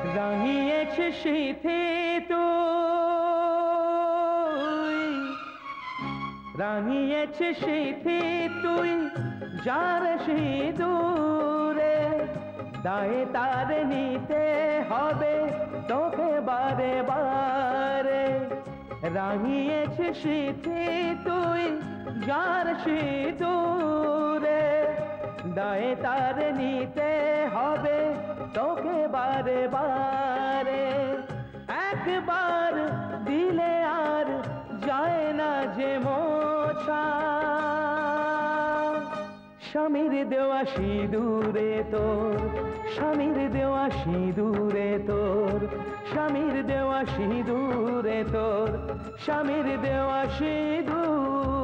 রাঙিয়েছে শীতে তুই, রাঙিয়েছে শীতে তুই যার সিঁদুরে, দায়ে তার নিতে হবে তোকে বারে বারে। রাঙিয়েছে শীতে তুই যার সিঁদুরে, দায়ে তার নিতে হবে তোকে বারে বারে। একবার দিলে আর যায় না যে মোছা, স্বামীর দেওয়া সিঁদুরে তোর, স্বামীর দেওয়া সিঁদুরে তোর, স্বামীর দেওয়া সিঁদুরে তোর, স্বামীর দেওয়া সিঁদুর।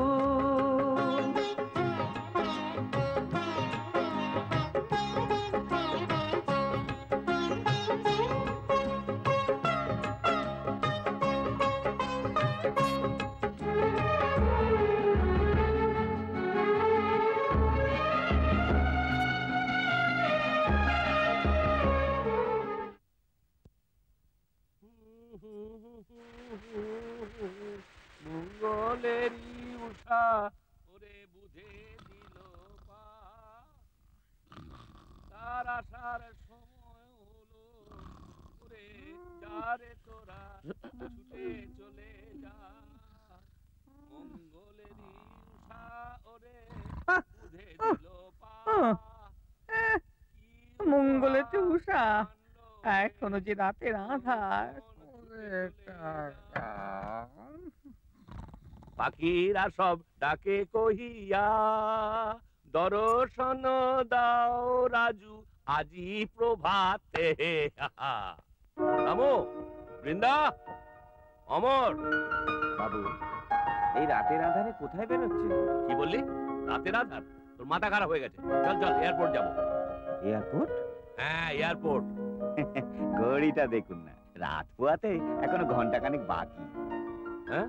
মঙ্গলেরই উষা ওরে বুঝে দিল পা, তার আসার সময় হলো ওরে যারে তোরা ছুটে চলে যা। মঙ্গলেরই উষা ওরে বুঝে দিল পা। মঙ্গলের উষা এখনো যে রাতের আধার। পাখিরা সব ডাকে কহিয়া, দর্শন দাও রাজু আজি প্রভাতে। রামু, বৃন্দা, অমর। বাবু, এই রাতের আধারে কোথায় বেরোচ্ছে? কি বললি? রাতের আধার? তোর মাথা খারাপ হয়ে গেছে। চল চল, এয়ারপোর্ট যাবো। এয়ারপোর্ট? হ্যাঁ, এয়ারপোর্ট। ঘড়িটা দেখুন না, রাত পোয়াতে এখনো ঘন্টা খানেক বাকি। হ্যাঁ,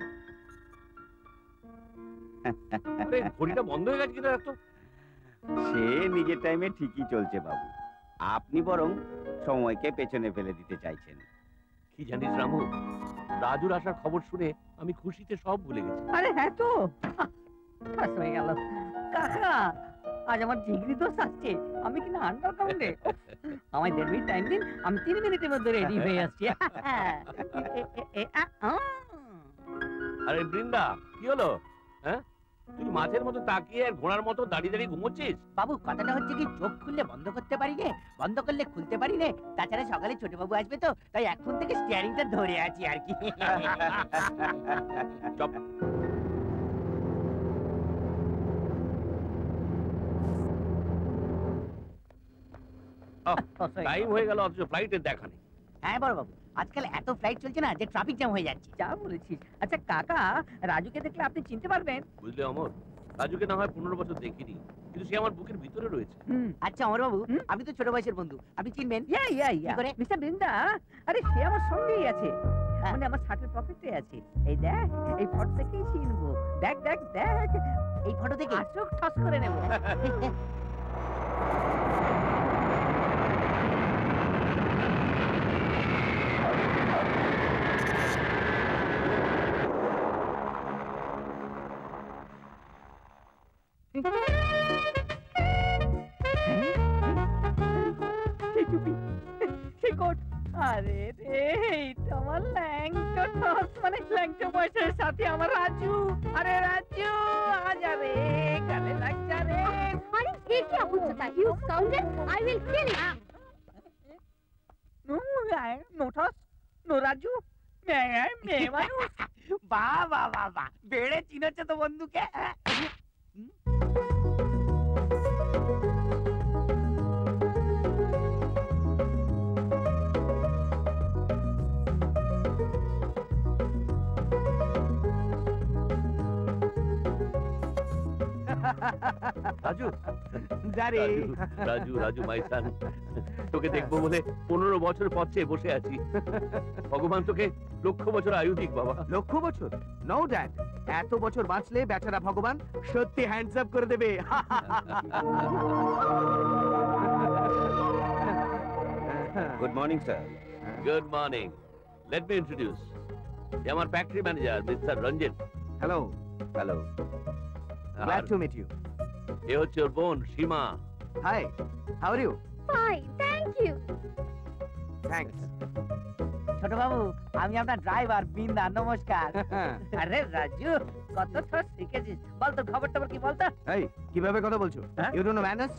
ঘড়িটা বন্ধ হয়ে গেছে কিনা রাখতো। সে নিজের টাইমে ঠিকই চলছে বাবু, আপনি বরং সময়কে পেছনে ফেলে দিতে চাইছেন। কি জানিস রামু, রাজুর আসার খবর শুনে আমি খুশিতে সব ভুলে গেছি। আরে হ্যাঁ তো, হয়ে গেল কাকা। আজ আমার ডিগ্রি দোষ আসছে, আমি কিনা আন্ডারগ্রাউন্ডে। আমায় 1.5 মিনিট টাইম দিন, আমি 3 মিনিটের মধ্যে রেডি হয়ে আসছি। আরে বৃন্দা, কি হলো? হ্যাঁ, তুই মাছের মতো তাকিয়ে আর ঘোড়ার মতো দাঁড়িয়ে দাঁড়িয়ে ঘুমোচ্ছিস? বাবু, কথাটা হচ্ছে কি, চোখ খুললে বন্ধ করতে পারি নে, বন্ধ করলে খুলতে পারি নে। তাছাড়া সকালে ছোট বাবু আসবে তো, তাই এখন থেকে স্টিয়ারিংটা ধরে আছি আর কি। চপ। টাইম হয়ে গেল অথচ ফ্লাইটের দেখা নেই। হ্যাঁ বড় বাবু, আজকাল এত ফ্লাইট চলছে না যে ট্রাফিক জ্যাম হয়ে যাচ্ছে। যা বলেছিস। আচ্ছা কাকা, রাজুকে দেখলে আপনি চিনতে পারবেন? বুঝলে অমর, রাজুকে না হয় 15 বছর দেখিনি, কিন্তু সে আমার বুকের ভিতরে রয়েছে। আচ্ছা অমর বাবু, আপনি তো ছোট বয়সের বন্ধু, আপনি চিনবেন? মিস্টার বৃন্দা, আরে সে আমার সঙ্গেই আছে, মানে আমার শার্টের পকেটে আছে। এই দেখ, এই ফটো থেকেই চিনবো। দেখ দেখ দেখ, এই ফটো থেকে চোখ ঠস করে নেবো। আরে রে, এইটা আমার ল্যাংটা টস, মানে ল্যাংটা বয়সের সাথে আমার রাজু। আরে রাজু, আজা রে, গালে লাগ যা রে। আরে এ কি অবস্থা? You scoundrel, I will kill you. No toss, no Raju, মেয়ে মানুষ। বাহ বাহ বাহ বাহ, বেড়ে চিনেছে তো বন্ধুকে। রাজু, জারে রাজু, রাজু মাই সান, তোকে দেখবো বলে 15 বছর পথে বসে আছি। ভগবান তোকে লক্ষ বছর আয়ু দিক বাবা। লক্ষ বছর? নো ড্যাড, এত বছর বাঁচলে বেচারা ভগবান সত্যি হ্যান্ডস আপ করে দেবে। Good morning sir. Good morning. Let me introduce, আমার factory manager mister Ranjit. Hello, hello. glad to meet you. এ হচ্ছে ওর বোন সীমা। Hi, how are you? Fine, thank you. Thanks. ছোট বাবু, আমি আপনার ড্রাইভার বিন্দা, নমস্কার। আরে রাজু, কত তো শিখেছিস, বল তোর খবর টবর কি বলতো? এই, কিভাবে কথা বলছো? হ্যাঁ? You don't know manners?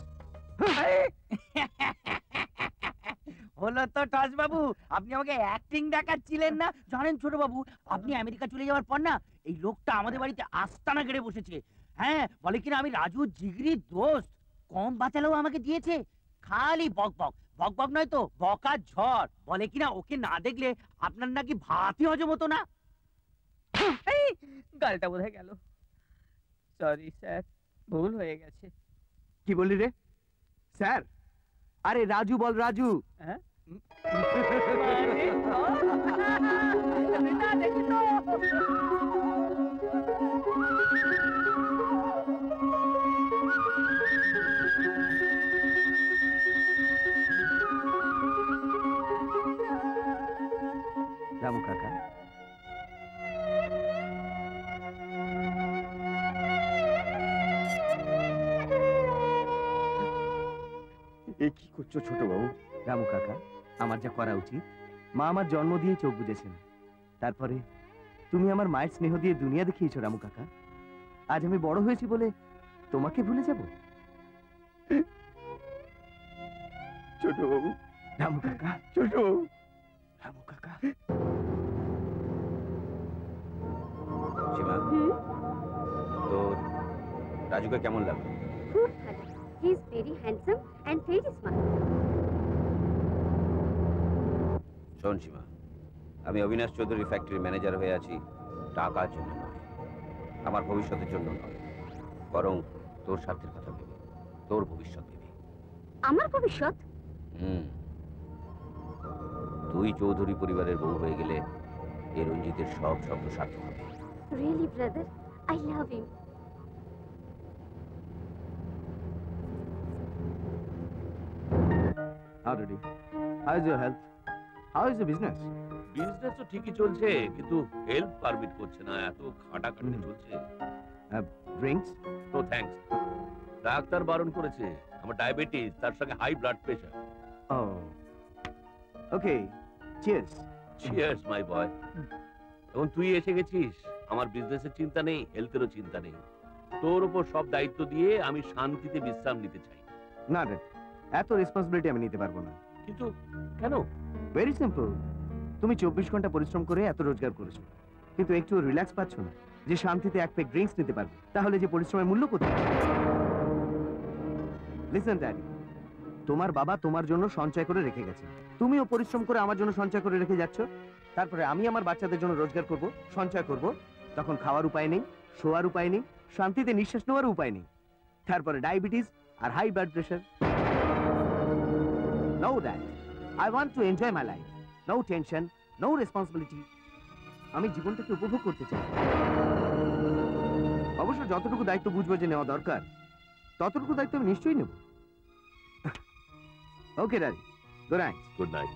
হলো তো টস বাবু, আপনি আমাকে অ্যাক্টিং দেখাচ্ছিলেন না? জানেন ছোট বাবু, আপনি আমেরিকা চলে যাওয়ার পর না এই লোকটা আমাদের বাড়িতে আস্তানা গেড়ে বসেছে। হ্যাঁ, বলে কিনা আমি রাজু জিগরি দোস্ত, কম বাঁচালেও আমাকে দিয়েছে। খালি বক বক, বক বক নয় তো বকা ঝড়। বলে কিনা ওকে না দেখলে আপনার নাকি ভাতই হজম হতো না। এই, গালটা বোধহয় গেল। সরি স্যার, ভুল হয়ে গেছে। কি বললি রে? স্যার, আরে রাজু বল, রাজু। হ্যাঁ? না, দেখি তো। রামু কাকা, এ কি করছো ছোট বাবু? রামু কাকা, আমার যা করা উচিত, মা আমার জন্ম দিয়ে চোখ বুঝেছেন, তারপরে তুমি আমার মায়ের স্নেহ দিয়ে দুনিয়া দেখিয়েছো রামু কাকা। আজ আমি বড় হয়েছি বলে তোমাকে ভুলে যাব? ছোট বাবু, রামু কাকা, ছোট বাবু। রামু কাকা। সীমা, তোর রাজুকে কেমন লাগলো? Good father. He is very handsome and very smart. শোন সীমা, আমি অবিনাশ চৌধুরী ফ্যাক্টরি ম্যানেজার হয়ে আছি টাকার জন্য নয়, আমার ভবিষ্যতের জন্য নয়, বরং তোর স্বার্থের কথা ভেবে, তোর ভবিষ্যৎ ভেবে। আমার ভবিষ্যৎ? তুই চৌধুরী পরিবারের বউ হয়ে গেলে এই রঞ্জিতের সব স্বপ্ন সার্থক হবে। Really, brother? I love him. How did you? How is your health? How is the business? Business তো ঠিকই চলছে, কিন্তু হেলথ পারমিট করছে না, এত খাটাখাটনি চলছে। Drinks? নো থ্যাঙ্কস, ডাক্তার বারণ করেছে। আমার ডায়াবেটিস, তার সঙ্গে high blood pressure. Oh. Okay. Cheers. Cheers my boy. এখন তুই এসে গেছিস, আমার বিজনেসের চিন্তা নেই, হেলথেরও চিন্তা নেই। তোর উপর সব দায়িত্ব দিয়ে আমি শান্তিতে বিশ্রাম নিতে চাই। না রে, এত রেসপন্সিবিলিটি আমি নিতে পারবো না। কিন্তু কেন? ভেরি সিম্পল, তুমি 24 ঘন্টা পরিশ্রম করে এত রোজগার করেছো, কিন্তু একটু রিল্যাক্স পাচ্ছ না যে শান্তিতে এক প্যাক ড্রিঙ্কস নিতে পারবে। তাহলে যে পরিশ্রমের মূল্য কোথায়? লিসেন ড্যাডি, তোমার বাবা তোমার জন্য সঞ্চয় করে রেখে গেছে, তুমিও পরিশ্রম করে আমার জন্য সঞ্চয় করে রেখে যাচ্ছ। তারপরে আমি আমার বাচ্চাদের জন্য রোজগার করব, সঞ্চয় করব, তখন খাওয়ার উপায় নেই, শোয়ার উপায় নেই, শান্তিতে নিঃশ্বাস নেওয়ার উপায় নেই। তারপরে ডায়াবেটিস আর high blood pressure. Know that I want to enjoy my life. No tension, no responsibility. আমি জীবনটাকে উপভোগ করতে চাই। অবশ্য যতটুকু দায়িত্ব বুঝবো যে নেওয়া দরকার, ততটুকু দায়িত্ব আমি নিশ্চয়ই নেব। Okay daddy, good night. Good night.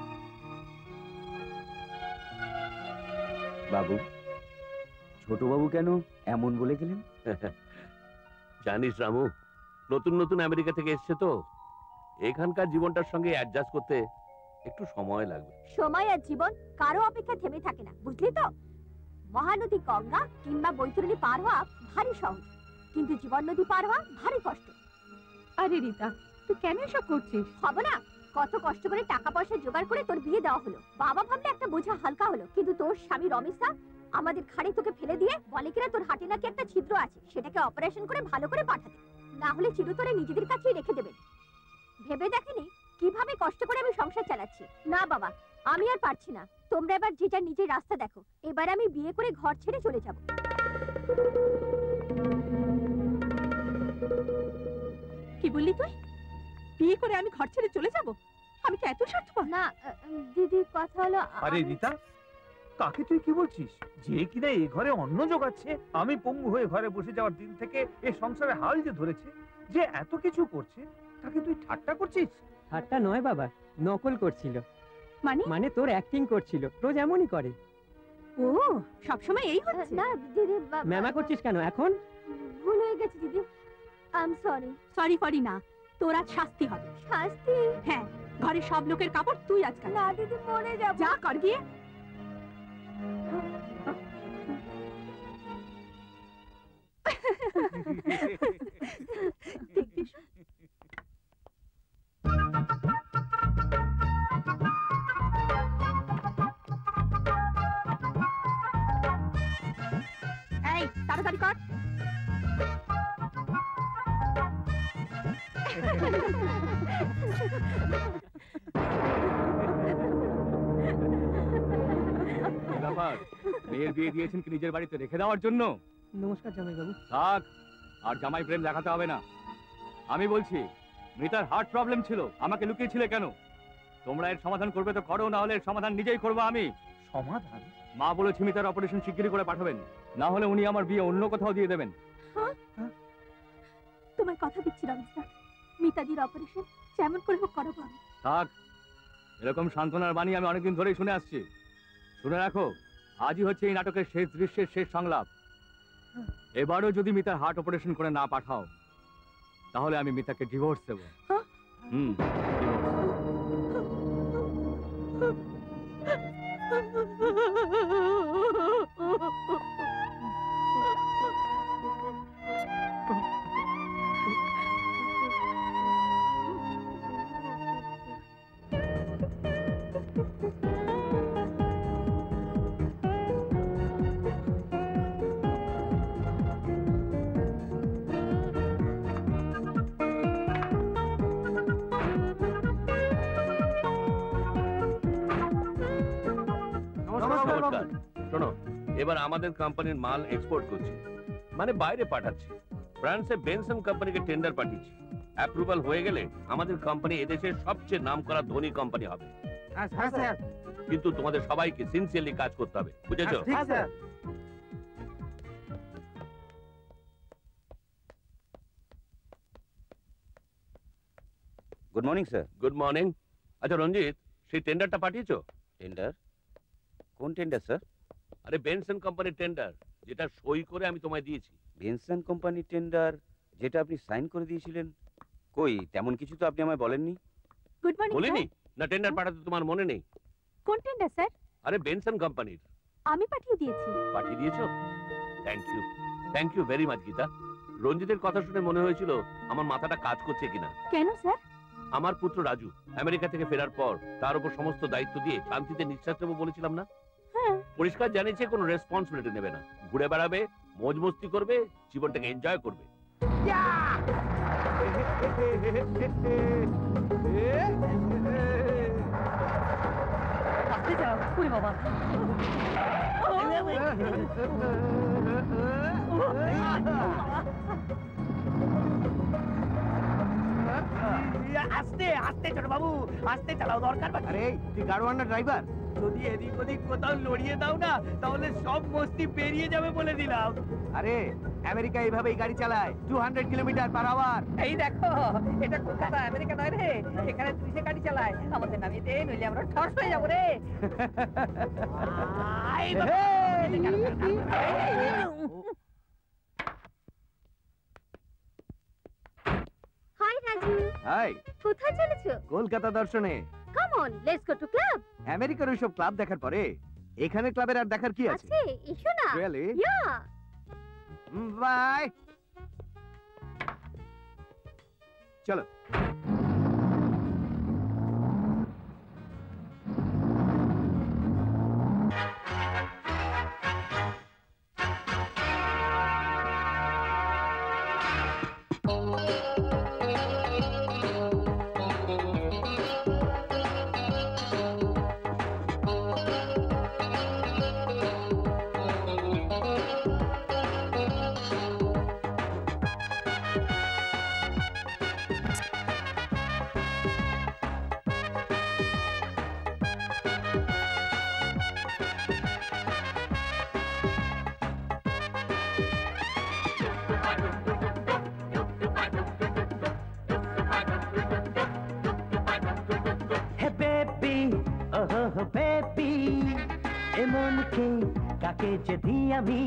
বাবু, ছোট বাবু কেন এমন বলে গেলেন? জানিস রামু, নতুন নতুন আমেরিকা থেকে এসছে তো, এখানকার জীবনটার সঙ্গে অ্যাডজাস্ট করতে একটু সময় লাগবে। সময় আর জীবন কারো অপেক্ষা থেমে থাকে না, বুঝলি তো? মহানদী গঙ্গা কিংবা বৈতরণী পার হওয়া ভারী সহজ, কিন্তু জীবন নদী পার হওয়া ভারী কষ্ট। আরে রিতা, তুই কেন এসব করছিস? হবে না, কত কষ্ট করে টাকা পয়সা জোগাড় করে তোর বিয়ে দেওয়া হলো। বাবা ভাবলে একটা বোঝা হালকা হলো, কিন্তু তোর স্বামী রমেশা আমাদের ঘাড়ে তোকে ফেলে দিয়ে বলে কিনা তোর হাটে নাকি একটা ছিদ্র আছে, সেটাকে অপারেশন করে ভালো করে পাঠাতে, না হলে চিরতরে নিজেদের কাছেই রেখে দেবেন। ভেবে দেখেনি কিভাবে কষ্ট করে আমি সংসার চালাচ্ছি? না বাবা, আমি আর পারছি না, তোমরা এবার যে যার নিজের রাস্তা দেখো। এবার আমি বিয়ে করে ঘর ছেড়ে চলে যাব। কি বললি তুই? বিয়ে করে আমি ঘর ছেড়ে চলে যাব? আমি কি এত স্বার্থপর? না দিদি, কথা হলো আরে রিতা, কাকে তুই কি বলছিস? যে কিনা এই ঘরে অন্ন জোগাচ্ছে, আমি পঙ্গু হয়ে ঘরে বসে যাওয়ার দিন থেকে এই সংসারে হাল যে ধরেছে, যে এত কিছু করছে, তাকে তুই ঠাট্টা করছিস? ঠাট্টা নয় বাবা, নকল করছিল। মানে মানে তোর অ্যাক্টিং করছিল, রোজ এমনই করে। ও সবসময় এই হচ্ছে? না দিদি, ম্যামা করছিস কেন এখন? ভুল হয়ে গেছে দিদি, আই এম সরি। সরি ফরি না, তোর আজ শাস্তি হবে। শাস্তি? হ্যাঁ, ঘরের সব লোকের কাপড় তুই আজ কাল। না দিদি, মরে যাব। যা কর গিয়ে। দেখবি এই তাড়াতাড়ি কর। মেয়ের বিয়ে দিয়েছেন কি নিজের বাড়িতে রেখে দেওয়ার জন্য? নমস্কার জামাইবাবু। থাক, আর জামাই প্রেম দেখাতে হবে না। আমি বলছি, মিতার হার্ট প্রবলেম ছিল, আমাকে লুকিয়েছিলে কেন? তোমরা এর সমাধান করবে তো করো, না হলে এর সমাধান নিজেই করবো আমি। সমাধান? মা বলেছে মিতার অপারেশন শিগগিরই করে পাঠাবেন, না হলে উনি আমার বিয়ে অন্য কোথাও দিয়ে দেবেন। তোমায় কথা দিচ্ছি রমেশদা, মিতাদির অপারেশন যেমন করে হোক করাবো আমি। থাক, এরকম সান্ত্বনার বাণী আমি অনেকদিন ধরেই শুনে আসছি। শুনে রাখো, আজই হচ্ছে এই নাটকের শেষ দৃশ্যের শেষ সংলাপ। এবারও যদি মিতার হার্ট অপারেশন করে না পাঠাও, তাহলে আমি মিতাকে ডিভোর্স দেবো। নমস্কার। শোনো, এবার আমাদের কোম্পানির মাল এক্সপোর্ট করছি, মানে বাইরে পাঠাচ্ছি। ফ্রান্সে বেনসন কোম্পানিকে টেন্ডার পাঠিয়েছি। অ্যাপ্রুভাল হয়ে গেলে আমাদের কোম্পানি এদেশের সবচেয়ে নামকরা ধনী কোম্পানি হবে। হ্যাঁ স্যার। কিন্তু তোমাদের সবাইকে সিনসিয়ারলি কাজ করতে হবে, বুঝেছো? ঠিক sir. Good morning sir. Good morning. আচ্ছা রঞ্জিত, সেই টেন্ডারটা পাঠিয়েছো? টেন্ডার? কোন টেন্ডার স্যার? আরে বেনসন কোম্পানির টেন্ডার, যেটা সই করে আমি তোমায় দিয়েছি। বেনসন কোম্পানির টেন্ডার, যেটা আপনি সাইন করে দিয়েছিলেন? কই, তেমন কিছু তো আপনি আমায় বলেননি। Good morning. বলিনি? না টেন্ডার পাঠাতে তোমার মনে নেই? কোন টেন্ডার স্যার? আরে বেনসন কোম্পানির। আমি পাঠিয়ে দিয়েছি। পাঠিয়ে দিয়েছো? Thank you very much Geeta. রঞ্জিতের কথা শুনে মনে হয়েছিল আমার মাথাটা কাজ করছে কিনা। কেন স্যার? আমার পুত্র রাজু আমেরিকা থেকে ফেরার পর তার উপর সমস্ত দায়িত্ব দিয়ে শান্তিতে নিঃশ্বাস নেবো বলেছিলাম না? পরিষ্কার জানিয়েছে কোনো রেসপন্সিবিলিটি নেবে না, ঘুরে বেড়াবে, মौज মস্তি করবে, জীবনটাকে এনজয় করবে। আস্তে যাও, ওরে বাবা। আস্তে আস্তে ছোট বাবু, আস্তে চালাও, দরকার। আরে তুই গাড়োয়ান না ড্রাইভার? যদি এদিক ওদিক কোথাও লড়িয়ে দাও না, তাহলে সব মস্তি বেরিয়ে যাবে বলে দিলাম। আরে আমেরিকা এইভাবেই গাড়ি চালায়, 200 কিলোমিটার পার আওয়ার। এই দেখো, এটা কলকাতা, আমেরিকা নয় রে। এখানে 30 গাড়ি চালায়। আমাদের নামিয়ে দে, নইলে আমরা ঠস হয়ে যাবো রে। হাই রাজু। হাই। কোথায় চলেছো? কলকাতা দর্শনে। Come on, let's go to club. আমেরিকার ওইসব ক্লাব দেখার পরে এখানে ক্লাবের আর দেখার কি আছে? আছে, এসো না। Really? ইয়া। বাই। চলো। ওহো বেবি এমনকে কাকে যদি আমি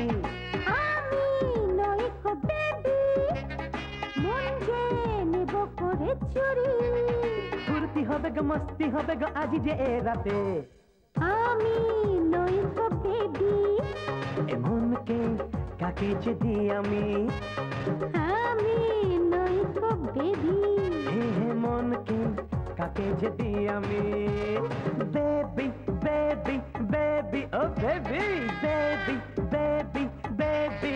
নই গো বেবি মন যে নেব করে চুরি ফুর্তি হবে গো মস্তি হবে গো আজি যে এ রাতে আমি নই গো বেবি এমনকে কাকে যদি আমি নই গো বেবি মনকে কাকে যদি আমি বেবি বেবি বেবি ও বেবি বেবি বেবি বেবি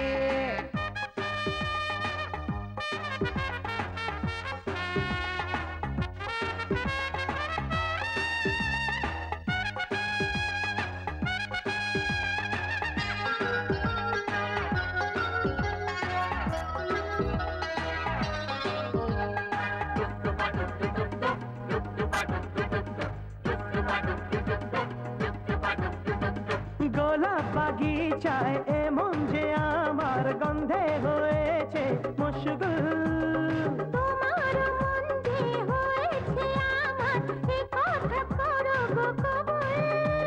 গোলাপ বাগিচায় এমন যে আমার গন্ধে হয়েছে মশগুল তোমার মন যে হয়েছে আমার এ কথা করো গো কবুল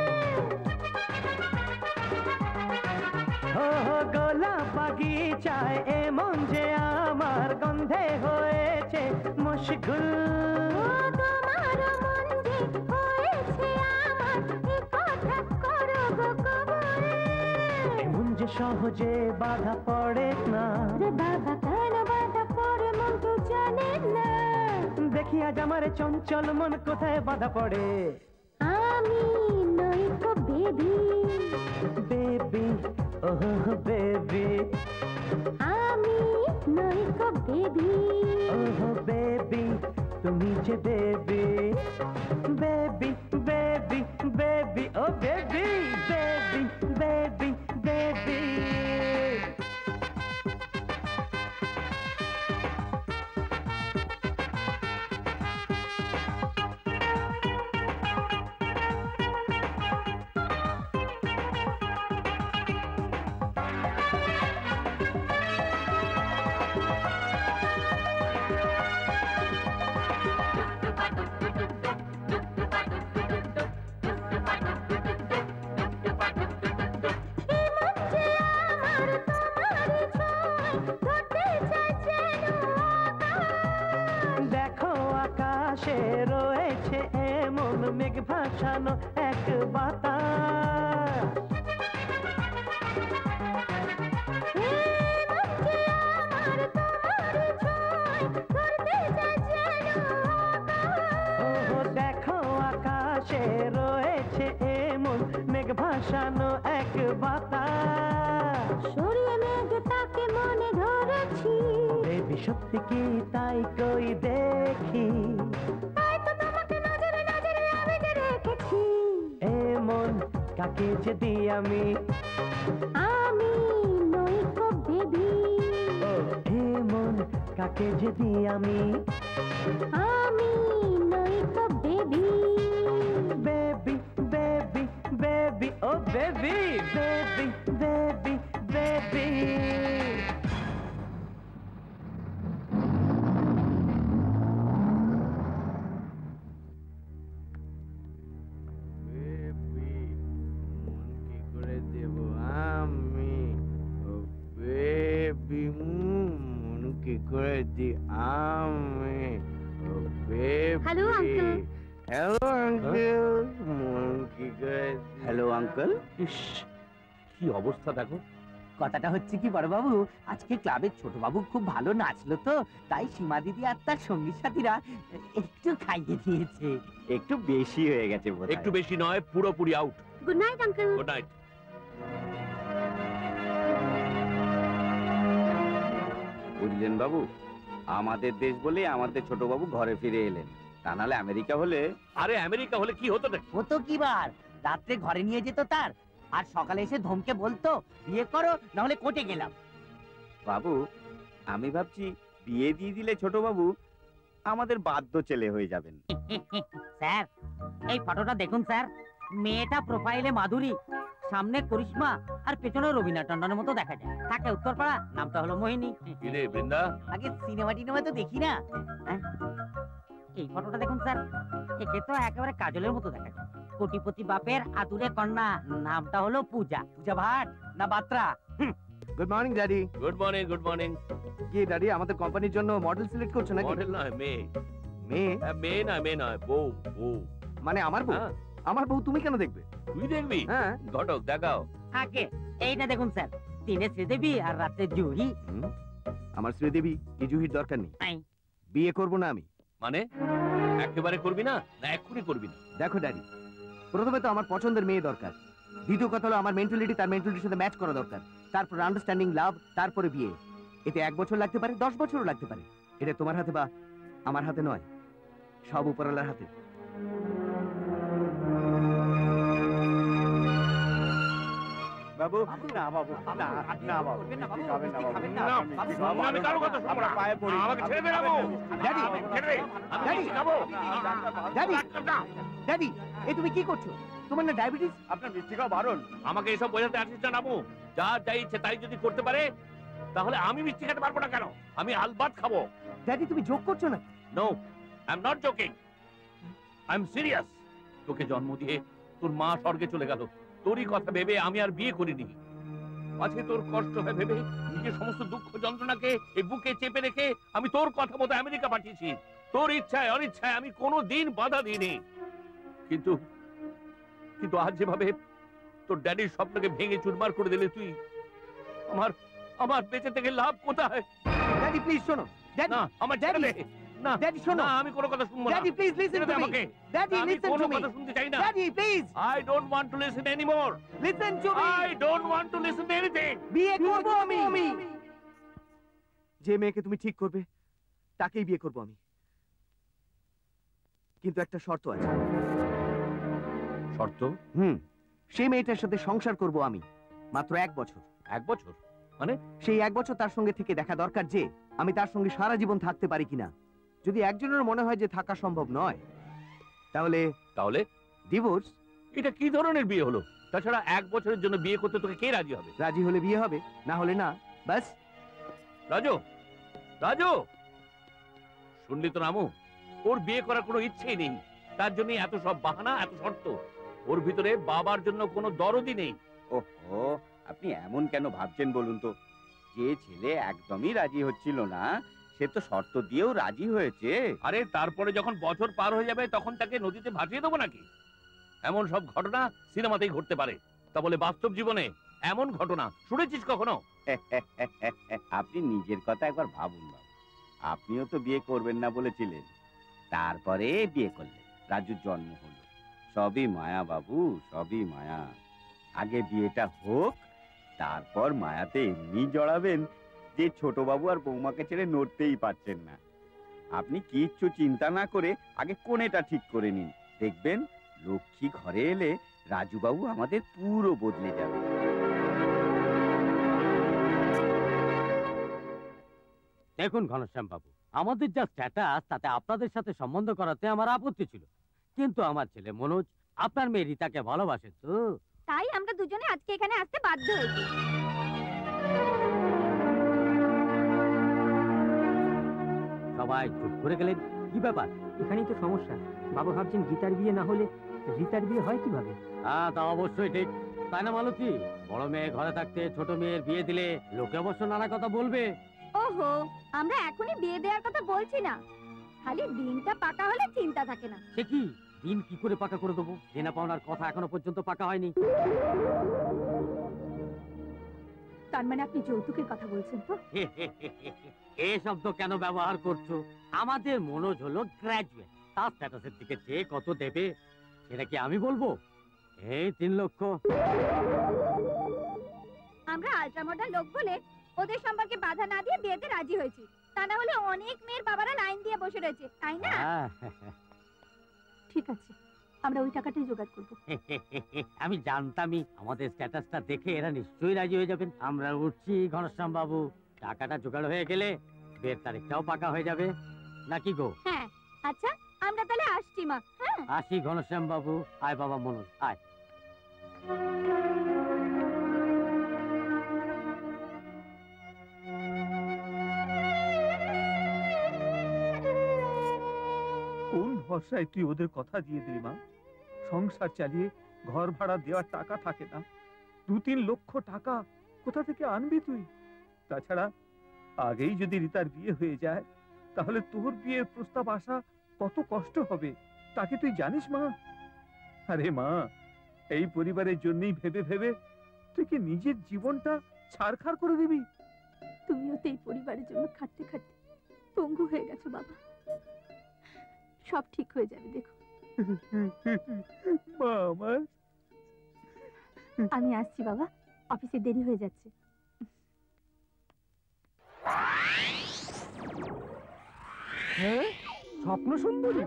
ও গোলাপ বাগিচায় এমন যে আমার গন্ধে হয়েছে মশগুল তোমার মন যে হয়েছে আমার এ কথা করো গো কবুল এমন যে সহজে বাধা পড়ে না রে বাবা কেন বাধা পড়ে মন তো জানে না দেখি আজ আমার চঞ্চল মন কোথায় বাধা পড়ে আমি নই গো বেবি বেবি ওহ বেবি আমি নই গো বেবি ওহ বেবি তুমি যে বেবি বেবি বেবি বেবি ও বেবি বেবি বেবি বেবি দেখো আকাশে রয়েছে এমন মেঘ ভাসানো এক বাতাস ও দেখো আকাশে রয়েছে এমন মেঘ ভাসানো এক বাতাস সরিয়ে মেঘ তাকে মনে ধরেছি বেবি সত্যি কি তাই কই দেখি তাই তো তোমাকে নজরে নজরে আমি যে রেখেছি এমন কাকে যদি আমি নই গো বেবি এমন কাকে যদি আমি নই গো বেবি বেবি বেবি বেবি ও বেবি বেবি বেবি বেবি কি করে দেব আমি বেবি মন কি করে দি আমি baby hello uncle hello uncle মন কি করে হ্যালো আঙ্কেল ইস কি অবস্থা দেখো কথাটা হচ্ছে কি বড় বাবু আজকে ক্লাবের ছোট বাবু খুব ভালো নাচলো তো তাই সীমা দিদি আর তার সঙ্গী সাথীরা একটু খাইয়ে দিয়েছে একটু বেশি হয়ে গেছে বোধহয়। একটু বেশি নয় পুরোপুরি out good night uncle good night বুঝলেন বাবু আমাদের দেশ বলে আমাদের ছোট বাবু ঘরে ফিরে এলেন তা নাহলে আমেরিকা হলে আরে আমেরিকা হলে কি হতো নাকি হতো কি বার রাত্রে ঘরে নিয়ে যেত তার আর সকালে এসে ধমকে বলতো বিয়ে করো না হলে কোর্টে গেলাম বাবু আমি ভাবছি বিয়ে দিয়ে দিলে ছোট বাবু আমাদের বাধ্য ছেলে হয়ে যাবেন। স্যার এই ফটোটা দেখুন স্যার মেয়েটা প্রোফাইলে মাধুরী সামনে করিশ্মা আর পেছনে রবীনা টন্ডনের মতো দেখা যায় থাকে উত্তরপাড়া নামটা হলো মোহিনী কিরে বৃন্দা আগে সিনেমা টিনেমা তো দেখি না এই ফটোটা দেখুন স্যার, একে তো একেবারে কাজলের মতো দেখা যায়। কোটিপতি বাপের আদুরে কন্যা, নামটা হলো পূজা। পূজা ভাট না Batra? Good morning daddy. Good morning, good morning. কি ড্যাডি আমাদের কোম্পানির জন্য মডেল সিলেক্ট করছো নাকি? মডেল নয়, মেয়ে। মেয়ে? মেয়ে নয়, মেয়ে নয়, বউ। বউ মানে আমার বউ? আমার বউ তুমি কেন দেখবে? তুই দেখবি? হ্যাঁ। ঘটক দেখাও। আগে এইটা দেখুন স্যার, দিনে শ্রীদেবী আর রাতে জুহি। আমার শ্রীদেবী কি জুহির দরকার নেই। বিয়ে করব না আমি। মানে একেবারে করবি না, না এক্ষুনি করবি না? দেখো ড্যাডি, প্রথমে তো আমার পছন্দের মেয়ে দরকার, দ্বিতীয় কথা হলো আমার মেন্টালিটি তার মেন্টালিটির সাথে ম্যাচ করা দরকার, তারপর আন্ডারস্ট্যান্ডিং লাভ, তারপরে বিয়ে। এতে 1 বছর লাগতে পারে, 10 বছরও লাগতে পারে। এটা তোমার হাতে বা আমার হাতে নয়, সব উপরওয়ালার হাতে। বাবু না, বাবু না, না বাবু, মিষ্টি খাবেন না বাবু। না, আমি কারো কথা শুনবো না। পায়ে পড়ি। আমাকে ছেড়ে দে বাবু। ড্যাডি, ছেড়ে দে। আমি ড্যাডি, মিষ্টি খাবো। ড্যাডি, ড্যাডি, এই তুমি কি করছো? তোমার না ডায়াবেটিস? আপনার মিষ্টি খাওয়া বারণ। আমাকে এসব বোঝাতে আসিস না নামু। যা ইচ্ছে তাই যদি করতে পারে, তাহলে আমি মিষ্টি খেতে পারবো না কেন? আমি আলবাত খাবো। ড্যাডি তুমি জোক করছো না? No, I am not joking, I am serious. তোকে জন্ম দিয়ে তোর মা স্বর্গে চলে গেল, তোরই কথা ভেবে আমি আর বিয়ে করিনি। আজকে তোর কষ্ট হয় ভেবে নিজের সমস্ত দুঃখ যন্ত্রণাকে এই বুকে চেপে রেখে আমি তোর কথা মতো আমেরিকা পাঠিয়েছি। তোর ইচ্ছায় অনিচ্ছায় আমি কোনো দিন বাধা দিইনি। কিন্তু কিন্তু আজ যেভাবে তোর ড্যাডির স্বপ্নকে ভেঙে চুরমার করে দিলে তুই, আমার আমার বেঁচে থেকে লাভ কোথায়? ড্যাডি প্লিজ শোনো। ড্যাডি, না, আমার ছেড়ে দে। না, ড্যাডি শোনো। না, আমি কোনো কথা শুনবো না। ড্যাডি প্লিজ লিসেন ছেড়ে টু দে মি। আমাকে। ড্যাডি আমি লিসেন কোনো টু মি। কথা শুনতে চাই না। Daddy please. I don't want to listen anymore. Listen to me. I don't want to listen to anything. বিয়ে করব আমি। যে মেয়েকে তুমি ঠিক করবে তাকেই বিয়ে করব আমি, কিন্তু একটা শর্ত আছে। শর্ত? সেই মেয়েটার সাথে সংসার করব আমি, মাত্র 1 বছর। 1 বছর? মানে? সেই 1 বছর তার সঙ্গে থেকে দেখা দরকার যে আমি তার সঙ্গে সারা জীবন থাকতে পারি কিনা। যদি একজনের মনে হয় যে থাকা সম্ভব নয়, তাহলে তাহলে ডিভোর্স। এটা কি ধরনের বিয়ে হলো? তাছাড়া 1 বছরের জন্য বিয়ে করতে তোকে কে রাজি হবে? রাজি হলে বিয়ে হবে, না হলে না, বাস। রাজু, রাজু, শুনলি তো রামু? ওর বিয়ে করার কোনো ইচ্ছেই নেই, তার জন্য এত সব বাহানা, এত শর্ত। ওর ভিতরে বাবার জন্য কোনো দরদই নেই। ওহো, আপনি এমন কেন ভাবছেন বলুন তো? যে ছেলে একদমই রাজি হচ্ছিল না, সে তো শর্ত দিয়েও রাজি হয়েছে। আরে তারপরে যখন বছর পার হয়ে যাবে তখন তাকে নদীতে ভাসিয়ে দেবো নাকি? এমন সব ঘটনা সিনেমাতেই ঘটতে পারে, তা বলে বাস্তব জীবনে এমন ঘটনা শুনেছিস কখনো? আপনি নিজের কথা একবার ভাবুন বাবু, আপনিও তো বিয়ে করবেন না বলেছিলেন, তারপরে বিয়ে করলেন, রাজুর জন্ম হলো। সবই মায়া বাবু, সবই মায়া। আগে বিয়েটা হোক, তারপর মায়াতে এমনি জড়াবেন যে ছোট বাবু আর বৌমাকে ছেড়ে নড়তেই পারছেন না। আপনি কিচ্ছু চিন্তা না করে আগে কোণেটা ঠিক করে নিন, দেখবেন লক্ষ্মী ঘরে এলে রাজুবাবু আমাদের পুরো বদলে যাবে। দেখুন ঘনশ্যাম বাবু, আমাদের যা স্ট্যাটাস তাতে আপনাদের সাথে সম্বন্ধ করাতে আমার আপত্তি ছিল, কিন্তু আমার ছেলে মনোজ আপনার মেয়ে রীতাকে ভালোবাসে তো, তাই আমরা দুজনে আজকে এখানে আসতে বাধ্য হয়েছি। সবাই চুপ করে গেলেন, কি ব্যাপার? এখানেই তো সমস্যা। বাবা ভাবছেন গীতার বিয়ে না হলে রীতার বিয়ে হয় কিভাবে? হ্যাঁ, তা অবশ্যই ঠিক, তাই না মালতী? বড় মেয়ে ঘরে থাকতে ছোট মেয়ের বিয়ে দিলে লোকে অবশ্য নানা কথা বলবে। ওহো, আমরা এখনই বিয়ে দেওয়ার কথা বলছি না, খালি দিনটা পাকা হলে চিন্তা থাকে না। সে কি দিন কি করে পাকা করে দেবো? দেনা পাওনার কথা এখনো পর্যন্ত পাকা হয়নি। তার মানে আপনি যৌতুকের কথা বলছেন তো? এই শব্দ কেন ব্যবহার করছো? আমাদের মনোজ হলো গ্রাজুয়েট, তার স্ট্যাটাসের দিকে চেয়ে কত দেবে সেটা কি আমি বলবো? এই 3 লক্ষ। আমরা আল্ট্রা মডার্ন লোক বলে ওদের সম্পর্কে বাধা না দিয়ে বিয়েতে রাজি হয়েছি, তা না হলে অনেক মেয়ের বাবারা লাইন দিয়ে বসে রয়েছে, তাই না? ঠিক আছে, আমরা ওই টাকাটাই জোগাড় করব। আমি জানতামই আমাদের স্ট্যাটাসটা দেখে এরা নিশ্চয়ই রাজি হয়ে যাবেন। আমরা উঠছি ঘনশ্যাম বাবু, টাকাটা জোগাড় হয়ে গেলে বিয়ের তারিখটাও পাকা হয়ে যাবে, নাকি গো? হ্যাঁ, আচ্ছা আমরা তাহলে আসছি মা। হ্যাঁ, আসি ঘনশ্যাম বাবু। আয় বাবা মনোজ, আয়। ভরসায় তুই ওদের কথা দিয়ে দিলি মা। সংসার চালিয়ে ঘর ভাড়া দেওয়ার টাকা থাকে না, 2-3 লক্ষ টাকা কোথা থেকে আনবি তুই? তাছাড়া আগেই যদি রিতার বিয়ে হয়ে যায় তাহলে তোর বিয়ের প্রস্তাব আসা কত কষ্ট হবে, তাকে তুই জানিস মা? আরে মা, এই পরিবারের জন্যই ভেবে ভেবে তুই কি নিজের জীবনটা ছারখার করে দিবি? তুমিও তো এই পরিবারের জন্য খাটতে খাটতে পঙ্গু হয়ে গেছো বাবা। সব ঠিক হয়ে যাবে, দেখো। মা আমার, আমি আসছি বাবা, অফিসে দেরি হয়ে যাচ্ছে। হ্যাঁ, স্বপ্ন সুন্দরী।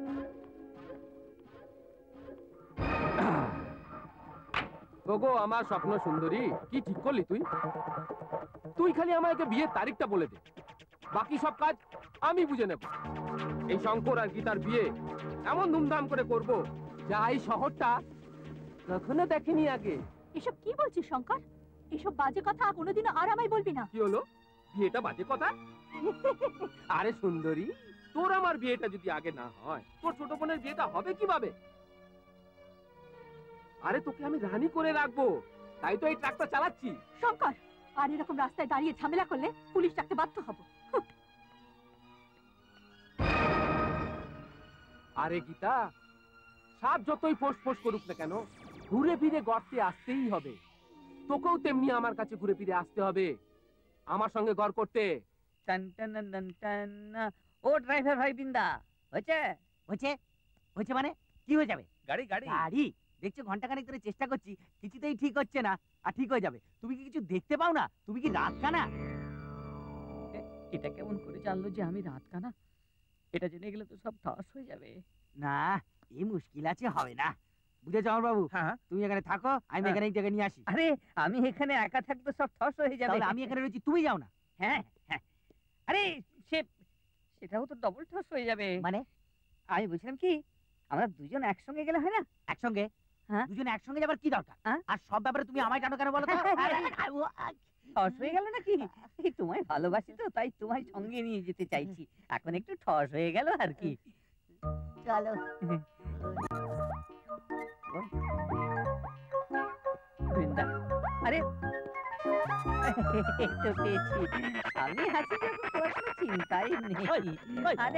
ওগো আমার স্বপ্ন সুন্দরী, কি ঠিক করলি তুই? তুই খালি আমাকে বিয়ের তারিখটা বলে দে, বাকি সব কাজ আমি বুঝে নেব। এই শঙ্কর আর গীতার বিয়ে এমন ধুমধাম করে করব যা এই শহরটা কখনো দেখেনি আগে। এসব কি বলছিস শঙ্কর? এসব বাজে কথা কোনোদিনও আর আমায় বলবি না। কি হলো, বিয়েটা বাজে কথা? আরে সুন্দরী, তোর আমার বিয়েটা যদি আগে না হয়, তোর ছোট বোনের বিয়েটা হবে কিভাবে? আরে তোকে আমি রানী করে রাখবো, তাই তো এই ট্রাকটা চালাচ্ছি। শঙ্কর, আর এরকম রাস্তায় দাঁড়িয়ে ঝামেলা করলে পুলিশ ডাকতে বাধ্য হব। আরে গীতা, সাপ যতই ফোঁস ফোঁস করুক না কেন, ঘুরে ফিরে গর্তে আসতেই হবে। তোকেও তেমনি আমার কাছে ঘুরে ফিরে আসতে হবে, আমার সঙ্গে গড় করতে। ও ড্রাইভার ভাই বিন্দা, হয়েছে? হয়েছে? হয়েছে মানে কি হয়ে যাবে? গাড়ি গাড়ি গাড়ি দেখছো, ঘন্টাখানেক ধরে চেষ্টা করছি, কিছুতেই ঠিক হচ্ছে না। আর ঠিক হয়ে যাবে। তুমি কি কিছু দেখতে পাও না? তুমি কি রাত কানা? এটা কেমন করে জানলো যে আমি রাত কানা? এটা জেনে গেলে তো সব ঠাস হয়ে যাবে। না, এই মুশকিল আছে, হবে না। বুঝেছো আমার বাবু? হ্যাঁ, তুমি এখানে থাকো, আমি এখানে এই জায়গায় নিয়ে আসি। আরে আমি এখানে একা থাকতে সব ঠাস হয়ে যাবে। তাহলে আমি এখানে রয়েছি, তুমি যাও না। হ্যাঁ হ্যাঁ, আরে সেটাও তো ডবল ঠাস হয়ে যাবে। মানে আমি বলছিলাম কি, আমরা দুজন একসঙ্গে গেলে হয় না? একসঙ্গে? হ্যাঁ, দুজন একসঙ্গে যাবার কি দরকার? আর সব ব্যাপারে তুমি আমায় টানো কেন বলো তো? ঠস হয়ে গেল নাকি? এই তোমায় ভালোবাসি তো, তাই তোমায় সঙ্গে নিয়ে যেতে চাইছি। এখন একটু ঠস হয়ে গেল আর কি। চলো। বৃন্দা, আরে তো পেয়েছি। আমি হাসি যখন তোমার কোনো চিন্তাই নেই। আরে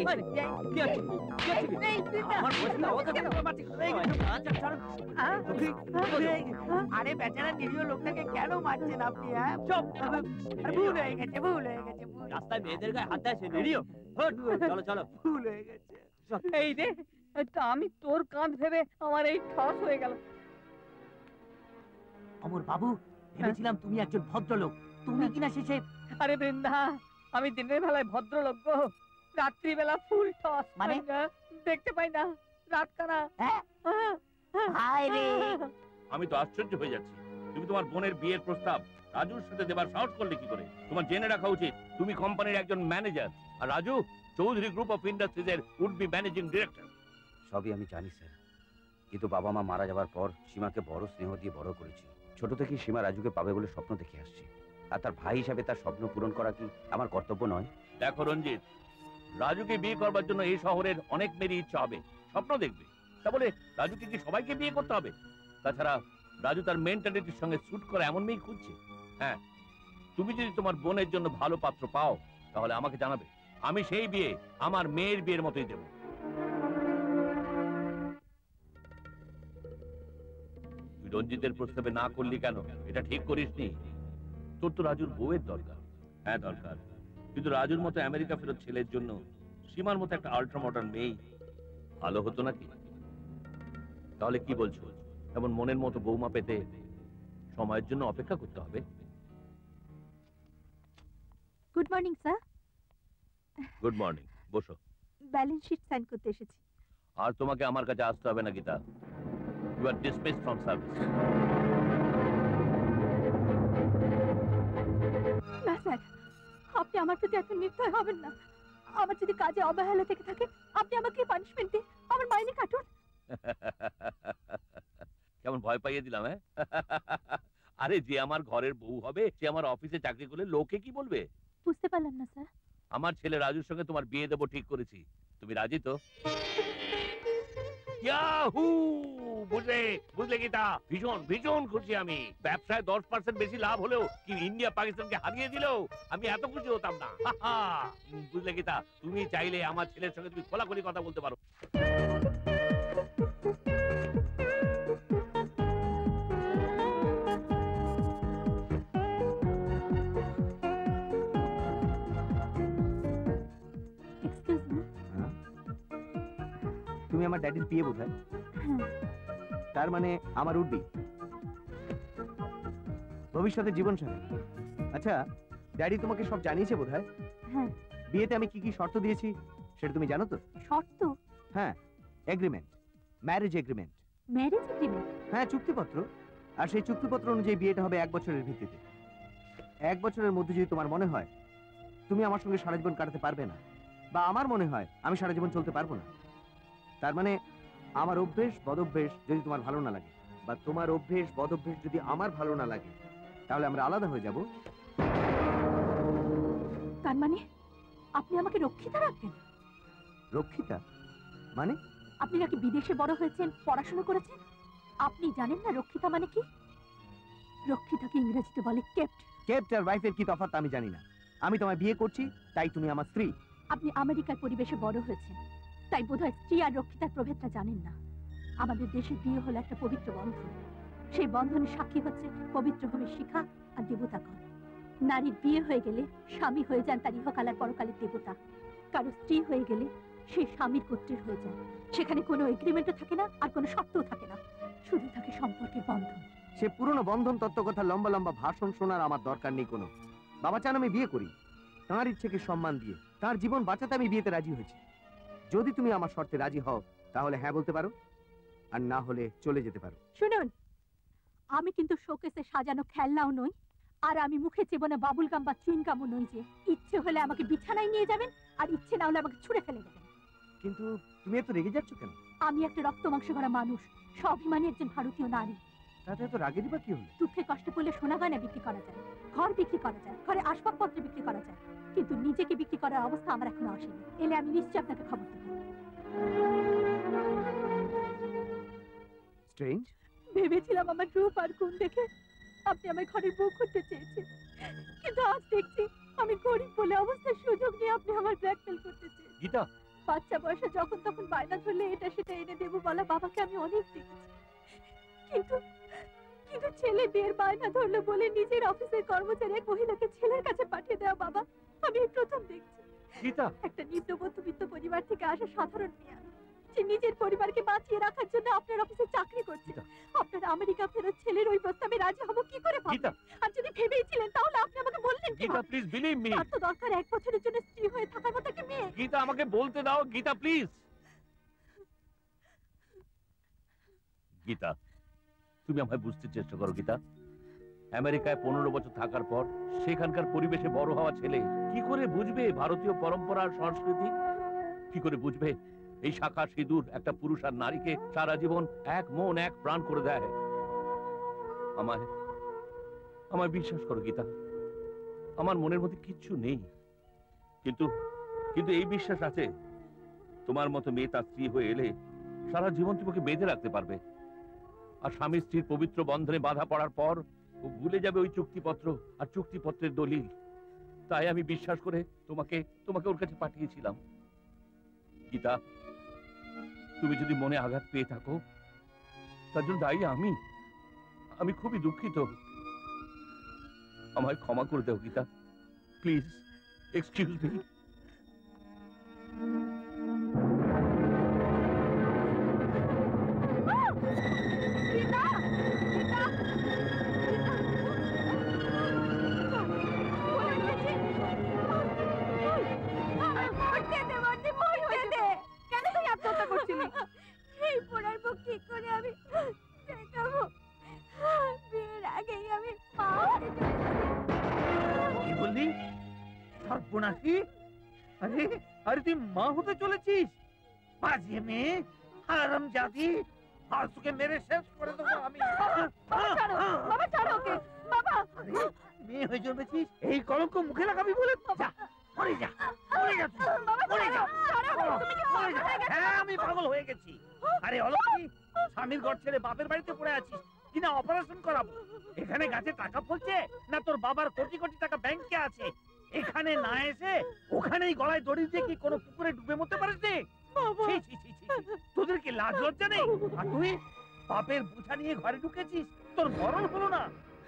আরে বেচারা নিরীহ লোকটাকে কেন মারছেন আপনি? ভুল হয়ে গেছে, ভুল হয়ে গেছে। রাস্তায় মেয়েদের গায়ে হাত দেয় সে নিরীহ? চলো চলো, ভুল হয়ে গেছে। এই রে, তো আমি তোর কাঁধ ভেবে আমার এই ঠস হয়ে গেল। অমর বাবু, ভেবেছিলাম তুমি একজন ভদ্রলোক, তুমি কিনা শেষে। আরে বৃন্দা, আমি দিনের বেলায় ভদ্রলোক গো, রাত্রিবেলা ফুল ঠস। মানে দেখতে পাই না, রাত কানা। আমি তো আশ্চর্য হয়ে যাচ্ছি, তুমি তোমার বোনের বিয়ের প্রস্তাব রাজুর সাথে দেবার সাহস করলে কি করে? তোমার জেনে রাখা উচিত তুমি কোম্পানির একজন ম্যানেজার, আর রাজু চৌধুরী গ্রুপ অফ ইন্ডাস্ট্রিজের উড বি ম্যানেজিং ডিরেক্টর। সবই আমি জানি স্যার, কিন্তু বাবা মা মারা যাওয়ার পর সীমাকে বড় স্নেহ দিয়ে বড় করেছি। ছোট থেকেই সীমা রাজুকে পাবে বলে স্বপ্ন দেখে আসছি, আর তার ভাই হিসাবে তার স্বপ্ন পূরণ করা কি আমার কর্তব্য নয়? দেখো রঞ্জিত, রাজুকে বিয়ে করবার জন্য এই শহরের অনেক মেয়েরই ইচ্ছা হবে, স্বপ্ন দেখবে। তা বলে রাজুকে কি সবাইকে বিয়ে করতে হবে? তাছাড়া রাজু তার মেন্টালিটির সঙ্গে স্যুট করা এমন মেয়ে খুঁজছে। হ্যাঁ, তুমি যদি তোমার বোনের জন্য ভালো পাত্র পাও তাহলে আমাকে জানাবে, আমি সেই বিয়ে আমার মেয়ের বিয়ের মতোই দেব। তুই রঞ্জিতের প্রস্তাবে না করলি কেন? এটা ঠিক করিসনি। তোর তো রাজুর বউয়ের দরকার। হ্যাঁ দরকার, কিন্তু রাজুর মতো আমেরিকা ফেরত ছেলের জন্য সীমার মতো একটা আল্ট্রা মডার্ন মেয়ে ভালো হতো নাকি? তাহলে কি বলছো, এমন মনের মতো বৌমা পেতে সময়ের জন্য অপেক্ষা করতে হবে? Good morning sir. Good morning, বসো। ব্যালেন্স শিট সাইন করতে এসেছি। আর তোমাকে আমার কাছে আসতে হবে না Geeta, you are dismissed from service. না স্যার, আপনি আমার প্রতি এত নির্দয় হবেন না। আমার যদি কাজে অবহেলা থেকে থাকে, আপনি আমাকে পানিশমেন্ট দিন, আমার মাইনে কাটুন। কেমন ভয় পাইয়ে দিলাম? হ্যাঁ, আরে যে আমার ঘরের বউ হবে সে আমার অফিসে চাকরি করলে লোকে কি বলবে? বুঝতে পারলাম না স্যার। আমার ছেলে রাজুর সঙ্গে তোমার বিয়ে দেবো ঠিক করেছি, তুমি তুমি রাজি তো? ইয়াহু! বুঝলে গীতা, ভীষণ ভীষণ খুশি আমি। ব্যবসায় 10% বেশি লাভ হলেও কি ইন্ডিয়া পাকিস্তানকে হারিয়ে দিলেও আমি এত খুশি হতাম না। বুঝলে গীতা, তুমি চাইলে আমার ছেলের সঙ্গে তুমি খোলাখুলি কথা বলতে পারো। তুমি আমার ড্যাডির বিয়ে বোধহয়, তার মানে আমার উঠবি ভবিষ্যতে জীবন সাথী। আচ্ছা, ড্যাডি তোমাকে সব জানিয়েছে বোধহয়? হ্যাঁ। বিয়েতে আমি কি কি শর্ত দিয়েছি সেটা তুমি জানো তো? শর্ত? হ্যাঁ, agreement, marriage agreement. Marriage agreement? হ্যাঁ, চুক্তিপত্র। আর সেই চুক্তিপত্র অনুযায়ী বিয়েটা হবে 1 বছরের ভিত্তিতে। 1 বছরের মধ্যে যদি তোমার মনে হয় তুমি আমার সঙ্গে সারা জীবন কাটাতে পারবে না, বা আমার মনে হয় আমি সারা জীবন চলতে পারবো না, তার মানে আমার অভ্যেস বদভ্যেস যদি তোমার ভালো না লাগে, বা তোমার অভ্যেস বদভ্যেস যদি আমার ভালো না লাগে, তাহলে আমরা আলাদা হয়ে যাব। তার মানে আপনি আমাকে রক্ষিতা রাখবেন? রক্ষিতা মানে? আপনি নাকি বিদেশে বড় হয়েছেন, পড়াশোনা করেছেন, আপনি জানেন না রক্ষিতা মানে কি? রক্ষিতাকে ইংরেজিতে বলে কেপ্ট। কেপ্ট আর ওয়াইফের কি তফাৎ আমি জানি না। আমি তোমায় বিয়ে করছি, তাই তুমি আমার স্ত্রী। আপনি আমেরিকার পরিবেশে বড় হয়েছেন, তাই বোধহয় স্ত্রী আর রক্ষিতার প্রভেদটা জানেন না। আমাদের দেশে বিয়ে হলো একটা পবিত্র বন্ধন। সেই বন্ধনের সাক্ষী হচ্ছে পবিত্র ভূমির শিখা আর দেবতাগণ। নারীর বিয়ে হয়ে গেলে স্বামী হয়ে যান তার ইহকাল আর পরকালের দেবতা। কারো স্ত্রী হয়ে গেলে সে স্বামীর গোত্রের হয়ে যায়। সেখানে কোনো এগ্রিমেন্টও থাকে না, আর কোনো শর্তও থাকে না, শুধু থাকে সম্পর্কের বন্ধন। সে পুরনো বন্ধন তত্ত্ব কথা লম্বা লম্বা ভাষণ শোনার আমার দরকার নেই কোনো। বাবা চান আমি বিয়ে করি, তাঁর ইচ্ছেকে সম্মান দিয়ে তার জীবন বাঁচাতে আমি বিয়েতে রাজি হয়েছি। যদি তুমি আমার শর্তে রাজি হও তাহলে হ্যাঁ বলতে পারো, আর না হলে চলে যেতে পারো। শুনুন, আমি কিন্তু শোকেসে সাজানো খেলনাও নই, আর আমি মুখে চেবনে বাবুল গাম বা চুইং গামও নই যে ইচ্ছে হলে আমাকে বিছানায় নিয়ে যাবেন আর ইচ্ছে না হলে আমাকে ছুঁড়ে ফেলে দেবেন। কিন্তু তুমি এত রেগে যাচ্ছ কেন? আমি একটা রক্ত মাংস ভরা মানুষ, স্বাভিমানী একজন ভারতীয় নারী। তাতে এত রাগেরই বা কি হলো? দুঃখে কষ্টে পড়লে সোনা গয়না বিক্রি করা যায়, ঘর বিক্রি করা যায়, ঘরে আসবাবপত্র বিক্রি করা যায়, কিন্তু নিজেকে বিক্রি করার অবস্থা আমার এখনো আসেনি। এলে আমি নিশ্চয়ই আপনাকে খবর দেব। স্ট্রেঞ্জ। ভেবেছিলাম আমার রূপ আর গুণ দেখে আপনি আমার ঘরের বউ করতে চেয়েছেন, কিন্তু আজ দেখছি আমি গরিব বলে অবস্থার সুযোগ নিয়ে আপনি আমার ব্ল্যাকমেল করতে চেয়েছেন। গীতা, বাচ্চা বয়সে যখন তখন বায়না ধরলে এটা সেটা এনে দেবো বলা বাবাকে আমি অনেক দেখেছি, কিন্তু কিন্তু ছেলে বিয়ের বায়না ধরলো বলে নিজের অফিসের কর্মচারী এক মহিলাকে ছেলের কাছে পাঠিয়ে দেওয়া বাবা আমি এই প্রথম দেখছি। গীতা, একটা নিম্ন মধ্যবিত্ত পরিবার থেকে আসা সাধারণ মেয়ে যে নিজের পরিবারকে বাঁচিয়ে রাখার জন্য আপনার অফিসে চাকরি করছে, আপনার আমেরিকা ফেরত ছেলের ওই প্রস্তাবে রাজি হব কি করে ভাবলেন? আর যদি ভেবেইছিলেন তাহলে আপনি আমাকে বললেন কি? Geeta please believe me. তার তো দরকার 1 বছরের জন্য স্ত্রী হয়ে থাকার মতো একটা মেয়ে। গীতা আমাকে বলতে দাও, গীতা প্লিজ। গীতা, তুমি আমায় বুঝতে চেষ্টা করো গীতা। আমেরিকায় 15 বছর থাকার পর সেখানকার পরিবেশে বড় হওয়া ছেলে কি করে বুঝবে ভারতীয় পরম্পরা আর সংস্কৃতি? কি করে বুঝবে এই শাখা সিঁদুর একটা পুরুষ আর নারীকে সারা জীবন এক মন এক প্রাণ করে দেয়? আমায় বিশ্বাস করো গীতা, আমার মনের মধ্যে কিচ্ছু নেই, কিন্তু কিন্তু এই বিশ্বাস আছে তোমার মতো মেয়ে তার স্ত্রী হয়ে এলে সারা জীবন তোমাকে বেঁধে রাখতে পারবে। আর স্বামী স্ত্রীর পবিত্র বন্ধনে বাধা পড়ার পর ও ভুলে যাবে ওই চুক্তিপত্র আর চুক্তিপত্রের দলিল। তাই আমি বিশ্বাস করে তোমাকে ওর কাছে পাঠিয়েছিলাম। গীতা, তুমি যদি মনে আঘাত পেয়ে থাকো তার জন্য দায়ী আমি খুবই দুঃখিত। আমায় ক্ষমা করে দাও গীতা, প্লিজ এক্সকিউজ মি। কি বললি? সর্বনাশী! আরে আরে তুই মা হতে চলেছিস? বাজে মেয়ে, হারামজাদি! আজ তোকে মেরে শেষ করে দেবো আমি। বাবা ছাড়ো ওকে, বাবা! আরে মেয়ে হয়ে জন্মেছিস, এই কলঙ্ক মুখে লাগাবি বলে? যা মরে যা মরে যা তুই, মরে যা মরে যা। হ্যাঁ আমি পাগল হয়ে গেছি। আরে অলক্ষী, স্বামীর ঘর ছেড়ে বাপের বাড়িতে পড়ে আছিস কিনা অপারেশন করাবো? এখানে গাছে টাকা ফলছে না তোর বাবার কোটি কোটি টাকা ব্যাংকে আছে? এখানে না এসে ওখানেই গলায় দড়ি দিয়ে কি কোনো পুকুরে ডুবে মরতে পারিস নি? ছি, ছি, ছি, ছি, ছি। তোদের কি লাজ লজ্জা নেই? আর তুই বাপের বোঝা নিয়ে ঘরে ঢুকেছিস, তোর মরণ হলো না?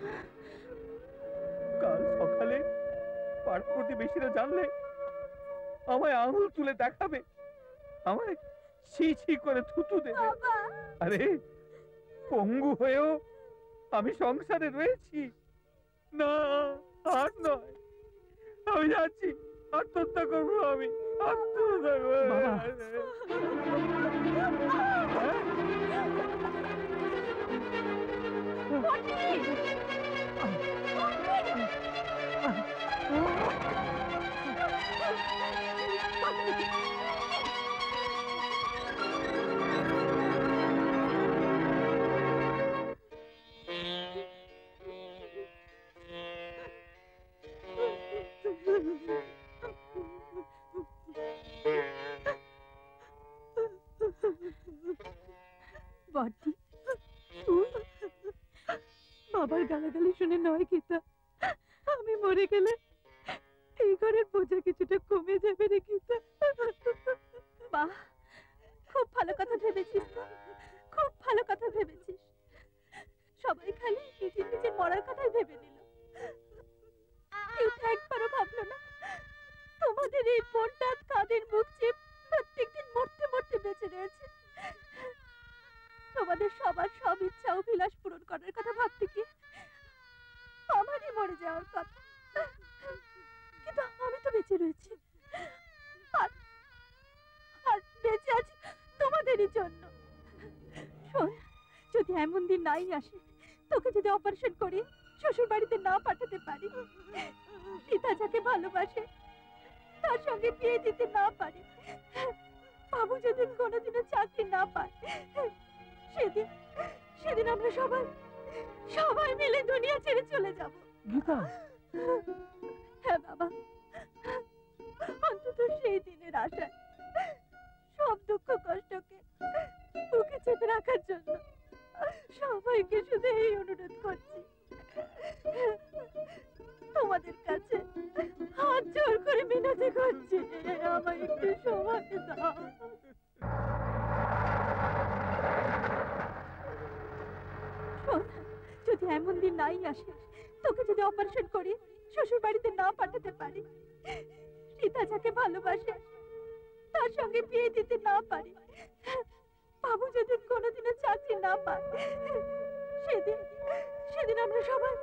কাল সকালে পাড় প্রতিবেশীরা জানলে আমায় আঙুল তুলে দেখাবে, আমায় ছি ছি করে থুতু দেবে। আরে পঙ্গু হয়েও আমি সংসারে রয়েছি না, আর নয়, আমি যাচ্ছি, আত্মহত্যা করবো, আমি আত্মহত্যা বড়দি, তুই বাবার গালাগালি শুনে নয় গীতা, আমি মরে গেলে এই ঘরের বোঝা কিছুটা কমে যাবে রে গীতা। বাহ, খুব ভালো কথা ভেবেছিস তো, খুব ভালো কথা ভেবেছিস। সবাই খালি নিজের নিজের মরার কথাই ভেবে নিল, কেউ তো একবারও ভাবলো না তোমাদের এই বোনটা কাঁধের মুখ চেয়ে প্রত্যেকদিন মরতে মরতে বেঁচে রয়েছে। তোমাদের সবার সব ইচ্ছা অভিলাষ পূরণ করার কথা ভাবতে কি আমারই মরে যাওয়ার কথা, কিন্তু আমি তো বেঁচে রয়েছি, আর বেঁচে আছি তোমাদেরই জন্য। শোন, যদি এমন দিন নাই আসে, তোকে যদি অপারেশন করি শ্বশুর বাড়িতে না পাঠাতে পারি, সীতা যাকে ভালোবাসে তার সঙ্গে বিয়ে দিতে না পারি, বাবু যদি কোনোদিনও চাকরি না পায়, সেদিন আমরা সবাই মিলে দুনিয়া ছেড়ে চলে যাব। গীতা, হ্যাঁ বাবা, অন্তত সেই দিনের আশায় সব দুঃখ কষ্টকে বুকে চেপে রাখার জন্য সবাইকে শুধু এই অনুরোধ করছি, তোমাদের কাছে হাত জোর করে মিনতি করছি, আমায় একটু সময় দাও। শোন, যদি এমন দিন নাই আসে, তোকে যদি অপারেশন করি শ্বশুর বাড়িতে না পাঠাতে পারি, সীতা যাকে ভালোবাসে তার সঙ্গে বিয়ে দিতে না পারি, বাবু যদি কোনোদিনও চাকরি না পায়, সেদিন আমরা সবাই।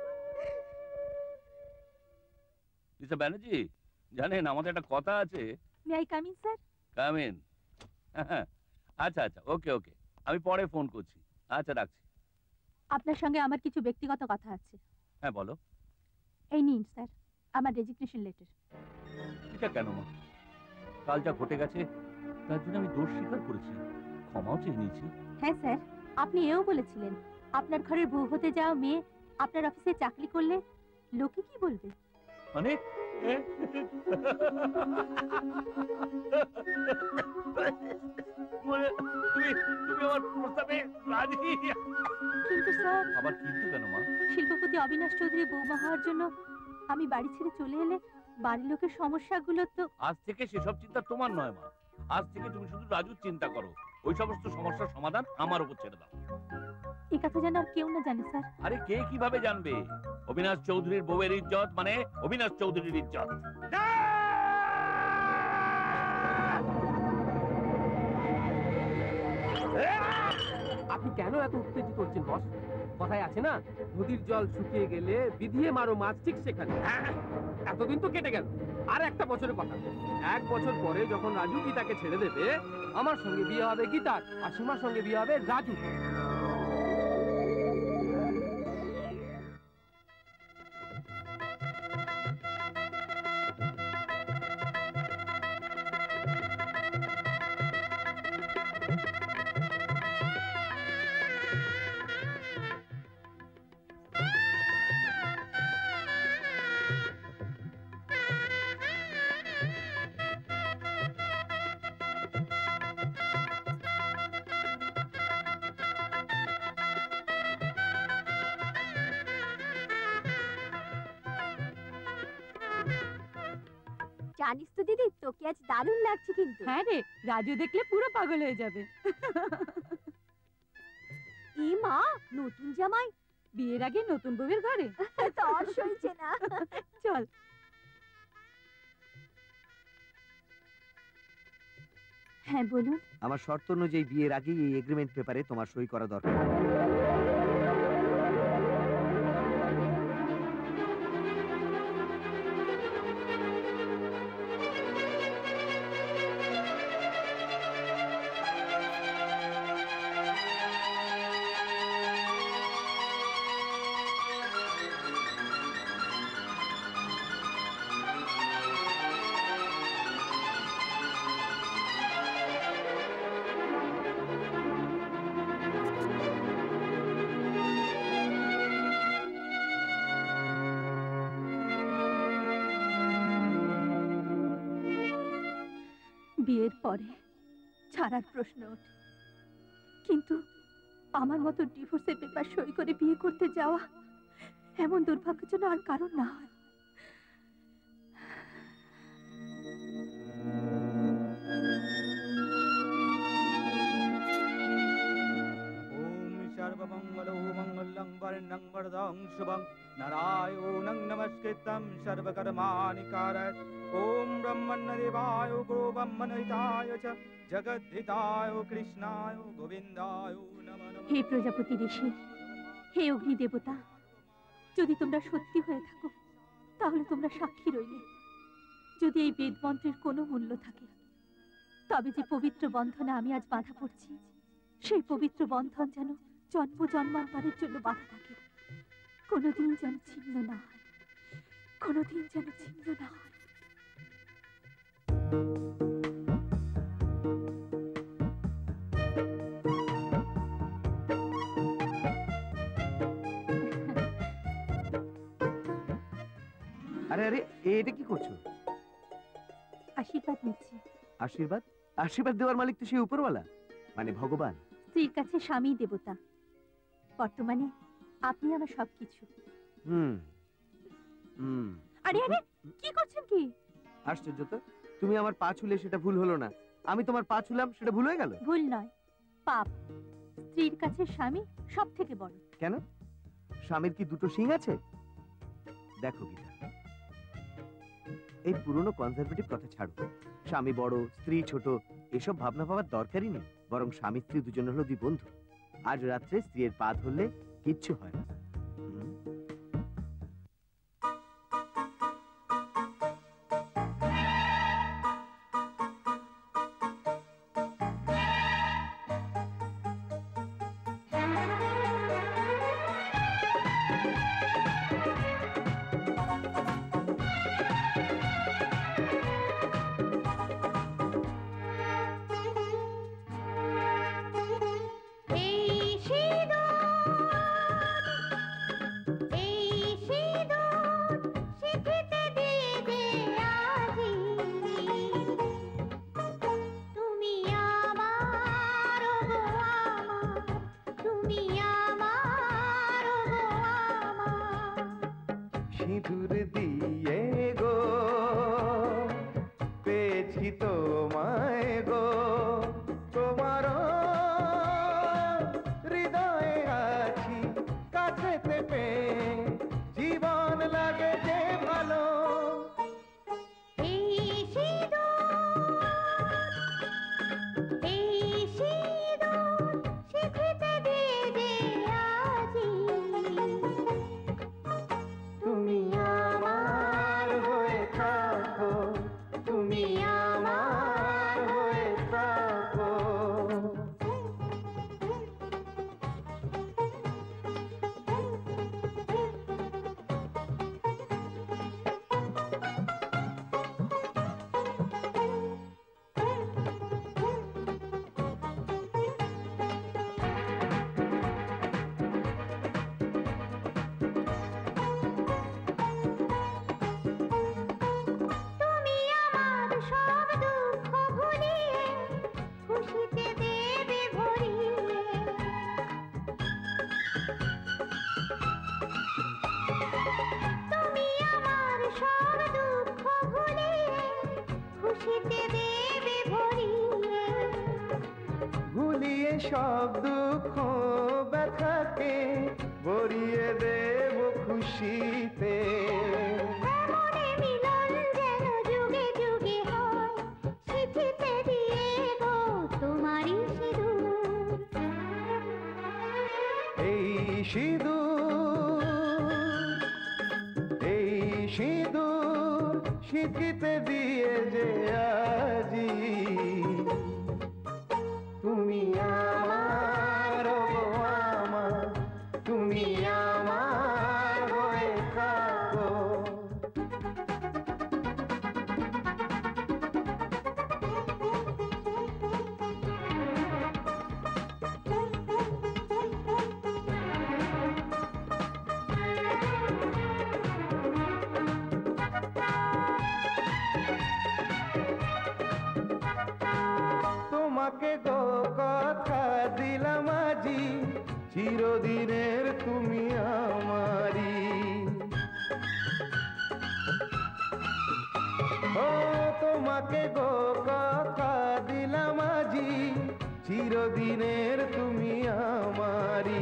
মিস্টার ব্যানার্জি, জানেন আমাদের একটা কথা আছে। May I come in sir? Come in. আচ্ছা আচ্ছা, ওকে ওকে, আমি পরে ফোন করছি। আচ্ছা, রাখছি। আপনার সঙ্গে আমার কিছু ব্যক্তিগত কথা আছে। হ্যাঁ বলো। এই নিন স্যার আমার রেজিগনেশন লেটার। এটা কেন মা? কাল যা ঘটে গেছে তার জন্য আমি দোষ স্বীকার করেছি, ক্ষমাও চেয়ে নিয়েছি। হ্যাঁ স্যার, আপনি এও বলেছিলেন আপনার ঘরের বউ হতে যাওয়া মেয়ে আপনার অফিসে চাকরি করলে লোকে কি বলবে। মানে তুমি আমার প্রস্তাবে রাজি? কিন্তু স্যার। আবার কিন্তু কেন মা? শিল্পপতি অবিনাশ চৌধুরী বৌমা হওয়ার জন্য আমি বাড়ি ছেড়ে চলে এলে বাড়ির লোকের সমস্যাগুলো তো। আজ থেকে সেসব চিন্তা তোমার নয় মা, আজ থেকে তুমি শুধু রাজুর চিন্তা করো। ওই সমস্ত সমস্যার সমাধান আমার উপর ছেড়ে দাও। এই কথা যেন আর কেউ না জানে স্যার। আরে কে কিভাবে জানবে? অবিনাশ চৌধুরীর বউয়ের ইজ্জত মানে অবিনাশ চৌধুরীর ইজ্জত। আপনি কেন এত উত্তেজিত হচ্ছেন বস? কথায় আছে না, নদীর জল শুকিয়ে গেলে বিধিয়ে মারো মাছ, ঠিক সেখানে। এতদিন তো কেটে গেল, আর একটা বছরের কথা। 1 বছর পরে যখন রাজু গীতাকে ছেড়ে দেবে, আমার সঙ্গে বিয়ে হবে গীতার, আর সীমার সঙ্গে বিয়ে হবে রাজু। জানিস তো দিদি, তোকে আজ দারুণ লাগছে কিন্তু। হ্যাঁ রে, রাজু দেখলে পুরো পাগল হয়ে যাবে। এ মা, নতুন জামাই? বিয়ের আগে নতুন বউয়ের ঘরে তোর সইছে না। চল। হ্যাঁ বলুন। আমার শর্ত অনুযায়ী বিয়ের আগেই এই এগ্রিমেন্ট পেপারে তোমার সই করা দরকার। বিয়ের পরে ছাড়ার প্রশ্ন ওঠে, কিন্তু আমার মতো ডিভোর্সের পেপার সই করে বিয়ে করতে যাওয়া এমন দুর্ভাগ্য যেন আর কারণ না হয়। सर्वमंगलो मंगलं वरनं वरदं शुभं नारायणं नमस्कृतं सर्वकर्माणि कारयेत्। ओम ब्रह्मण्यदेवाय गुरु ब्रह्मणहिताय च जगद्धिताय कृष्णाय गोविन्दाय नमः नमः। হে প্রজাপতি ঋষি, হে অগ্নি দেবতা, যদি তোমরা সত্যি হয়ে থাকো তাহলে তোমরা সাক্ষী রইলে। যদি এই বেদ মন্ত্রের কোনো মূল্য থাকে, তবে যে পবিত্র বন্ধনে আমি আজ বাধা পড়ছি, সেই পবিত্র বন্ধন যেন জন্ম জন্মান্তরের জন্য বাধা থাকে, কোনোদিন যেন ছিন্ন না হয়, কোনোদিন যেন ছিন্ন না হয়। আরে আরে, এটা কি করছো? আশীর্বাদ নিচ্ছে। আশীর্বাদ? আশীর্বাদ দেওয়ার মালিক তো সেই উপরওয়ালা, মানে ভগবান। স্ত্রীর কাছে স্বামী দেবতা, বর্তমানে আপনি আমার সবকিছু। আরে আরে, কি করছেন কি? আশ্চর্য তো, তুমি আমার পা ছুলে সেটা ভুল হলো না, আমি তোমার পা ছুলাম সেটা ভুল হয়ে গেল। ভুল নয়, পাপ। স্ত্রীর কাছে স্বামী সব থেকে বড়। কেন? স্বামীর কি দুটো শিং আছে? দেখো গীতা, এই পুরনো কনজারভেটিভ কথা ছাড়ো। স্বামী বড়, স্ত্রী ছোট, এসব ভাবনা ভাবার দরকারই নেই। বরং স্বামী স্ত্রী দুজন হলো দুই বন্ধু। আজ রাত্রে স্ত্রীর পা ধরলে কিচ্ছু হয় না। সব দুঃখ ব্যথাকে ভরিয়ে দেব খুশিতে। সিঁদুর সিঁথিতে দিয়ে যে আজি তুমি আমার গো আমার, তুমি আমার হয়ে থাকো। তোমাকে গো কথা দিলাম আজি, চিরদিনের তুমি আমারি। ও তোমাকে গো কথা দিলাম আজি, চিরদিনের তুমি আমারি।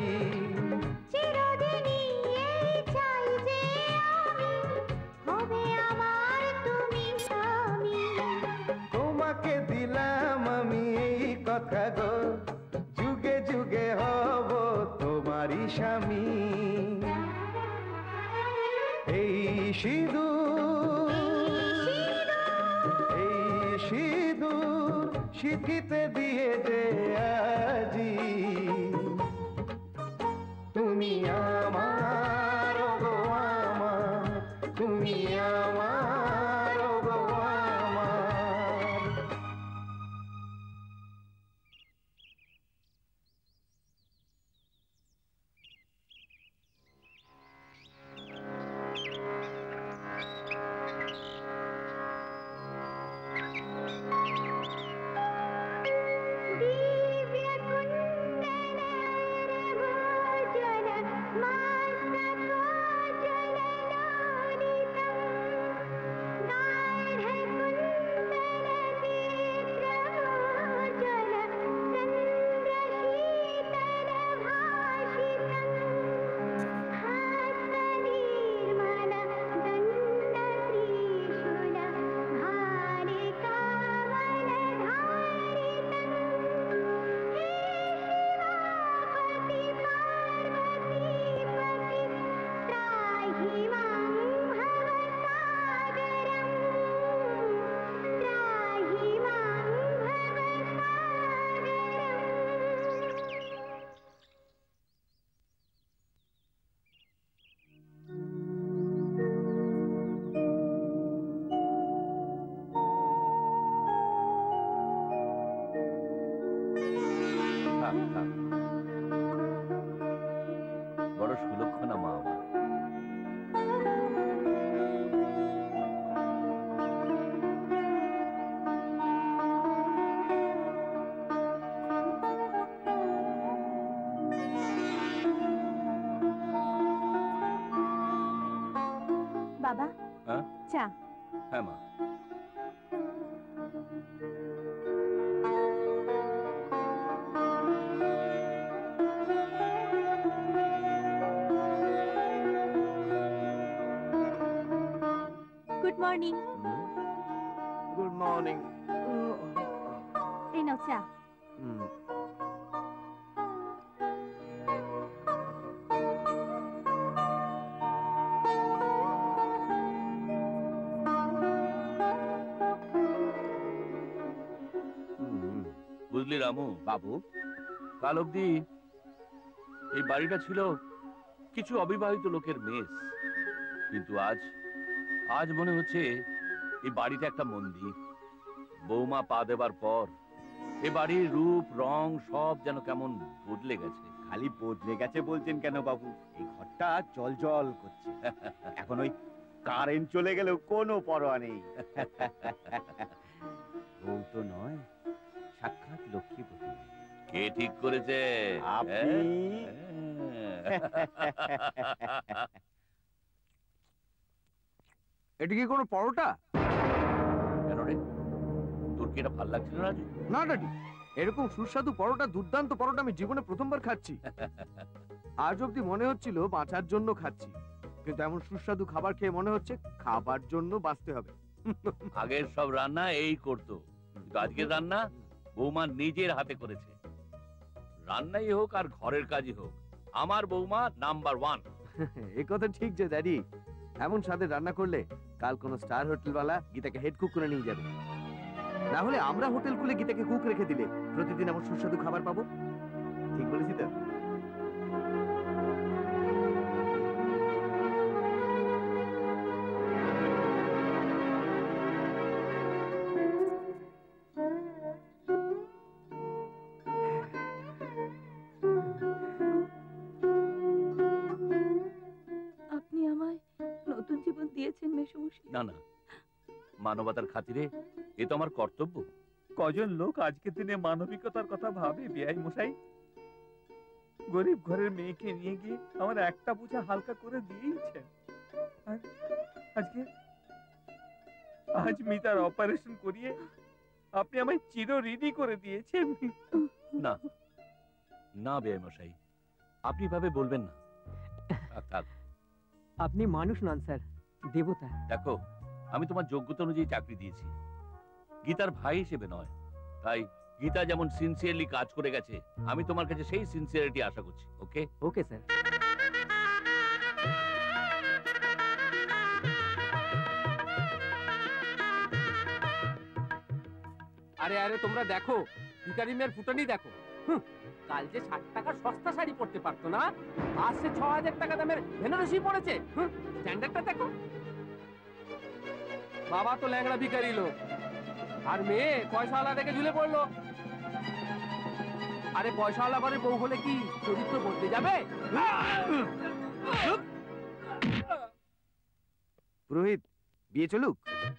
তোমাকে দিলাম আমি এই কথা গো, যুগে যুগে হব তোমারই স্বামী। এই সিঁদুর সিঁথিতে দিয়ে যে আজি তুমি আমার গো আমার, তুমি আমার গো আমার। বড় সুলক্ষণা মা আমার। বাবা হ্যাঁ চা। হ্যাঁ মা। Good morning. Good morning. এই নাও চা। বুঝলি রামু বাবু, কাল অব্দি এই বাড়িটা ছিল কিছু অবিবাহিত লোকের মেস, কিন্তু আজ আজ মনে হচ্ছে এই বাড়িটা একটা মন্দির। বৌমা পা দেবার পর এ বাড়ির রূপ রং সব যেন কেমন বদলে গেছে। খালি বদলে গেছে বলছেন কেন বাবু, এই ঘরটা জল জল করছে। এখন ওই কারেন্ট চলে গেলেও কোনো পরোয়া নেই। বউ তো নয়, সাক্ষাৎ লক্ষ্মীপতি। কে ঠিক করেছে? আপনি। এটা কি কোনো পরোটা? কেন রে, তোর কি এটা ভাল লাগছিল না? না ডাডি, এরকম সুস্বাদু পরোটা, দুর্দান্ত পরোটা আমি জীবনে প্রথমবার খাচ্ছি। আজ অব্দি মনে হচ্ছিল বাঁচার জন্য খাচ্ছি, কিন্তু এমন সুস্বাদু খাবার খেয়ে মনে হচ্ছে খাবার জন্য বাঁচতে হবে। আগের সব রান্না এই করতো, কিন্তু আজকের রান্না বৌমা নিজের হাতে করেছে। রান্নাই হোক আর ঘরের কাজই হোক, আমার বৌমা নাম্বার 1। এই কথা ঠিক যে ড্যাডি, এমন স্বাদের রান্না করলে কাল কোন স্টার হোটেলওয়ালা গীতাকে হেড কুক করে নিয়ে যাবে। না হলে আমরা হোটেল খুলে গীতাকে কুক রেখে দিলে প্রতিদিন এমন সুস্বাদু খাবার পাবো। ঠিক বলেছি তো? আপনি আমায় নতুন জীবন দিয়েছেন মেসোমশাই। না না, মানবতার খাতিরে এ তো আমার কর্তব্য। কজন লোক আজকের দিনে মানবিকতার কথা ভাবে বেআই মশাই? গরিব ঘরের মেয়েকে নিয়ে গিয়ে আমার একটা বোঝা হালকা করে দিয়েছেন। আজ মিতার অপারেশন করিয়ে আপনি আমায় চিরঋণী করে দিয়েছেন। না না বেআই মশাই, আপনি ভাবে বলবেন না। থাক। আপনি মানুষ নন স্যার, দেবতা। দেখো, আমি তোমার যোগ্যতা অনুযায়ী চাকরি দিয়েছি, গীতার ভাই হিসেবে নয়। তাই গীতা যেমন সিনসিয়ারলি কাজ করে গেছে, আমি তোমার কাছে সেই সিনসিয়ারিটি আশা করছি। ওকে? Okay sir. আরে আরে তোমরা দেখো, ভিখারি মেয়ের ফুটানি দেখো। কাল যে 60 টাকার সস্তা শাড়ি পরতে পারতো না, আজ সে 6000 টাকা দামের বেনারসি পড়েছে। স্ট্যান্ডার্ডটা দেখো। বাবা তো ল্যাংড়া ভিখারি লোক, আর মেয়ে পয়সাওয়ালা দেখে ঝুলে পড়লো। আরে পয়সাওয়ালা ঘরে বউ হলে কি চরিত্র বদলে যাবে? পুরোহিত, বিয়ে চলুক।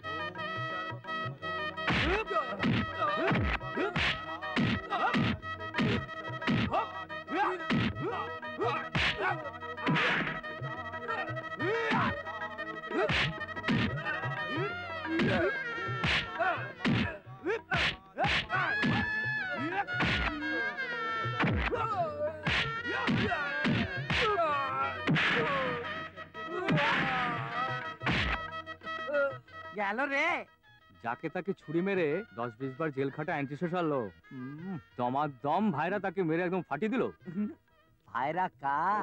গেল রে। যাকে তাকে ছুরি মেরে 10-20 বার জেল খাটা অ্যান্টিসে সারলো, দমাদম ভাইরা তাকে মেরে একদম ফাটিয়ে দিল। ভাইরা কার?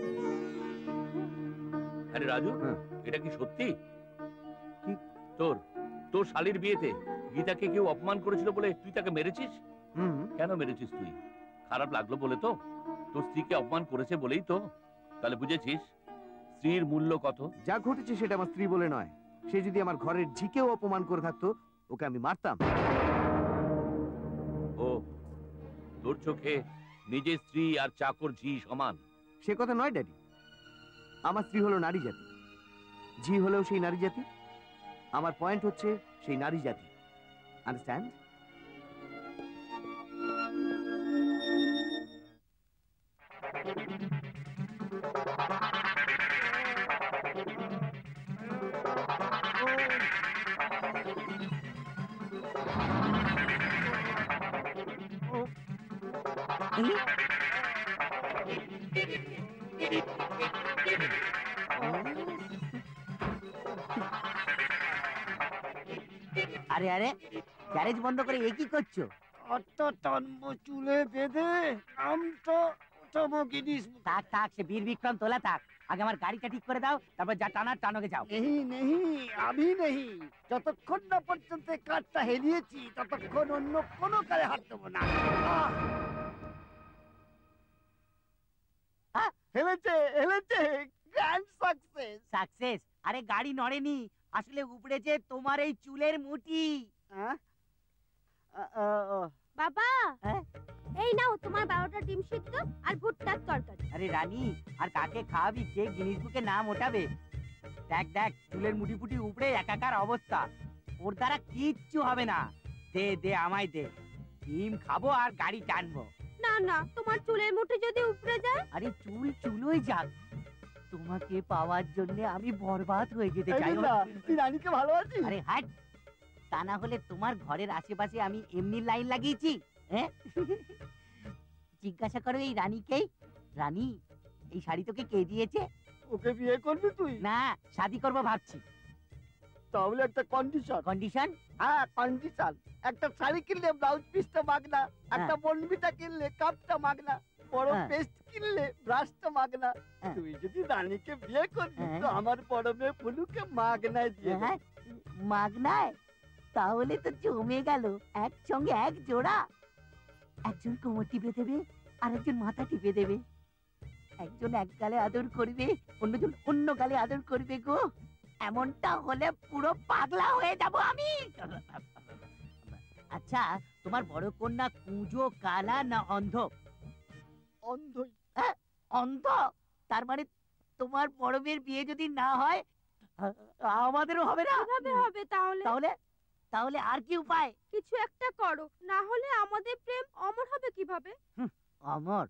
আরে রাজু, এটা কি সত্যি? তোর তোর শালির বিয়েতে গীতাকে কেউ অপমান করেছিল বলে তুই তাকে মেরেছিস? কেন মেরেছিস তুই? খারাপ লাগলো বলে তো? তোর স্ত্রীকে অপমান করেছে বলেই তো? তাহলে বুঝেছিস স্ত্রীর মূল্য কত? যা ঘটেছে সেটা আমার স্ত্রী বলে নয়। সে যদি আমার ঘরের ঝিকেও অপমান করে থাকতো, ওকে আমি মারতাম। ও, তোর চোখে নিজের স্ত্রী আর চাকর ঝি সমান? সে কথা নয় ড্যাডি, আমার স্ত্রী হলো নারী জাতি, ঝি হলেও সেই নারী জাতি। আমার পয়েন্ট হচ্ছে সেই নারী জাতি। আন্ডারস্ট্যান্ড? আরে আরে, গ্যারেজ বন্ধ করে এ কি করছো? অত তন্ম চুলে বেঁধে আমটা উঠাবো জিনিস। থাক থাক, সে বীর বিক্রম তোলা থাক। আগে আমার গাড়িটা ঠিক করে দাও, তারপর যা টানার টানোকে যাও। নেহি নেহি, আমি নেহি। যতক্ষণ না পর্যন্ত কাঠটা হেলিয়েছি, ততক্ষণ অন্য কোনো কারে হাত দেবো না। হেলেছে হেলেছে, গ্র্যান্ড সাকসেস। সাকসেস? আরে গাড়ি নড়েনি, আসলে উপড়েছে তোমার এই চুলের মুঠি। বাবা, এই নাও তোমার 12টা ডিম সিদ্ধ আর ভুট্টার তরকারি। আরে রানী, আর কাকে খাওয়াবি? কে গিনিস বুকে নাম ওঠাবে? দেখ দেখ, চুলের মুঠি ফুটি উপড়ে একাকার অবস্থা। ওর দ্বারা কিচ্ছু হবে না। দে দে, আমায় দে। ডিম খাবো আর গাড়ি টানবো। না না, তোমার চুলের মুঠি যদি উপড়ে যায়? আরে চুল চুলোই যাক, তোমাকে পাওয়ার জন্য আমি বরবাদ হয়ে যেতে চাই। তুই রানীকে ভালোবাসিস? আরে হাট, তা না হলে তোমার ঘরের আশেপাশে আমি এমনি লাইন লাগিয়েছি। হ্যাঁ জিজ্ঞাসা করো এই রানীকেই। রানী, এই শাড়ি তোকে কে দিয়েছে? ওকে বিয়ে করবি তুই? না, শাদি করবো ভাবছি। তাহলে একটা কন্ডিশন। কন্ডিশন? হ্যাঁ কন্ডিশন। একটা শাড়ি কিনলে ব্লাউজ পিসটা মাগনা, একটা বনবিটা কিনলে কাপটা মাগনা, বড় পেস্ট কিনলে ব্রাশটা মাগনা। তুই যদি রানীকে বিয়ে করবি তো আমার বড় মেয়ে ফুলুকে মাগনায় দিয়ে দে। মাগনায়? তাহলে তো জমে গেল, একসঙ্গে এক জোড়া। একজন কোমর টিপে দেবে আর একজন মাথা টিপে দেবে। একজন এক গালে আদর করবে, অন্যজন অন্য গালে আদর করবে গো। এমনটা হলে পুরো পাগলা হয়ে যাব আমি। আচ্ছা, তোমার বড় কন্যা কুঁজো, কালা না অন্ধ? অন্ধই। অন্ধ? তার মানে তোমার বড় মেয়ের বিয়ে যদি না হয় আমাদেরও হবে না? কিভাবে হবে তাহলে? তাহলে তাহলে আর কি উপায়? কিছু একটা করো, না হলে আমাদের প্রেম অমর হবে কিভাবে? অমর?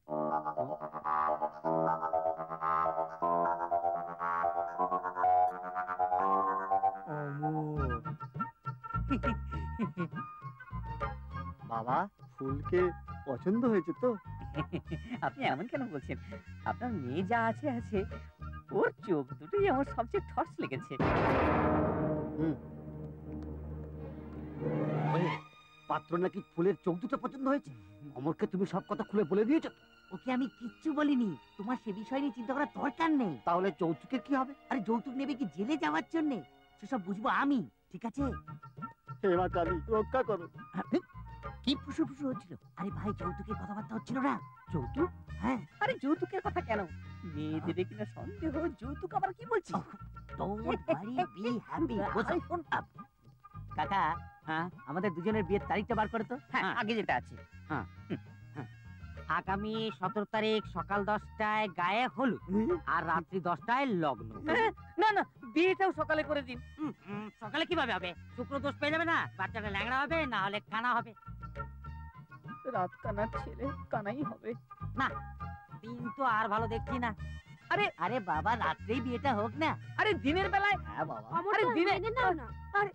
বাবা, ফুলকে পছন্দ হয়েছে তো? আপনি এমন কেন বলছেন? আপনার মেয়ে যা আছে আছে, ওর চোখ দুটোই আমার সবচেয়ে ঠস লেগেছে। পাত্র নাকি ফুলের চোখ দুটো পছন্দ হয়েছে। অমরকে তুমি সব কথা খুলে বলে দিয়েছো? ওকে আমি কিচ্ছু বলিনি। তোমার সে বিষয় নিয়ে চিন্তা করার দরকার নেই। তাহলে যৌতুকের কি হবে? আরে যৌতুক নেবে কি জেলে যাওয়ার জন্য? সেসব বুঝবো আমি, ঠিক আছে? হে মা কালী, রক্ষা করো। কি ফুসু ফুসু হচ্ছিল? আরে ভাই, যৌতুকের কথাবার্তা হচ্ছিল না। যৌতুক? হ্যাঁ। আরে যৌতুকের কথা কেন? মেয়ে দেবে কিনা সন্দেহ, যৌতুক আবার কি বলছিস? Don't worry, be happy. কাকা, আমাদের দুজনের বিয়ের তারিখটা বার করো তো। হ্যাঁ, আগে যেটা আছে। আগামী 17 তারিখ সকাল 10টায় গায়ে হলুদ আর রাত্রি 10টায় লগ্ন। না না, বিয়েটাও সকালে করে দিন। সকালে কিভাবে হবে? শুক্র দোষ পেয়ে যাবে না? বাচ্চাটা ল্যাংড়া হবে, না হলে কানা হবে। রাত কানার ছেলে কানাই হবে। না, দিন তো আর ভালো দেখছি না। আরে আরে বাবা, রাত্রেই বিয়েটা হোক না। আরে দিনের বেলায়। হ্যাঁ বাবা। আরে দিনে নাও না। আরে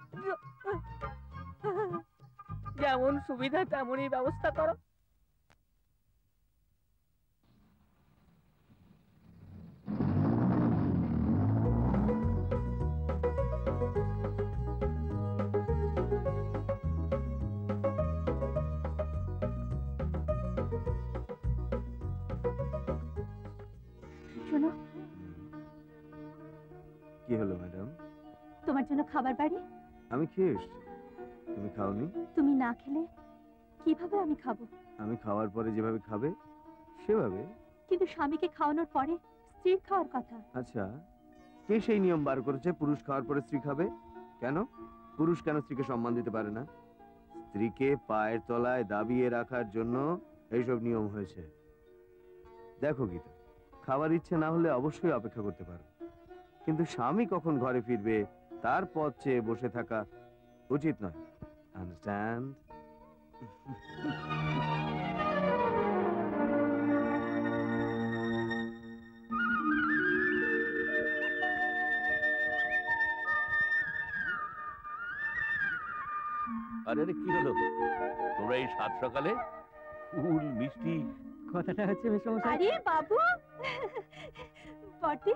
যেমন সুবিধা তেমনই ব্যবস্থা করো। শোনো, কি হলো ম্যাডাম? তোমার জন্য খাবার বাড়ি। আমি খেয়ে এসছি, তুমি খাওনি? তুমি না খেলে কিভাবে আমি খাবো? আমি খাওয়ার পরে যেভাবে খাবে সেভাবে। কিন্তু স্বামীকে খাওয়ানোর পরে স্ত্রীর খাওয়ার কথা। আচ্ছা, কে সেই নিয়ম বার করেছে পুরুষ খাওয়ার পরে স্ত্রী খাবে? কেন? পুরুষ কেন স্ত্রীকে সম্মান দিতে পারে না? স্ত্রীকে পায়ের তলায় দাবিয়ে রাখার জন্য এইসব নিয়ম হয়েছে। দেখো গীতা, খাবার ইচ্ছে না হলে অবশ্যই অপেক্ষা করতে পারো, কিন্তু স্বামী কখন ঘরে ফিরবে তার পথ চেয়ে বসে থাকা উচিত নয়। আন্ডারস্ট্যান্ড? আরে আরে কি হলো? তোমরা এই সাত সকালে ফুল মিষ্টি? কথাটা হচ্ছে মেসমশাই। আরে বাবু, বটি,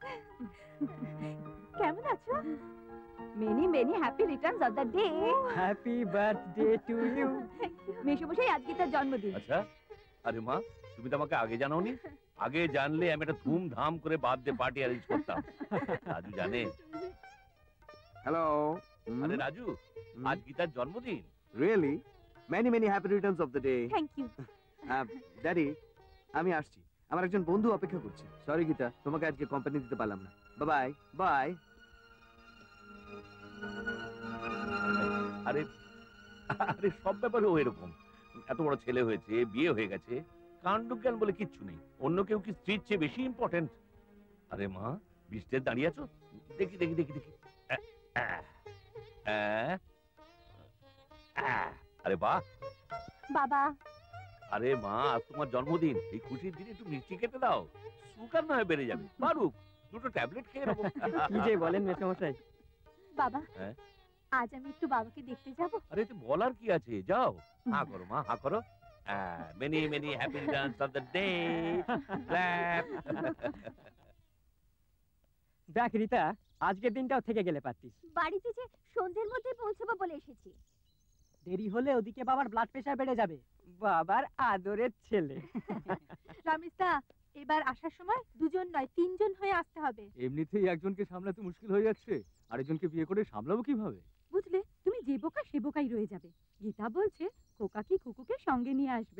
কেমন আছো? Many many happy returns of the day. Happy birthday to you. মেশোমশাই, আজকে তার জন্মদিন। আচ্ছা, আরে মা, তুমি তো আমাকে আগে জানাওনি। আগে জানলে আমি একটা ধুমধাম করে বার্থডে পার্টি অ্যারেঞ্জ করতাম। রাজু জানে? হ্যালো। আরে রাজু, আজ গীতার জন্মদিন। Really? Many many happy returns of the day. Thank you. Daddy, আমি আসছি, আমার একজন বন্ধু অপেক্ষা করছে। সরি গীতা, তোমাকে আজকে কোম্পানি দিতে পারলাম না। Bye bye. আরে আরে সব ব্যাপারে ও এরকম। এত বড় ছেলে হয়েছে, বিয়ে হয়ে গেছে, কাণ্ডজ্ঞান বলে কিচ্ছু নেই। অন্য কেউ কি স্ত্রীর চেয়ে বেশি ইম্পর্টেন্ট? আরে মা, বৃষ্টিতে দাঁড়িয়ে আছো? দেখি দেখি দেখি দেখি। আরে বাহ। বাবা। আরে মা, আজ তোমার জন্মদিন, এই খুশির দিনে একটু মিষ্টি খেতে দাও, সুগার না হয়ে বেড়ে যাবে। বারুক, দুটো ট্যাবলেট খেয়ে নেবো। কি যে বলেন মেসমশাই। বাবা, আজ আমি একটু বাবাকে দেখতে যাব। আরে তো বলার কি আছে, যাও। হা করো মা, হা করো। Many, many happy returns of the day. Clap. দেখ রিতা, আজকের দিনটাও থেকে গেলে পারতিস। বাড়িতে যে সন্ধ্যের মধ্যে পৌঁছাবো বলে এসেছি। দেরি হলে ওদিকে বাবার ব্লাড প্রেশার বেড়ে যাবে। বাবার আদরের ছেলে। রমেশদা, এবার আসার সময় দুজন নয় 3 জন হয়ে আসতে হবে। এমনিতেই একজনকে সামলাতে মুশকিল হয়ে যাচ্ছে, আরেকজনকে বিয়ে করে সামলাবো কিভাবে? বুঝলে, তুমি যে বোকা সে বোকাই রয়ে যাবে। গীতা বলছে খোকা কি কুকুকে সঙ্গে নিয়ে আসবে।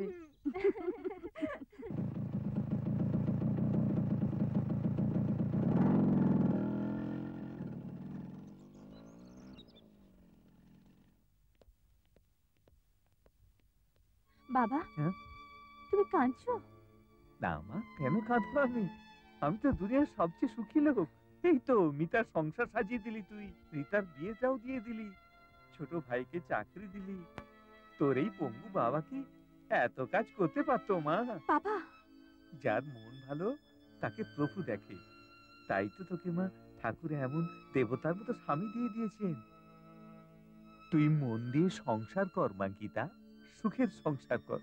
বাবা, তুমি কাঁদছো? না মা, কেন কাঁদবো আমি? আমি তো দুনিয়ার সবচেয়ে সুখী লোক। এই তো মিতার সংসার সাজিয়ে দিলি তুই, রিতার বিয়েটাও দিয়ে দিলি, ছোট ভাইকে চাকরি দিলি। তোর এই পঙ্গু বাবা কি এত কাজ করতে পারতো মা? বাবা, যার মন ভালো তাকে প্রভু দেখে, তাই তো তোকে মা ঠাকুর এমন দেবতার মতো স্বামী দিয়ে দিয়েছেন। তুই মন দিয়ে সংসার কর মা গীতা, সুখের সংসার কর।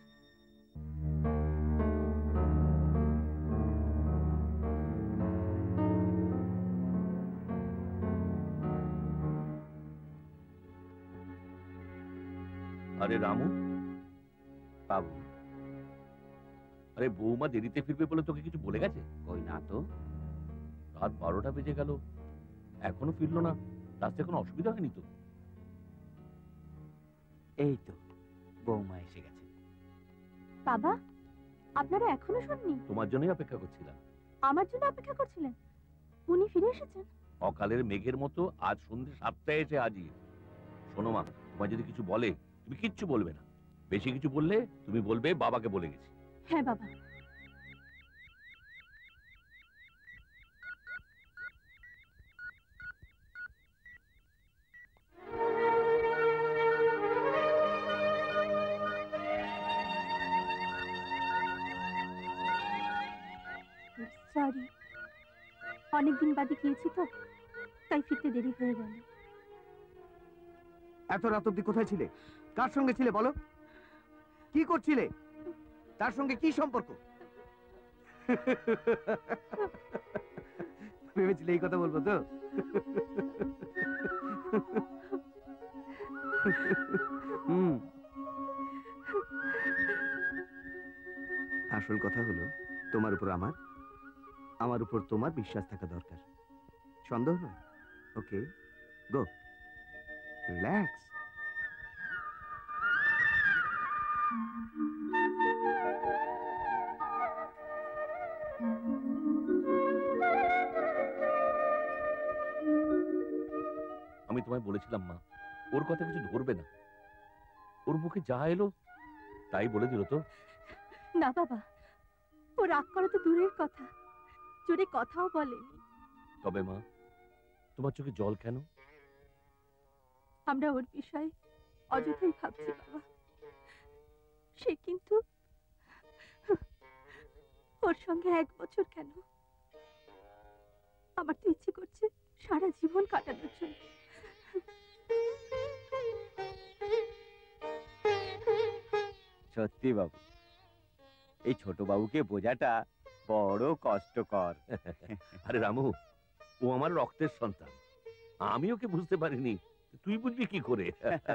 আরে রামু বাবু, আরে বৌমা দেরিতে ফিরবে বলে তোকে কিছু বলে গেছে? কই না তো। রাত 12টা বেজে গেল, এখনো ফিরলো না। রাস্তায় কোনো অসুবিধা হয়নি তো? এই তো বৌমা এসে গেছে। বাবা, আপনারা এখনো শুননি? তোমার জন্যই অপেক্ষা করছিলাম। আমার জন্য অপেক্ষা করছিলেন? উনি ফিরে এসেছেন? অকালের মেঘের মতো আজ সন্ধ্যে 7টায় এসে হাজির। শোনো মা, তোমার যদি কিছু বলে তুমি কিচ্ছু বলবে না। বেশি কিছু বললে তুমি বলবে বাবাকে বলে গেছি। হ্যাঁ বাবা। সরি, অনেকদিন বাদে গিয়েছি তো, তাই ফিরতে দেরি হয়ে গেল। এত রাত অব্দি কোথায় ছিলে? কার সঙ্গে ছিলে বলো? কি করছিলে? তার সঙ্গে কি সম্পর্ক? ভেবেছিলে এই কথা বলবো তো? আসল কথা হলো তোমার উপর আমার উপর তোমার বিশ্বাস থাকা দরকার। সন্দেহ নয়। Okay, go, relax. আমি তোমায় বলেছিলাম মা, ওর কথা কিছু ধরবে না। ওর মুখে যা এলো তাই বলে দিল তো। না বাবা, ও রাগ করা তো দূরের কথা, জোরে কথাও বলেনি। তবে মা, তোমার চোখে জল কেন? আমরা ওর বিষয়ে অযথাই ভাবছি বাবা। সে কিন্তু ওর সঙ্গে 1 বছর কেন, আমার তো ইচ্ছে করছে সারা জীবন কাটানোর জন্য। সত্যি বাবু, এই ছোট বাবুকে বোঝাটা বড় কষ্টকর। আরে রামু, ও আমার রক্তের সন্তান, আমি ওকে বুঝতে পারিনি, তুই বুঝবি কি করে?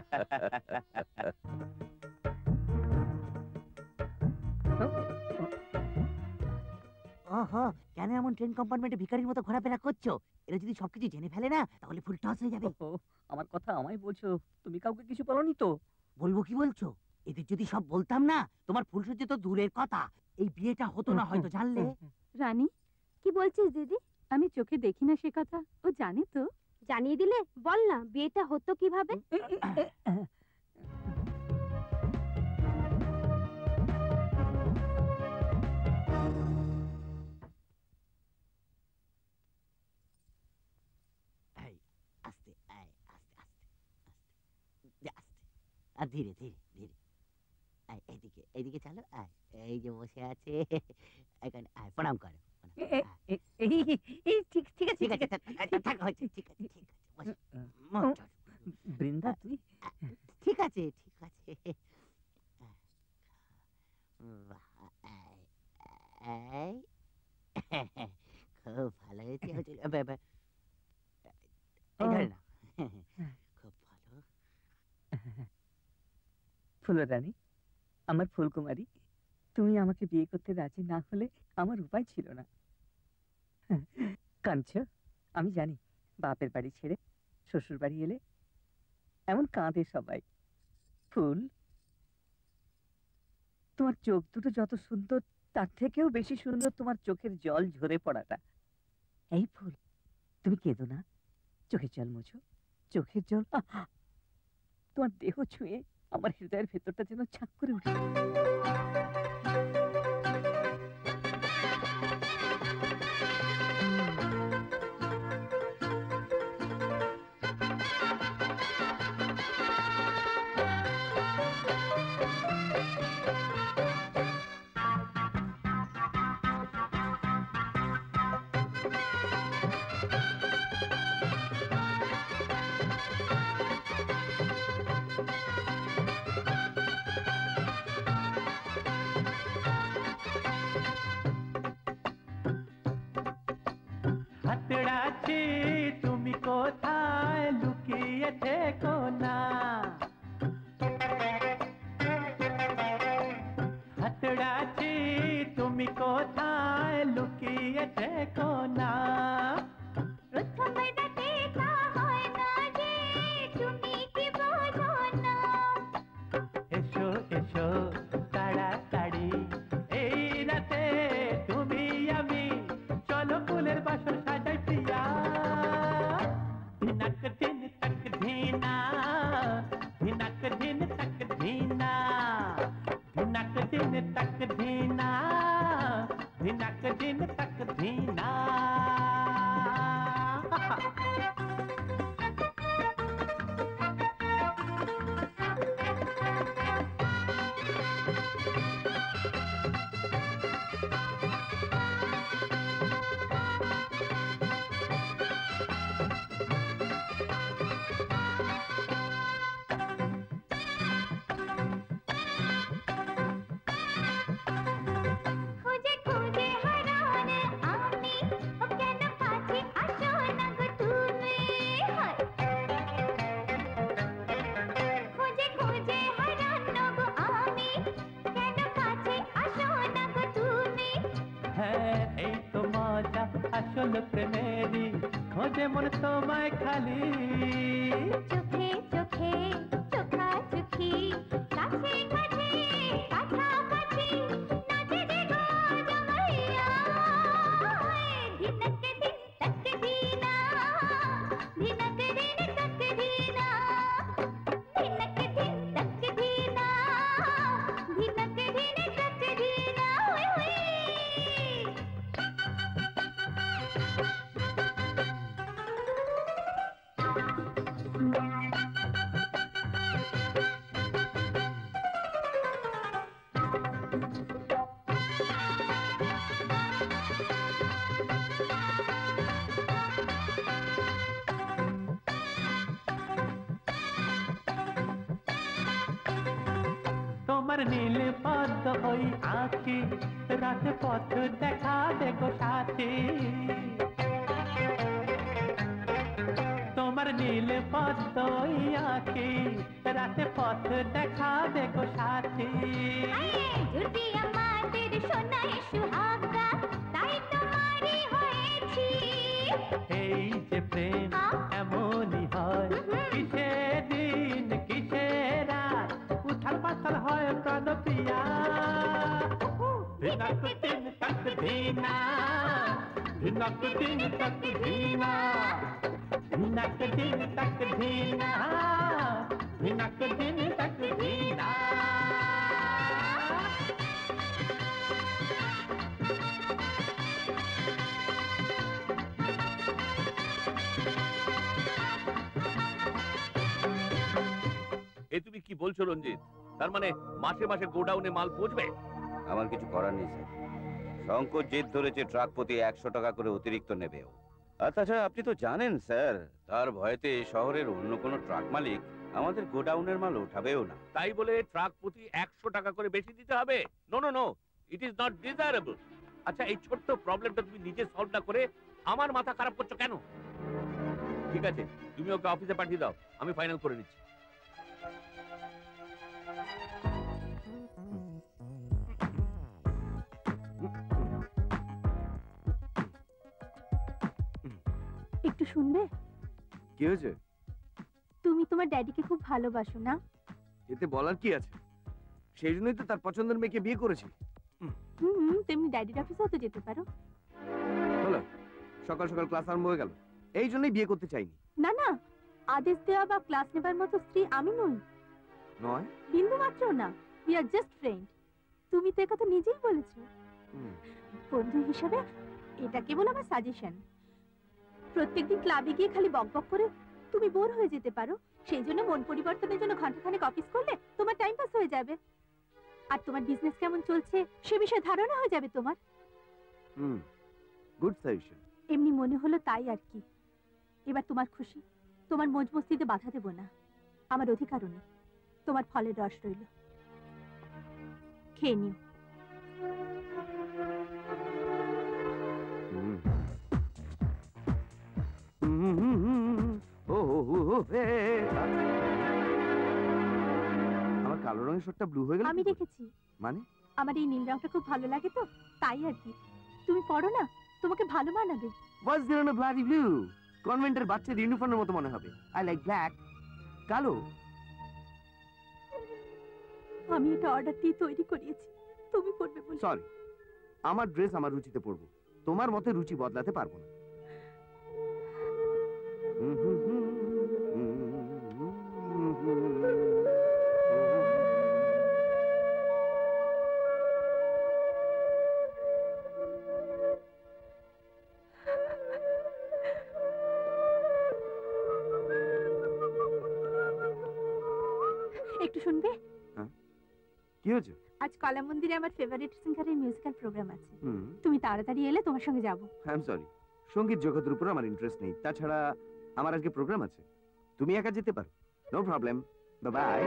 ওহো, কেন এমন ট্রেন কম্পার্টমেন্টে ভিখারির মতো ঘোরাফেরা করছো? এরা যদি সবকিছু জেনে ফেলে না, তাহলে ফুল টস হয়ে যাবে। আমার কথা আমায় বলছো, তুমি কাউকে কিছু বলনি তো? বলবো কি বলছো? এদের যদি সব বলতাম না, তোমার ফুলসজ্জা তো দূরের কথা, এই বিয়েটা হতো না হয়তো, জানলে? রানী, কি বলছিস দিদি? আমি চোখে দেখি না সে কথা, ও জানে তো। জানিয়ে দিলে বল না, বিয়েটা হতো কিভাবে? আস্তে, আয়, আস্তে আস্তে আস্তে আস্তে, আর ধীরে ধীরে ধীরে। আয়, এইদিকে এইদিকে চলো। আয়, এই যে বসে আছে এখানে, আয়, প্রণাম করো। ঠিক আছে, ঠিক আছে, থাক, হয়েছে, ঠিক আছে, ঠিক আছে, বসো। বৃন্দা, তুই ঠিক আছে, ঠিক আছে। খুব ভালো হয়েছে হুজুর। এই ধরে নাও। খুব ভালো। ফুলরানী, আমার ফুলকুমারী, তুমি আমাকে বিয়ে করতে রাজি না হলে আমার উপায় ছিল না। কাঁদছো? আমি জানি, বাপের বাড়ি ছেড়ে শ্বশুর বাড়ি এলে এমন কাঁদে সবাই। ফুল, তোমার চোখ দুটো যত সুন্দর, তার থেকেও বেশি সুন্দর তোমার চোখের জল ঝরে পড়াটা। এই ফুল, তুমি কেঁদো না, চোখের জল মুছো। চোখের জল তোমার দেহ ছুঁয়ে আমার হৃদয়ের ভেতরটা যেন ঝাঁক করে উঠে। হাতড়াচ্ছি তুমি কোথায় লুকিয়ে থেকো না, হাতড়াচ্ছি তুমি কোথায় লুকিয়ে থেকো না। এসো এসো তাড়াতাড়ি এই রাতে তুমি আমি চলো ফুলের বাসর সাজাই প্রিয়া। ধিনক দিন তক ধীনা, ধিনক দিন তক ধীনা, ধিনক দিন তক ধীনা, ধিনক দিন তক ধীনা। হ্যাঁ এই তো মজা আসল প্রেমেরই, খোঁজে মন তোমায় খালি। চোখে চোখে চোখাচোখি, কাছে কাছে কাছাকাছি, নাচে রে গো জমাইয়া। ধিনক দিন তক ধীনা, ধিনক দিন তক ধীনা, ধিনক দিন তক ধীনা, ধিনক দিন তক ধীনা। হুই হুই। তোমার নীল পদ্ম ওই আঁখি, রাত পথ দেখা দেখো সাথী। তোমার নীল পদ্ম ওই আঁখি, রাত পথ দেখা দেখো সাথী। যদি আমাদের সোনায় সুহাগা, তাই তোমারই হয়েছি। এই যে প্রেম এমনই হয়, কিসে দিন কিসে রাত, উথাল পাথাল হয় প্রাণ প্রিয়া। ধিনক দিন তক ধীনা, ধিনক দিন তক ধীনা, ধিনক দিন তক ধীনা, ধিনক দিন তক ধীনা। এ তুমি কি বলছো রঞ্জিত? তার মানে মাসে মাসে গোডাউনে মাল পৌঁছবে? আমার কিছু করার নেই স্যার। শঙ্কর জেদ ধরেছে ট্রাক প্রতি 100 টাকা করে অতিরিক্ত নেবে ও। আর তাছাড়া আপনি তো জানেন স্যার, তার ভয়েতে শহরের অন্য কোনো ট্রাক মালিক আমাদের গোডাউনের মাল উঠাবেও না। তাই বলে ট্রাক প্রতি 100 টাকা করে বেশি দিতে হবে? No no no, it is not desirable. আচ্ছা এই ছোট্ট প্রবলেমটা তুমি নিজে সলভ না করে আমার মাথা খারাপ করছো কেন? ঠিক আছে, তুমি ওকে অফিসে পাঠিয়ে দাও, আমি ফাইনাল করে নিচ্ছি। একটু শুনবে? কি হয়েছে? তুমি তোমার ড্যাডিকে খুব ভালোবাসো না? এতে বলার কি আছে? সেই জন্যই তো তার পছন্দের মেয়েকে বিয়ে করেছি। তেমনি ড্যাডির অফিসেও তো যেতে পারো। হলো, সকাল সকাল ক্লাস আরম্ভ হয়ে গেল। এই জন্যই বিয়ে করতে চাইনি। না না, আদেশ দেওয়া বা ক্লাস নেবার মতো স্ত্রী আমি নই। নয়? বিন্দু মাত্র না। We are just friend. তুমি তো একথা নিজেই বলেছো। বন্ধু হিসাবে এটা কেবল আমার সাজেশন। প্রত্যেকদিন ক্লাবে গিয়ে খালি বকবক করে তুমি বোর হয়ে যেতে পারো। সেই জন্য মন পরিবর্তনের জন্য ঘন্টাখানেক অফিস করলে তোমার টাইম পাস হয়ে যাবে। আর তোমার বিজনেস কেমন চলছে সে বিষয়ে ধারণা হয়ে যাবে তোমার। Good suggestion. এমনি মনে হলো তাই আর কি। এবার তোমার খুশি, তোমার মौज মস্তিতে বাধা দেব না। আমার অধিকারও নেই। তোমার ফলের রস রইল, খেয়ে নিও। আমার কালো রঙের শার্টটা ব্লু হয়ে গেল। আমি রেখেছি। মানে? আমার এই নীল রংটা খুব ভালো লাগে তো, তাই আর কি। তুমি পড়ো না, তোমাকে ভালো মানাবে। What's there on a bloody blue? কনভেন্টের বাচ্চাদের ইউনিফর্মের মতো মনে হবে। I like black. কালো। আমি এটা অর্ডার দিয়ে তৈরি করিয়েছি, তুমি পড়বে বলে। সরি, আমার ড্রেস আমার রুচিতে পরবো, তোমার মতে রুচি বদলাতে পারবো না। একটু শুনবে? কি হয়েছে? আজ কলা মন্দিরে আমার ফেভারিট সিঙ্গারের মিউজিক্যাল প্রোগ্রাম আছে। তুমি তাড়াতাড়ি এলে তোমার সঙ্গে যাব। আই এম সরি, সঙ্গীত জগতের উপর আমার ইন্টারেস্ট নেই। তাছাড়া আমার আজকে প্রোগ্রাম আছে, তুমি একা যেতে পারো। No problem, bye bye.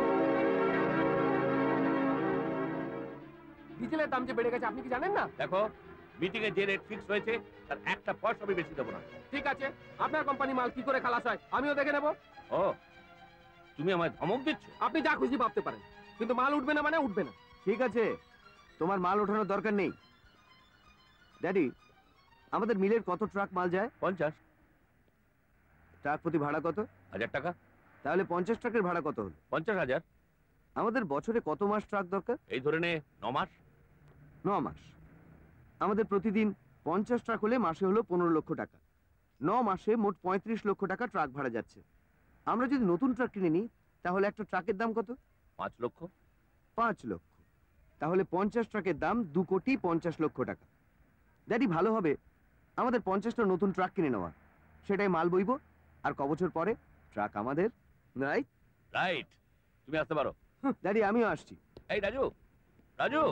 ডিজেলের দাম যে বেড়ে গেছে আপনি কি জানেন না? দেখো, মিটিং এ যে রেট ফিক্স হয়েছে তার একটা পয়সা আমি বেশি দেবো না। ঠিক আছে, আপনার কোম্পানি মাল কি করে খালাস হয় আমিও দেখে নেব। ও, তুমি আমায় ধমক দিচ্ছ? আপনি যা খুশি ভাবতে পারেন, কিন্তু মাল উঠবে না মানে উঠবে না। ঠিক আছে, তোমার মাল ওঠানোর দরকার নেই। ড্যাডি, আমাদের মিলের কত ট্রাক মাল যায়? 50। ট্রাক প্রতি ভাড়া কত? 1000 টাকা। তাহলে 50 ট্রাকের ভাড়া কত হলো? 50,000। আমাদের বছরে কত মাস ট্রাক দরকার? এই ধরে নে 9 মাস। 9 মাস। আমাদের প্রতিদিন 50 ট্রাক হলে মাসে হলো 15 লক্ষ টাকা। 9 মাসে মোট 35 লক্ষ টাকা ট্রাক ভাড়া যাচ্ছে। আমরা যদি নতুন ট্রাক কিনে নিই তাহলে একটা ট্রাকের দাম কত? 5 লক্ষ। 5 লক্ষ। তাহলে 50 ট্রাকের দাম 2,50,00,000 টাকা। ড্যাডি, ভালো হবে আমাদের 50টা নতুন ট্রাক কিনে নেওয়া। সেটাই মাল বইব, আর ক বছর পরে ট্রাক আমাদের। রাইট? রাইট। তুমি আসতে পারো। ড্যাডি, আমিও আসছি। এই রাজু, রাজু,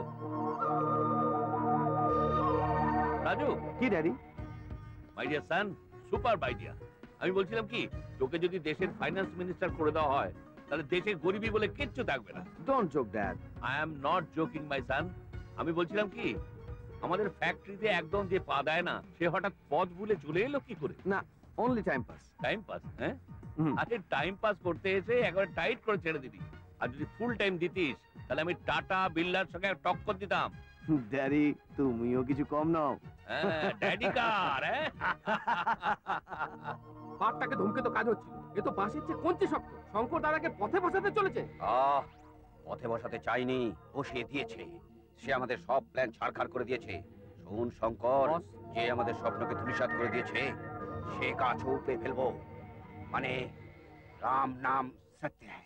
রাজু। কি daddy? My dear son, super idea. আমি বলছিলাম কি, তোকে যদি দেশের ফাইন্যান্স মিনিস্টার করে দেওয়া হয় তাহলে দেশের গরিবী বলে কিচ্ছু থাকবে না। Don't joke dad. I am not joking my son. আমি বলছিলাম কি, আমাদের ফ্যাক্টরিতে একদম যে পা দেয় না সে হঠাৎ পথ ভুলে চলে এলো কি করে? না, only time pass. Time pass? হ্যাঁ, আরে টাইম পাস করতে এসে একবার টাইট করে ছেড়ে দিবি। আর যদি ফুল টাইম দিতিস তাহলে আমি টাটা বিল্লার সঙ্গে টক্কর দিতাম। ড্যাডি, তুমিও কিছু কম নাও। ড্যাডি কার? বাপটাকে ধমকে তো কাজ হচ্ছিল, এ তো বাসের চেয়ে কঞ্চি শক্ত। শঙ্কর দাদাকে পথে বসাতে চলেছে। পথে বসাতে চাইনি, বসিয়ে দিয়েছে। সে আমাদের সব প্ল্যান ছাড়খাড় করে দিয়েছে। শোন শঙ্কর, যে আমাদের স্বপ্নকে ধূলিসাৎ করে দিয়েছে সে গাছ উপড়ে ফেলবো। মানে রাম নাম সত্য হ্যায়।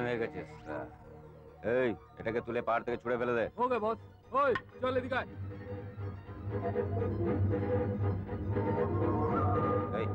হয়ে গেছে। এই এটাকে তুলে পাহাড় থেকে ছুঁড়ে ফেলে দে। ওকে বস। ওই চল এদিকে আয়। এই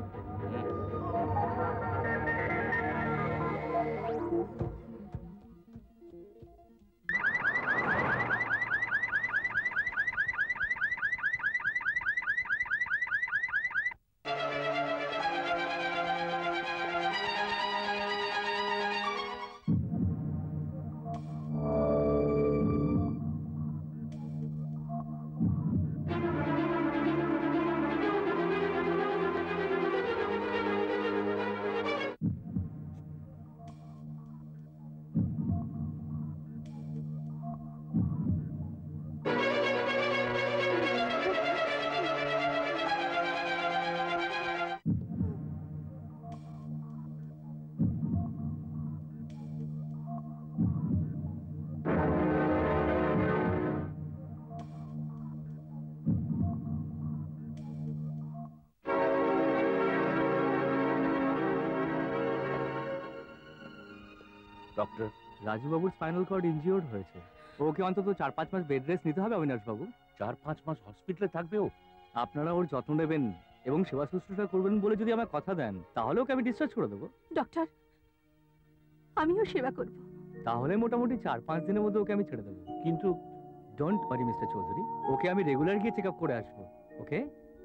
ডক্টর, রাজুবাবুর স্পাইনাল কর্ড ইনজিওর্ড হয়েছে। ওকে অন্তত 4-5 মাস বেড রেস্ট নিতে হবে অবিনাশ বাবু। 4-5 মাস হসপিটালে থাকবে ও? আপনারা ওর যত্ন নেবেন এবং সেবা শুশ্রূষা করবেন বলে যদি আমায় কথা দেন, তাহলে ওকে আমি ডিসচার্জ করে দেবো। ডক্টর, আমিও সেবা করব। তাহলে মোটামুটি 4-5 দিনের মধ্যে ওকে আমি ছেড়ে দেবো। কিন্তু ডোন্ট ওয়ারি মিস্টার চৌধুরী, ওকে আমি রেগুলার গিয়ে চেক আপ করে আসবো। ওকে?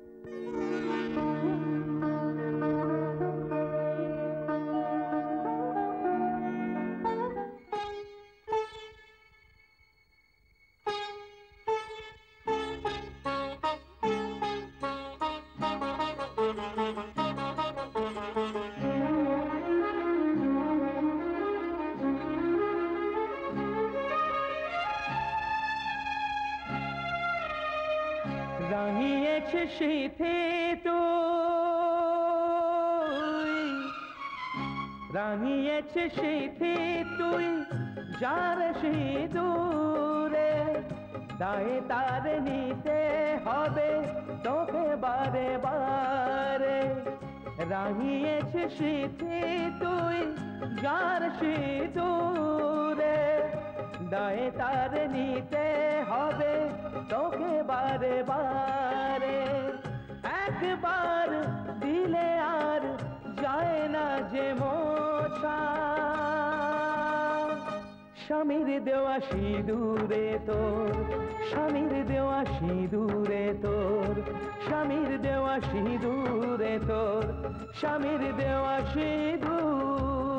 রাঙিয়েছে শীতে তুই, রাঙিয়েছে শীতে তুই যার সিঁদুরে, দায়ে তার নিতে হবে তোকে বারে বারে। রাঙিয়েছে শীতে তুই যার সিঁদুরে, দায়ে তার নিতে হবে তোকে বারে বারে। একবার দিলে আর যায় না যে মোছা, স্বামীর দেওয়া সিঁদুরে তোর, স্বামীর দেওয়া সিঁদুরে তোর, স্বামীর দেওয়া সিঁদুরে তোর, স্বামীর দেওয়া সিঁদুর।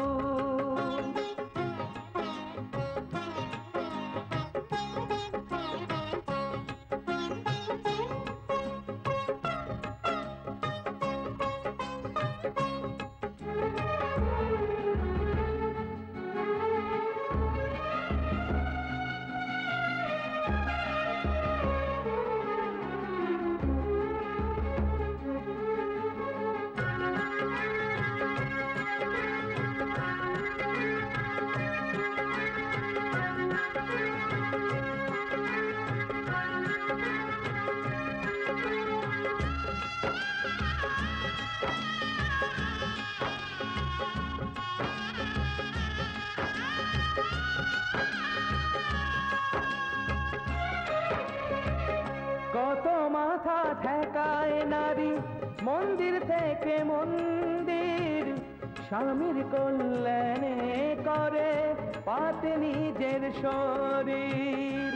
কত মাথা ঠেকায় নারী মন্দির থেকে মন্দির, স্বামীর কল্যাণে করে পাতে নিজের শরীর।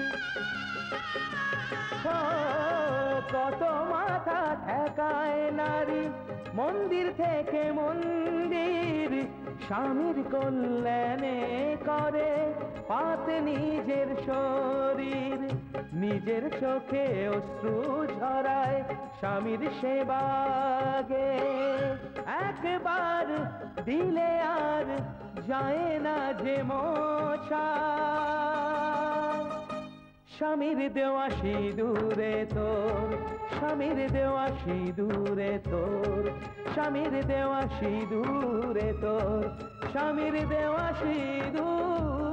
কত মাথা ঠেকায় নারী মন্দির থেকে মন্দির, স্বামীর কল্যাণে করে পাতে নিজের শরীর। নিজের চোখে অশ্রু ঝরায় স্বামীর সেবাগে, একবার দিলে আর যায় না যে মোছা। স্বামীর দেওয়া সিঁদুরে তোর, স্বামীর দেওয়া সিঁদুরে তোর, স্বামীর দেওয়া সিঁদুরে তোর, স্বামীর দেওয়া সিঁদুর।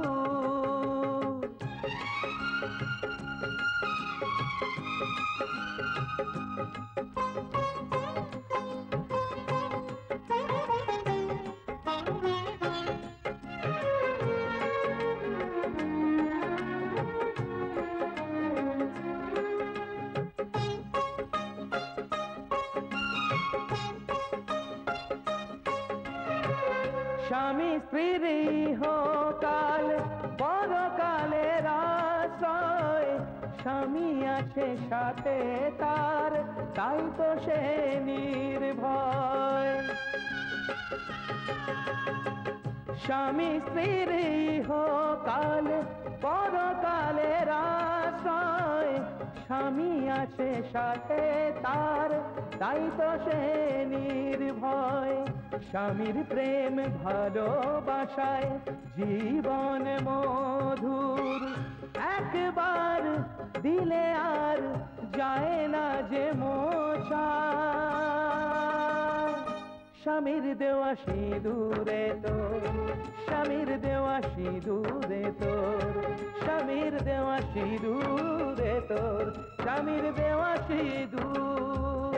স্বামী স্ত্রীর ইহকাল পরকালের আশ্রয়, স্বামী আছে সাথে তার, তাই তো সে নির্ভয়। স্বামী স্ত্রীর ইহকাল পরকালের আশ্রয়, স্বামী আছে সাথে তার, তাই তো সে নির্ভয়। স্বামীর প্রেম ভালোবাসায় জীবন মধুর, একবার দিলে আর যায় না যে মোছা। স্বামীর দেওয়া সিঁদুরে তোর, স্বামীর দেওয়া সিঁদুরে তোর, স্বামীর দেওয়া সিঁদুরে তোর, স্বামীর দেওয়া সিঁদুর।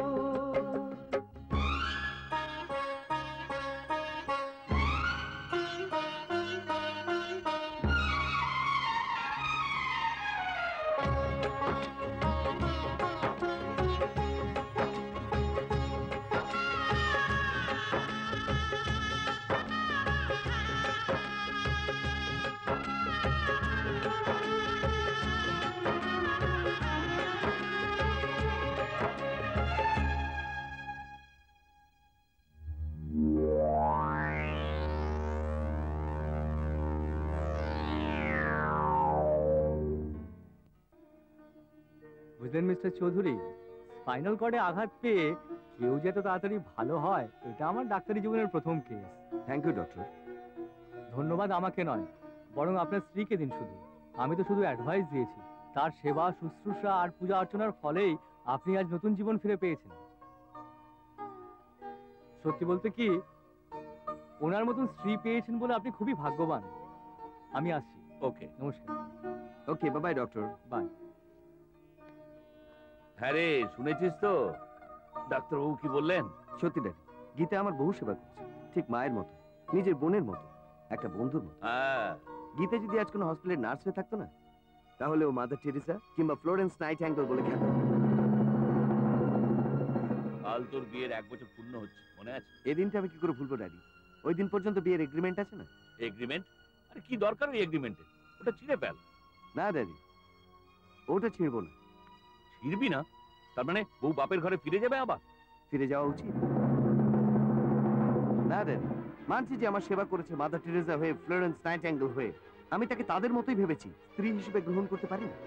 বুঝলেন মিস্টার চৌধুরী, স্পাইনাল কর্ডে আঘাত পেয়ে কেউ যে এত তাড়াতাড়ি ভালো হয়, এটা আমার ডাক্তারি জীবনের প্রথম কেস। Thank you doctor. ধন্যবাদ আমাকে নয়, বরং আপনার স্ত্রীকে দিন। শুধু আমি তো শুধু অ্যাডভাইস দিয়েছি। তার সেবা শুশ্রূষা আর পূজা অর্চনার ফলেই আপনি আজ নতুন জীবন ফিরে পেয়েছেন। সত্যি বলতে কি, ওনার মতন স্ত্রী পেয়েছেন বলে আপনি খুবই ভাগ্যবান। আমি আসছি। ওকে, নমস্কার। Okay, bye doctor. বাই। হ্যাঁ রে, শুনেছিস তো ডাক্তারবাবু কি বললেন? সত্যি ড্যাডি, গীতা আমার বহু সেবা করছে, ঠিক মায়ের মতো, নিজের বোনের মতো, একটা বন্ধুর মতো। গীতা যদি আজ কোনো হসপিটালের নার্স হয়ে থাকতো না, তাহলে ও মাদার টেরেসা কিংবা ফ্লোরেন্স নাইটিঙ্গেল বলে খ্যাত। কাল তোর বিয়ের 1 বছর পূর্ণ হচ্ছে, মনে আছে? এই দিনটা আমি কি করে ভুলবো ড্যাডি? ওই দিন পর্যন্ত বিয়ের এগ্রিমেন্ট আছে না? এগ্রিমেন্ট? আরে কি দরকার ওই এগ্রিমেন্টের? ওটা ছিঁড়ে ফেল। না ড্যাডি, ওটা ছিঁড়বো না। ছিঁড়বি না? তার মানে বউ বাপের ঘরে ফিরে যাবে আবার? ফিরে যাওয়া উচিত না ড্যাডি। মানছি যে আমার সেবা করেছে মাদার টেরেসা হয়ে, ফ্লোরেন্স নাইটিঙ্গেল হয়ে। আমি তাকে তাদের মতোই ভেবেছি, স্ত্রী হিসেবে গ্রহণ করতে পারি না।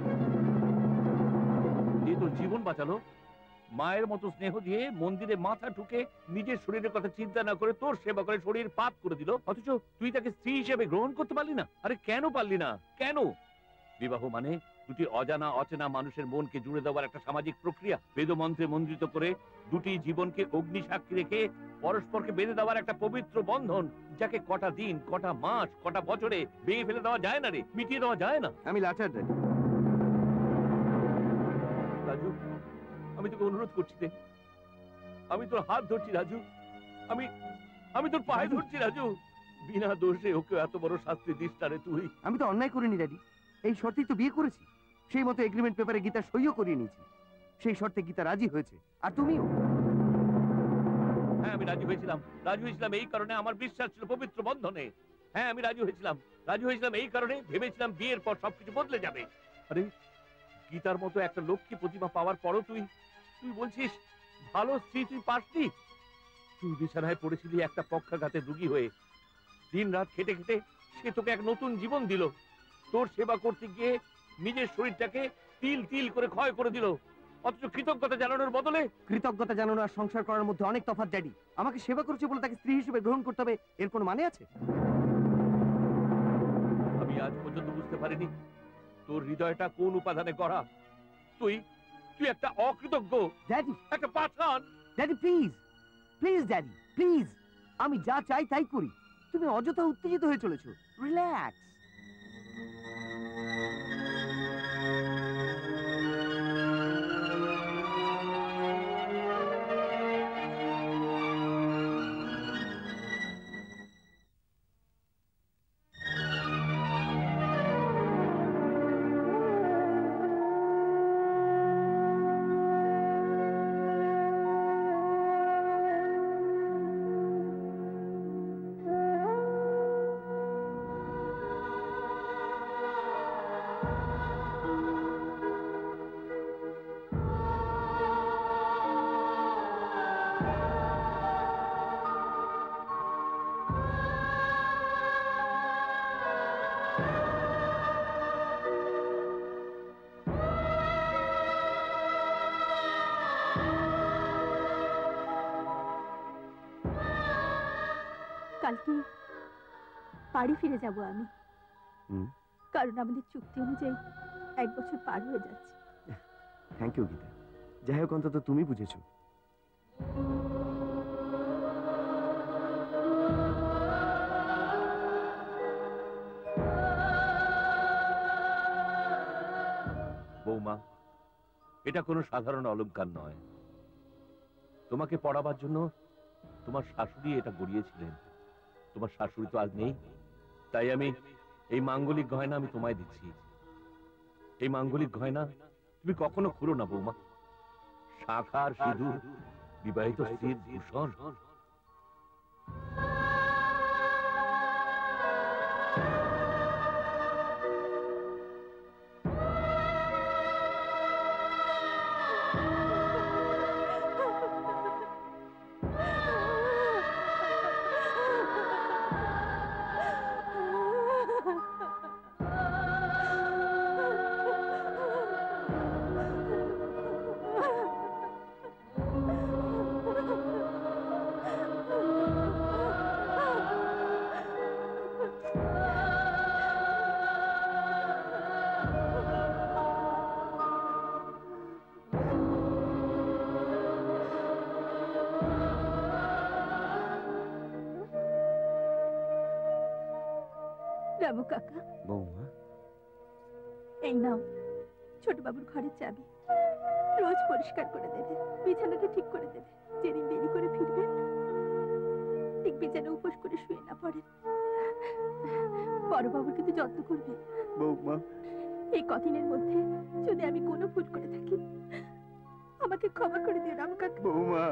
দিয়ে তোর জীবন বাঁচালো, মায়ের মতো স্নেহ দিয়ে মন্দিরে মাথা ঠুকে নিজের শরীরের কথা চিন্তা না করে তোর সেবা করে শরীর পাপ করে দিল, অথচ তুই তাকে স্ত্রী হিসেবে গ্রহণ করতে পারলি না? আরে কেন পারলি না? কেন? বিবাহ মানে দুটি অজানা অচেনা মানুষের মনকে জুড়ে দেওয়ার একটা সামাজিক প্রক্রিয়া, বেদমন্ত্রে মন্ত্রিত করে দুটি জীবনকে অগ্নি সাক্ষী রেখে পরস্পরকে বেঁধে দেওয়ার একটা পবিত্র বন্ধন, যাকে কটা দিন, কটা মাস, কটা বছরে ভেঙে ফেলে দেওয়া যায় না রে, মিটিয়ে দেওয়া যায় না। আমি লাচার ড্যাডি। রাজু, আমি তোকে অনুরোধ করছি রে, আমি তোর হাত ধরছি রাজু, আমি তোর পায়ে ধরছি রাজু, বিনা দোষে ওকে এত বড় শাস্তি দিস না রে তুই। আমি তো অন্যায় করিনি ড্যাডি, এই শর্তেই তো বিয়ে করেছি। সেই মতো এগ্রিমেন্ট পেপারে গীতা সইও করিয়ে নিয়েছি। সেই শর্তে গীতা রাজি হয়েছে, আর তুমিও। হ্যাঁ, আমি রাজি হয়েছিলাম এই কারণে আমার বিশ্বাস ছিল পবিত্র বন্ধনে। হ্যাঁ, আমি রাজি হয়েছিলাম এই কারণে ভেবেছিলাম বিয়ের পর সবকিছু বদলে যাবে। আরে গীতার মতো একটা লক্ষ্মী প্রতিমা পাওয়ার পরও তুই বলছিস ভালো স্ত্রী তুই পাসনি? তুই বিছানায় পড়েছিলি একটা পক্ষাঘাতের রোগী হয়ে, দিন রাত খেটে খেটে সে তোকে এক নতুন জীবন দিল। তোর সেবা করতে গিয়ে নিজের শরীরটাকে তিল তিল করে ক্ষয় করে দিল, অথচ কৃতজ্ঞতা জানানোর বদলে। কৃতজ্ঞতা জানানো আর সংসার করার মধ্যে অনেক তফাৎ ড্যাডি। আমাকে সেবা করেছে বলে তাকে স্ত্রী হিসেবে গ্রহণ করতে হবে, এর কোনো মানে আছে? আমি আজ পর্যন্ত বুঝতে পারিনি তোর হৃদয়টা কোন উপাদানে গড়া। তুই একটা অকৃতজ্ঞ ড্যাডি, একটা পাষাণ। Daddy please, please daddy please, আমি যা চাই তাই করি। তুমি অযথা উত্তেজিত হয়ে চলেছো। রিল্যাক্স। কালকে বাড়ি ফিরে যাব আমি, হুম, কারণ আমাদের চুক্তি অনুযায়ী 1 বছর পার হয়ে যাচ্ছে। Thank you Geeta. যাই হোক, অন্তত তুমি বুঝেছো। বৌমা, এটা কোনো সাধারণ অলংকার নয়। তোমাকে পড়াবার জন্য তোমার শাশুড়ি এটা গড়িয়েছিলেন। তোমার শাশুড়ি তো আজ নেই, তাই আমি এই মাঙ্গলিক গয়না আমি তোমায় দিচ্ছি। এই মাঙ্গলিক গয়না তুমি কখনো খুলো না বৌমা। শাঁখা আর সিঁদুর বিবাহিত স্ত্রীর ভূষণ। রামু কাকা, বৌমা, এই নাও ছোট বাবুর ঘরের চাবি। রোজ পরিষ্কার করে দেবে, বিছানাটা ঠিক করে দেবে। যেদিন দেরি করে ফিরবেন দেখবি যেন উপোস করে শুয়ে না পড়েন। বড় বাবুর কিন্তু যত্ন করবে। বৌমা, এই কদিনের মধ্যে যদি আমি কোনো ভুল করে থাকি আমাকে ক্ষমা করে দিও রামু কাকা। বৌমা,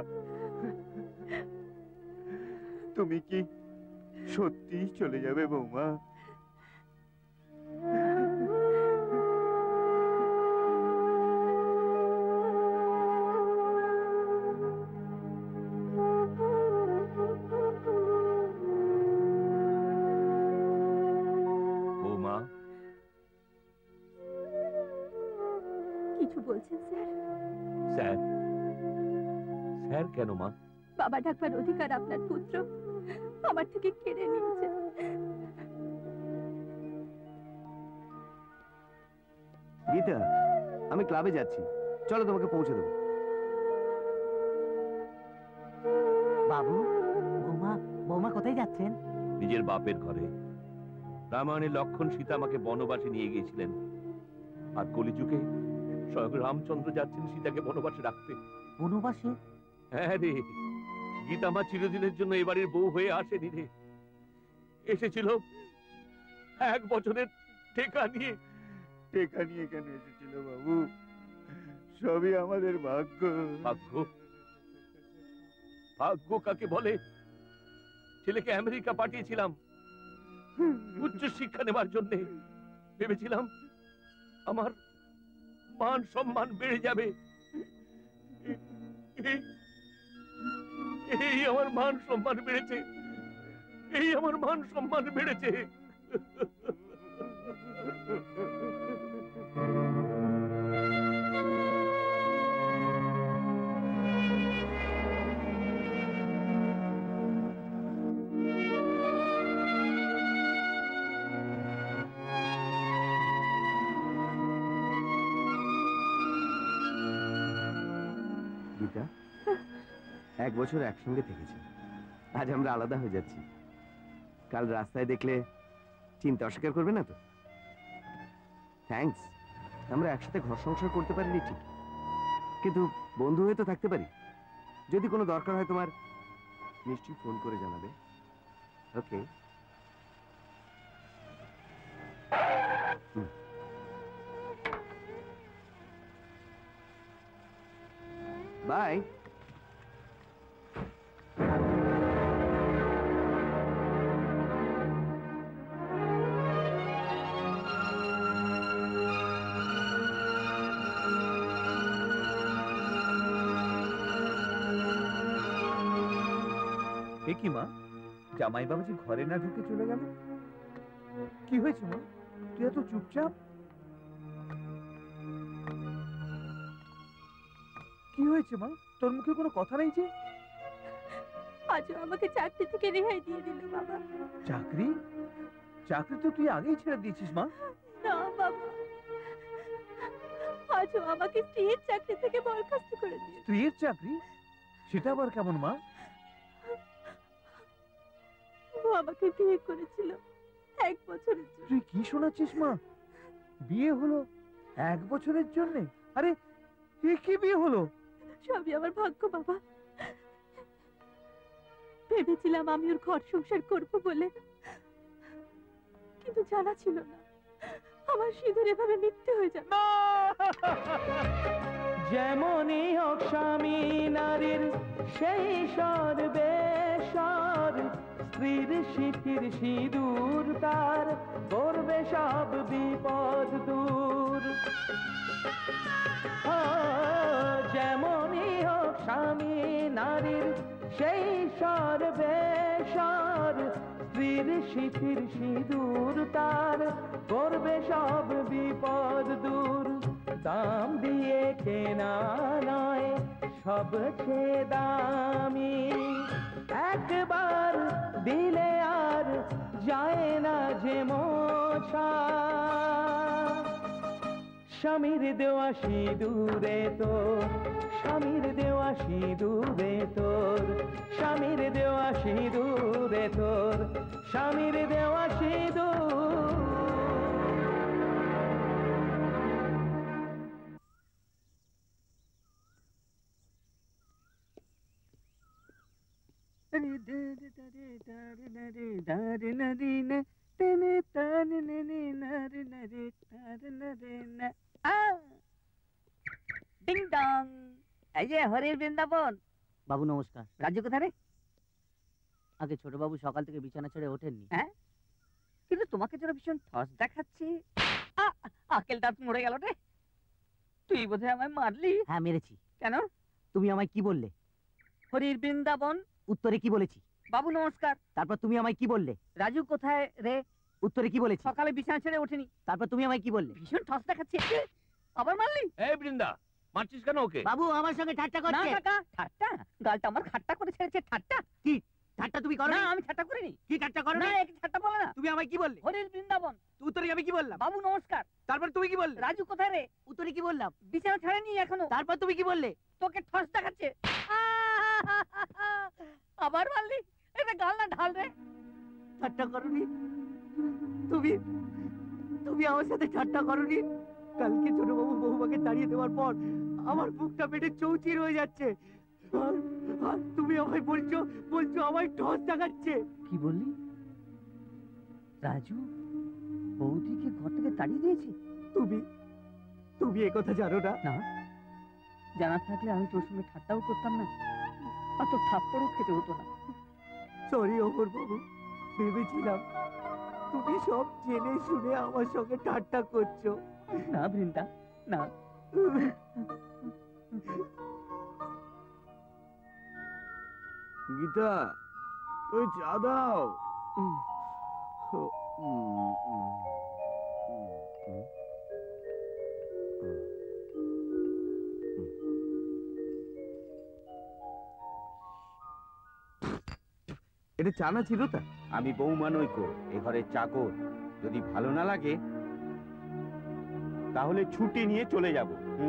তুমি কি সত্যি চলে যাবে বৌমা? বৌমা, কিছু বলছেন স্যার? স্যার? স্যার কেন মা? বাবা ডাকবার অধিকার আপনার পুত্র আমার থেকে কেড়ে নিয়েছে। গীতা, আমি ক্লাবে যাচ্ছি, চলো তোমাকে পৌঁছে দেবো। বাবু, বৌমা, বৌমা কোথায় যাচ্ছেন? নিজের বাপের ঘরে। রামায়ণের লক্ষণ সীতা আমাকে বনবাসে নিয়ে গিয়েছিলেন, আর কলিযুগে স্বয়ং রামচন্দ্র যাচ্ছেন সীতাকে বনবাসে রাখতে। বনবাসে? হ্যাঁ রে, গীতা মা চিরদিনের জন্য এ বাড়ির বউ হয়ে আসেনি রে, এসেছিল 1 বছরের টেকা নিয়ে। টেকা নিয়ে কেন এসেছিল বাবু? সবই আমাদের ভাগ্য। ভাগ্য? ভাগ্য কাকে বলে? ছেলেকে আমেরিকা পাঠিয়েছিলাম উচ্চ শিক্ষা নেবার জন্য। ভেবেছিলাম আমার মান সম্মান বেড়ে যাবে। এই আমার মান সম্মান বেড়েছে, এই আমার মান সম্মান বেড়েছে। গীতা, 1 বছর একসঙ্গে থেকেছি, আজ আমরা আলাদা হয়ে যাচ্ছি। কাল রাস্তায় দেখলে চিন্তা অস্বীকার করবে না তো? থ্যাঙ্কস, আমরা একসাথে ঘর সংসার করতে পারিনি ঠিক, কিন্তু বন্ধু হয়ে তো থাকতে পারি। যদি কোনো দরকার হয় তোমার, নিশ্চয়ই ফোন করে জানাবে। ওকে, বাই। এ কি মা, জামাই বাবাজি ঘরে না ঢুকে চলে গেল? কি হয়েছে মা, তুই এত চুপচাপ? কি হয়েছে মা, তোর মুখে কোনো কথা নেই যে? আজও আমাকে চাকরি থেকে রেহাই দিয়ে দিল বাবা। চাকরি? চাকরি তো তুই আগেই ছেড়ে দিয়েছিস মা। না বাবা, আজও আমাকে স্ত্রীর চাকরি থেকে বরখাস্ত করে দিল। স্ত্রীর চাকরি? সেটা আবার কেমন মা? ও আমাকে বিয়ে করেছিল 1 বছরের জন্য। তুই কি শোনাচ্ছিস মা? বিয়ে হলো 1 বছরের জন্য? আরে এ কি বিয়ে হলো? সবই আমার ভাগ্য বাবা। ভেবেছিলাম আমি ওর ঘর সংসার করবো বলে, কিন্তু জানা ছিল না আমার সিঁদুর এভাবে মিথ্যে হয়ে যাবে। যেমনই হোক স্বামী নারীর সেই সর্বেশ্বর, স্ত্রীর সিঁথির সিঁদুর তার করবে সব বিপদ দূর। যেমনই হোক স্বামী নারীর সেই সর্বেশ্বর, স্ত্রীর সিঁথির সিঁদুর তার করবে সব বিপদ দূর। দাম দিয়ে কেনা নয় সবচেয়ে দামি, একবার দিলে আর যায় না যে মোছা। স্বামীর দেওয়া সিঁদুরে তোর, স্বামীর দেওয়া সিঁদুরে তোর, স্বামীর দেওয়া সিঁদুরে তোর, স্বামীর দেওয়া সিঁদুর। ডিং ডং, এই যে হরির বৃন্দাবন। বাবু নমস্কার। রাজ্য কোথায় রে? আগে ছোট বাবু সকাল থেকে বিছানা ছেড়ে ওঠেননি। হ্যাঁ, কিন্তু তোমাকে যেন ভীষণ ঠস দেখাচ্ছি। আকেলটা মরে গেল রে। তুই বোধহয় আমায় মারলি। হ্যাঁ মেরেছি। কেন? তুমি আমায় কি বললে? হরির বৃন্দাবন। উত্তরে কি বলেছি? বাবু নমস্কার। তারপর তুমি আমায় কি বললে? রাজু কোথায় রে? উত্তরে কি বলেছি? সকালে বিছানা ছেড়ে ওঠেনি। তারপর তুমি আমায় কি বললে? ভীষণ ঠস দেখাচ্ছি। আবার মারলি? এই বৃন্দা, মারছিস কেন ওকে? বাবু আমার সঙ্গে ঠাট্টা না করছে। কাকা, ঠাট্টা? গালটা আমার খাট্টা করে ছেড়েছে। ঠাট্টা? কি ঠাট্টা তুমি করো? না, আমি ঠাট্টা করিনি। কি ঠাট্টা করো না, না? একে ঠাট্টা বলে না। তুমি আমায় কি বললে? হরির বৃন্দাবন। উত্তরে আমি কি বললাম? বাবু নমস্কার। তারপর তুমি কি বললে? রাজু কোথায় রে? উত্তরে কি বললাম? বিছানা ছাড়েনি এখনো। তারপর তুমি কি বললে? তোকে ঠস দেখাচ্ছে। আবার মারলি? এটা গাল না ঢাল রে। ঠাট্টা করনি তুমি? তুমি আমার সাথে ঠাট্টা করনি? কালকে ছোট বাবু বৌমাকে তাড়িয়ে দেওয়ার পর আমার বুকটা পেটে চৌচির হয়ে যাচ্ছে। আর তুমি আমায় বলছো আমায় ঠস দেখাচ্ছে। কি বললি? রাজু বৌদিকে ঘর থেকে তাড়িয়ে দিয়েছে? তুমি এ কথা জানো না? না, জানা থাকলে আমি তোর সঙ্গে ঠাট্টাও করতাম না, আর তোর থাপ্পড়ও খেতে হতো না। সরি অমর বাবু, ভেবেছিলাম তুমি সব জেনে শুনে আমার সঙ্গে ঠাট্টা করছো। না বৃন্দা, না। গীতা, ওই চা দাও। এটা চা না ছিল তা? আমি বৌমা নই কো, এ ঘরের চাকর। যদি ভালো না লাগে তাহলে ছুটি নিয়ে চলে যাব।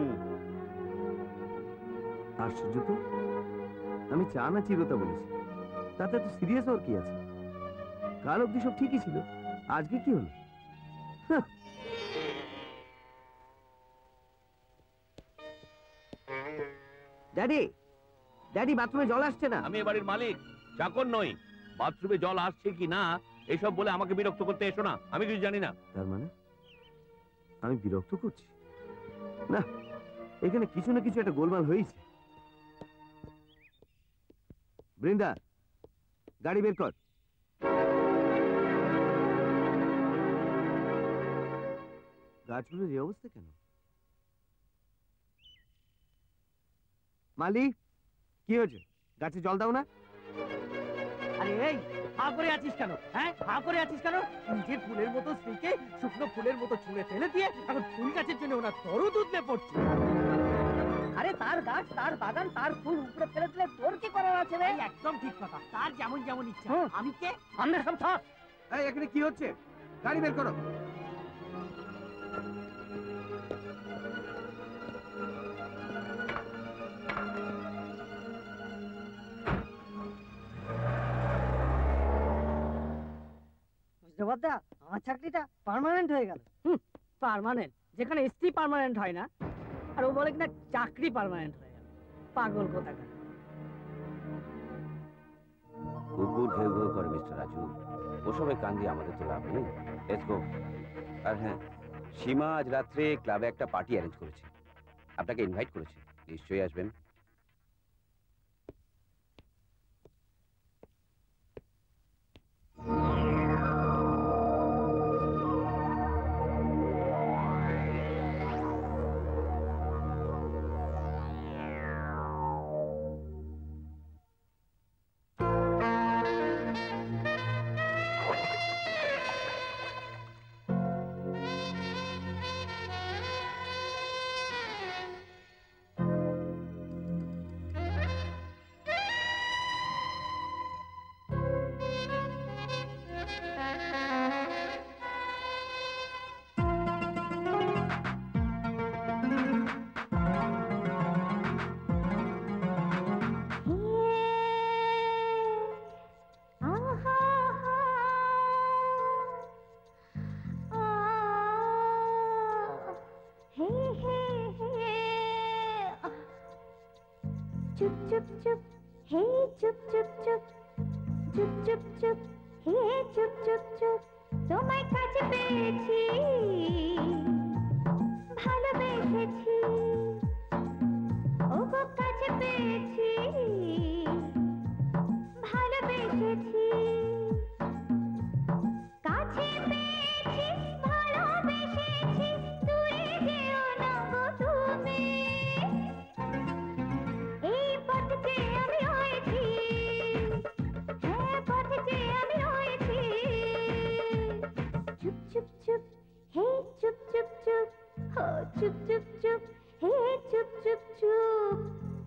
আশ্চর্য তো, আমি চা না চিরতা বলেছি, তাতে তো সিরিয়াস আর কি আছে? কাল অব্দি সব ঠিকই ছিল, আজকে কি হলো? ড্যাডি, ড্যাডি বাথরুমে জল আসছে না। আমি এ বাড়ির মালিক, চাকর নই। বাথরুমে জল আসছে কি না এসব বলে আমাকে বিরক্ত করতে এসো না, আমি কিছু জানি না। তার মানে আমি বিরক্ত করছি? না, এখানে কিছু না কিছু একটা গোলমাল হয়েছে। বৃন্দা, গাড়ি বের কর। গাছগুলোর এই অবস্থা কেন? মালি, কি হয়েছে? গাছে জল দাও না? আরে এই, হা করে আছিস কেন? হ্যাঁ, হা করে আছিস কেন? নিজের ফুলের মতো স্ত্রীকে শুকনো ফুলের মতো ছুঁড়ে ফেলে দিয়ে এখন ফুল গাছের জন্য ওনার তরু দুধলে পড়ছে। আরে তার গাছ, তার বাগান, তার ফুল উপরে ফেলে দিলে তোর কি করার আছে রে? একদম ঠিক কথা, তার যেমন যেমন ইচ্ছা। আমি কে? আমরা সব থাক। এই এখানে কি হচ্ছে? গাড়ি বের করো। জবাবদা, আমার চাকরিটা পার্মানেন্ট হয়ে গেল। পার্মানেন্ট? যেখানে স্ত্রী পার্মানেন্ট হয় না, আর ও বলে কিনা চাকরি পার্মানেন্ট হয়ে গেল। পাগল কোথাকার। কুকুর ঘেউ ঘেউ করে মিস্টার রাজু, ওসবে কান দিয়ে আমাদের তো লাভ নেই। Let's go. আর হ্যাঁ, সীমা আজ রাত্রে ক্লাবে একটা পার্টি অ্যারেঞ্জ করেছে, আপনাকে ইনভাইট করেছে, নিশ্চয়ই আসবেন। চুপ চুপ চুপ হে চুপ চুপ চুপ চুপ চুপ চুপ হে চুপ চুপ চুপ তোমায় কাছে পেয়েছি ভালোবেসেছি ওগো কাছে পেয়েছি ভালোবেসেছি কাছে পেয়েছি ভালোবেসেছি দূরে যেও না গো তুমি এই পথে যে আমি হয়েছি হ্যাঁ পথে যে আমি হয়েছি চুপ চুপ চুপ হে চুপ চুপ চুপ হো চুপ চুপ চুপ হে চুপ চুপ চুপ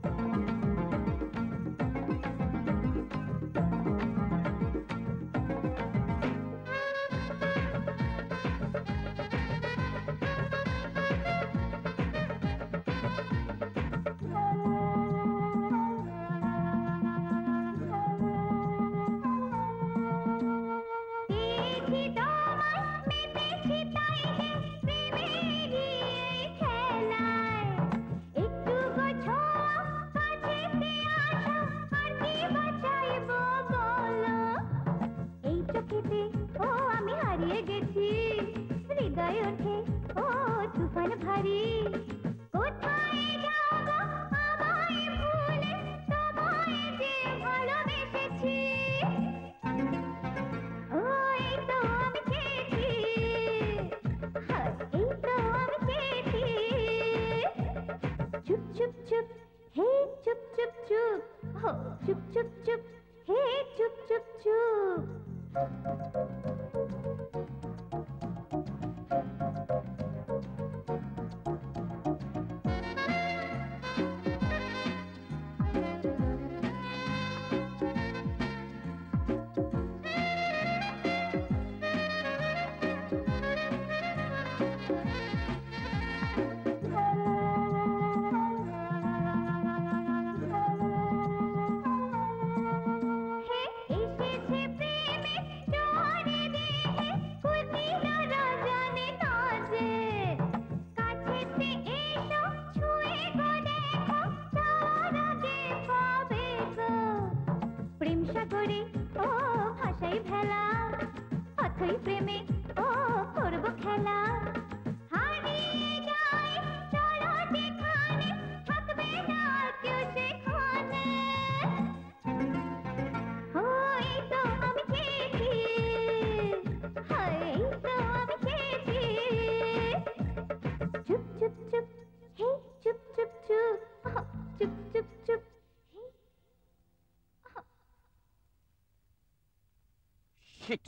দেখি তোমায় মেতেছি তাই হে প্রেমেরই এই খেলায় একটু গো ছোঁয়া কাছেতে আসো আর কি বাঁচাইবো বলো এই চোখেতে ও আমি হারিয়ে গেছি হৃদয় ওঠে ও তুফান ভারী কোথায় যাবো আমায় ভুলে তোমায় যে ভালোবেসেছি ও এই তো আমি চেয়েছি হ্যাঁ এই তো আমি চেয়েছি চুপ চুপ চুপ হে চুপ চুপ চুপ হো চুপ চুপ চুপ হে চুপ চুপ চুপ হে এসেছে প্রেমে জোরে দেহে কুদিল রজনী নজে কাছেতে এসো ছুঁয়ে গো দেখো চাওয়ার আগে পাবে গো প্রেম সাগরে ও ভাষাই ভেলা অথই প্রেমে ও করব খেলা হারিয়ে যাই চলো যেখানে থাকবে না কেউ সেখানে ও এই তো আমি চেয়েছি হ্যাঁ এই তো আমি চেয়েছি চুপ চুপ চুপ হে চুপ চুপ চুপ চুপ চুপ চুপ হে শিট।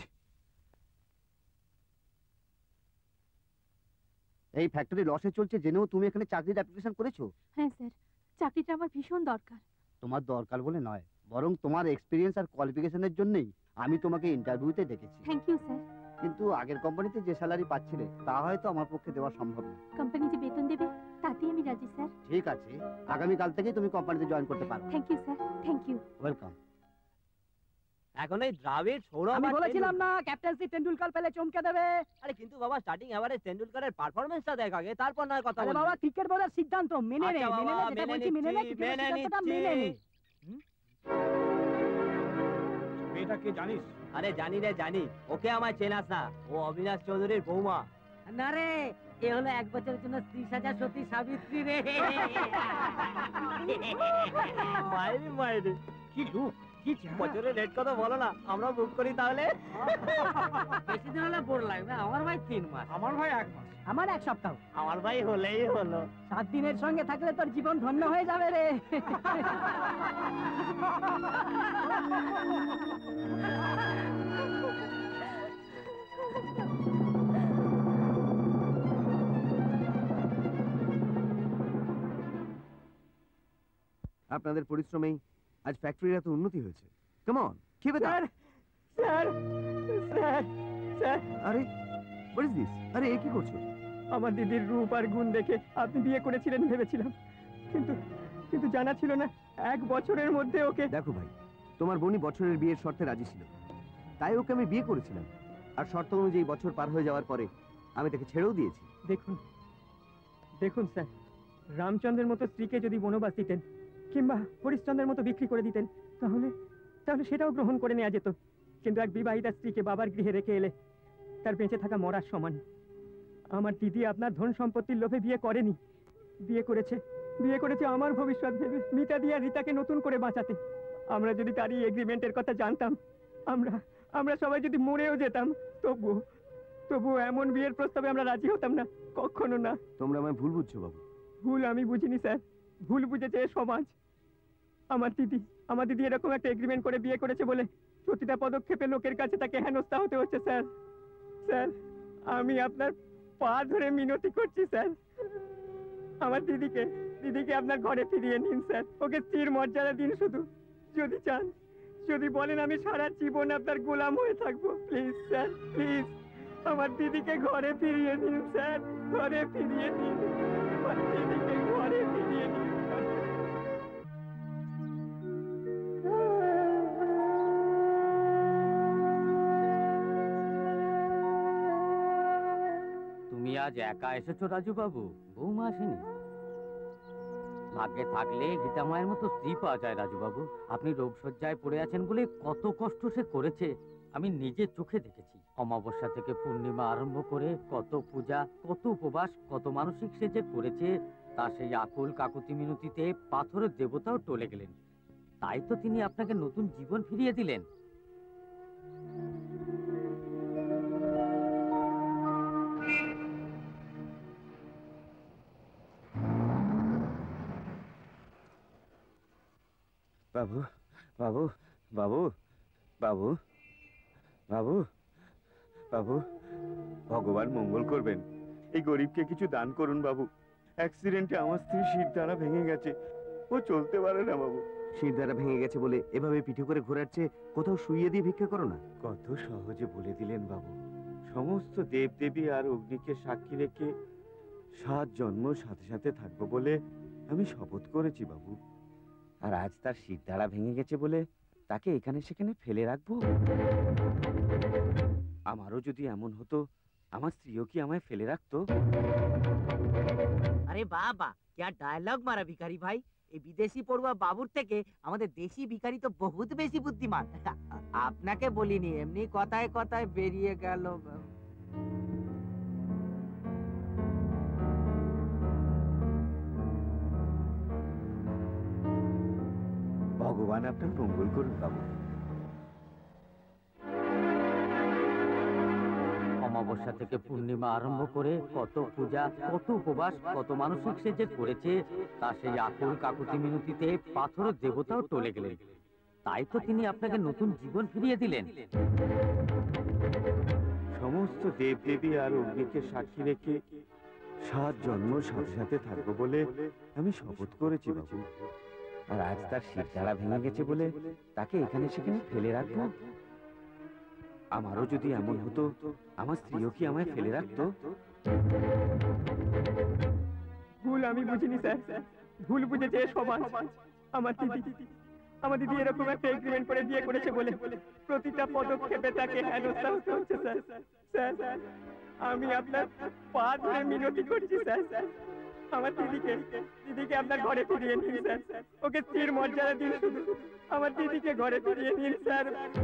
এই ফ্যাক্টরি লসে চলছে জেনেও তুমি এখানে চাকরির অ্যাপ্লিকেশন করেছো? হ্যাঁ স্যার, চাকরিটা আমার ভীষণ দরকার। তোমার দরকার বলে নয়, বরং তোমার এক্সপিরিয়েন্স আর কোয়ালিফিকেশনের জন্যই আমি তোমাকে ইন্টারভিউতে ডেকেছি। Thank you sir. কিন্তু আগের কোম্পানিতে যে স্যালারি পাচ্ছিলে তা হয়তো আমার পক্ষে দেওয়া সম্ভব না। কোম্পানি যে বেতন দেবে তাতেই আমি রাজি স্যার। ঠিক আছে, আগামীকাল থেকেই তুমি কোম্পানিতে জয়েন করতে পারো। Thank you sir, thank you. Welcome. এখন এই দ্রাবিড়, সৌরভ, আমি বলেছিলাম না ক্যাপ্টেন্সি টেন্ডুলকার পেলে চমকে দেবে। আরে কিন্তু বাবা স্টার্টিং এভারেজ টেন্ডুলকারের পারফরম্যান্সটা দেখ আগে, তারপর নয় কথা আরে বলবি। বাবা ক্রিকেট বোর্ডের সিদ্ধান্ত মেনে নে, মেনে নে, যেটা বলছি মেনে নে, ক্রিকেটের সিদ্ধান্তটা মেনে নে। মেয়েটাকে জানিস? আরে জানি রে জানি, ওকে আমায় চেনাস না, ও অবিনাশ চৌধুরীর বৌমা। না রে, এ হলো 1 বছরের জন্য স্ত্রী সাজা সতী সাবিত্রী রে। মাইরি মাইরি, কি লুক, কি বছরের রেট কত বলো না, আমরা বুক করি তাহলে। বেশি দিন হলে বোর লাগবে। আমার ভাই 3 মাস, আমার ভাই 1 মাস, আমার 1 সপ্তাহ, আমার ভাই হলেই হলো। 7 দিনের সঙ্গে থাকলে তোর জীবন ধন্য হয়ে যাবে রে। আপনাদের পরিশ্রমেই আজ ফ্যাক্টরির এত উন্নতি হয়েছে। Come on, keep it up. Sir sir sir, আরে হোয়াট ইজ দিস? আরে এ কি করছো? আমার দিদির রূপ আর গুণ দেখে আপনি বিয়ে করেছিলেন ভেবেছিলাম, কিন্তু কিন্তু জানা ছিল না 1 বছরের মধ্যে ওকে। দেখো ভাই, তোমার বোনই বছরের বিয়ের শর্তে রাজি ছিল, তাই ওকে আমি বিয়ে করেছিলাম। আর শর্ত অনুযায়ী বছর পার হয়ে যাওয়ার পরে আমি তাকে ছেড়েও দিয়েছি। দেখুন দেখুন স্যার, রামচন্দ্রের মতো স্ত্রীকে যদি বনবাস দিতেন কিংবা হরিশ্চন্দ্রের মতো বিক্রি করে দিতেন তাহলে তাহলে সেটাও গ্রহণ করে নেওয়া যেত। কিন্তু এক বিবাহিতা স্ত্রীকে বাবার গৃহে রেখে এলে তার বেঁচে থাকা মরার সমান। আমার দিদি আপনার ধন সম্পত্তির লোভে বিয়ে করেনি, বিয়ে করেছে আমার ভবিষ্যৎ ভেবে, মিতা দি আর রীতাকে নতুন করে বাঁচাতে। আমরা যদি তার এই এগ্রিমেন্টের কথা জানতাম, আমরা সবাই যদি মরেও যেতাম, তবুও এমন বিয়ের প্রস্তাবে আমরা রাজি হতাম না, কখনো না। তোমরা আমায় ভুল বুঝছো বাবু। ভুল আমি বুঝিনি স্যার, ভুল বুঝেছে সমাজ। আমার দিদি এরকম একটা এগ্রিমেন্ট করে বিয়ে করেছে বলে প্রতিটা পদক্ষেপে লোকের কাছে তাকে হেনস্থা হতে হচ্ছে স্যার। স্যার, আমি আপনার পা ধরে মিনতি করছি স্যার, আমার দিদিকে আপনার ঘরে ফিরিয়ে নিন স্যার। ওকে স্ত্রীর মর্যাদা দিন শুধু। যদি চান, যদি বলেন আমি সারা জীবন আপনার গোলাম হয়ে থাকবো, প্লিজ স্যার, প্লিজ আমার দিদিকে ঘরে ফিরিয়ে নিন স্যার, ঘরে ফিরিয়ে নিন, আমার দিদিকে ঘরে ফিরিয়ে নিন। তুমি আজ একা এসেছো রাজু বাবু, বৌমা আসেনি? ভাগ্যে থাকলে গীতা মায়ের মতো স্ত্রী পাওয়া যায় রাজু বাবু। আপনি রোগশয্যায় পড়ে আছেন বলে কত কষ্ট সে করেছে আমি নিজের চোখে দেখেছি। অমাবস্যা থেকে পূর্ণিমা আরম্ভ করে কত পূজা, কত উপবাস, কত মানসিক সে যে করেছে, তা সেই আকুল কাকুতি মিনতিতে পাথরের দেবতাও টলে গেলেন। তাই তো তিনি আপনাকে নতুন জীবন ফিরিয়ে দিলেন। বাবু বাবু বাবু বাবু বাবু বাবু, ভগবান মঙ্গল করবেন। এই গরিবকে কিছু দান করুন বাবু। অ্যাক্সিডেন্টে আমার স্ত্রীর শিরদাঁড়া ভেঙে গেছে, ও চলতে পারে না বাবু। শিরদাঁড়া ভেঙে গেছে বলে এভাবে পিঠে করে ঘোরাচ্ছে, কোথাও শুইয়ে দিয়ে ভিক্ষা করো না। কত সহজে বলে দিলেন বাবু। সমস্ত দেবদেবী আর অগ্নিকে সাক্ষী রেখে 7 জন্ম সাথে সাথে থাকবো বলে আমি শপথ করেছি বাবু। আর আজ তার শিরদাঁড়া ভেঙে গেছে বলে তাকে এখানে সেখানে ফেলে রাখবো? আমারও যদি এমন হতো, আমার স্ত্রীও কি আমায় ফেলে রাখতো? আরে বাবা, क्या ডায়লগ মারা ভিখারি ভাই। এই বিদেশি পড়ুয়া বাবুর থেকে আমাদের দেশি ভিখারি তো বহুত বেশি বুদ্ধিমান। আপনাকে বলিনি, এমনি কথায় কথায় বেরিয়ে গেল। ভগবান আপনার মঙ্গল করুন বাবু। অমাবস্যা থেকে পূর্ণিমা আরম্ভ করে কত পূজা, কত উপবাস, কত মানসিক সে যে করেছে, তা সেই আকুল কাকুতি মিনতিতে পাথরের দেবতাও টলে গেলেন। তাই তো তিনি আপনাকে নতুন জীবন ফিরিয়ে দিলেন। সমস্ত দেবদেবী আর অগ্নিকে সাক্ষী রেখে 7 জন্ম সাথে সাথে থাকবো বলে আমি শপথ করেছি বাবু। আর আজ তার শিরদাঁড়া ভেঙে গেছে বলে তাকে এখানে সেখানে ফেলে রাখবো? আমারও যদি এমন হতো, আমার স্ত্রীও কি আমায় ফেলে রাখতো? ভুল আমি বুঝিনি স্যার, ভুল বুঝেছে সমাজ। আমার দিদি এরকম একটা এগ্রিমেন্ট করে বিয়ে করেছে বলে প্রতিটা পদক্ষেপে তাকে হেনস্থা হতে হচ্ছে স্যার। স্যার আমি আপনার পা ধরে মিনতি করছি স্যার, আমার দিদিকে আপনার ঘরে ফিরিয়ে নিন স্যার। ওকে স্ত্রীর মর্যাদা দিন, শুধু আমার দিদিকে ঘরে ফিরিয়ে নিন স্যার।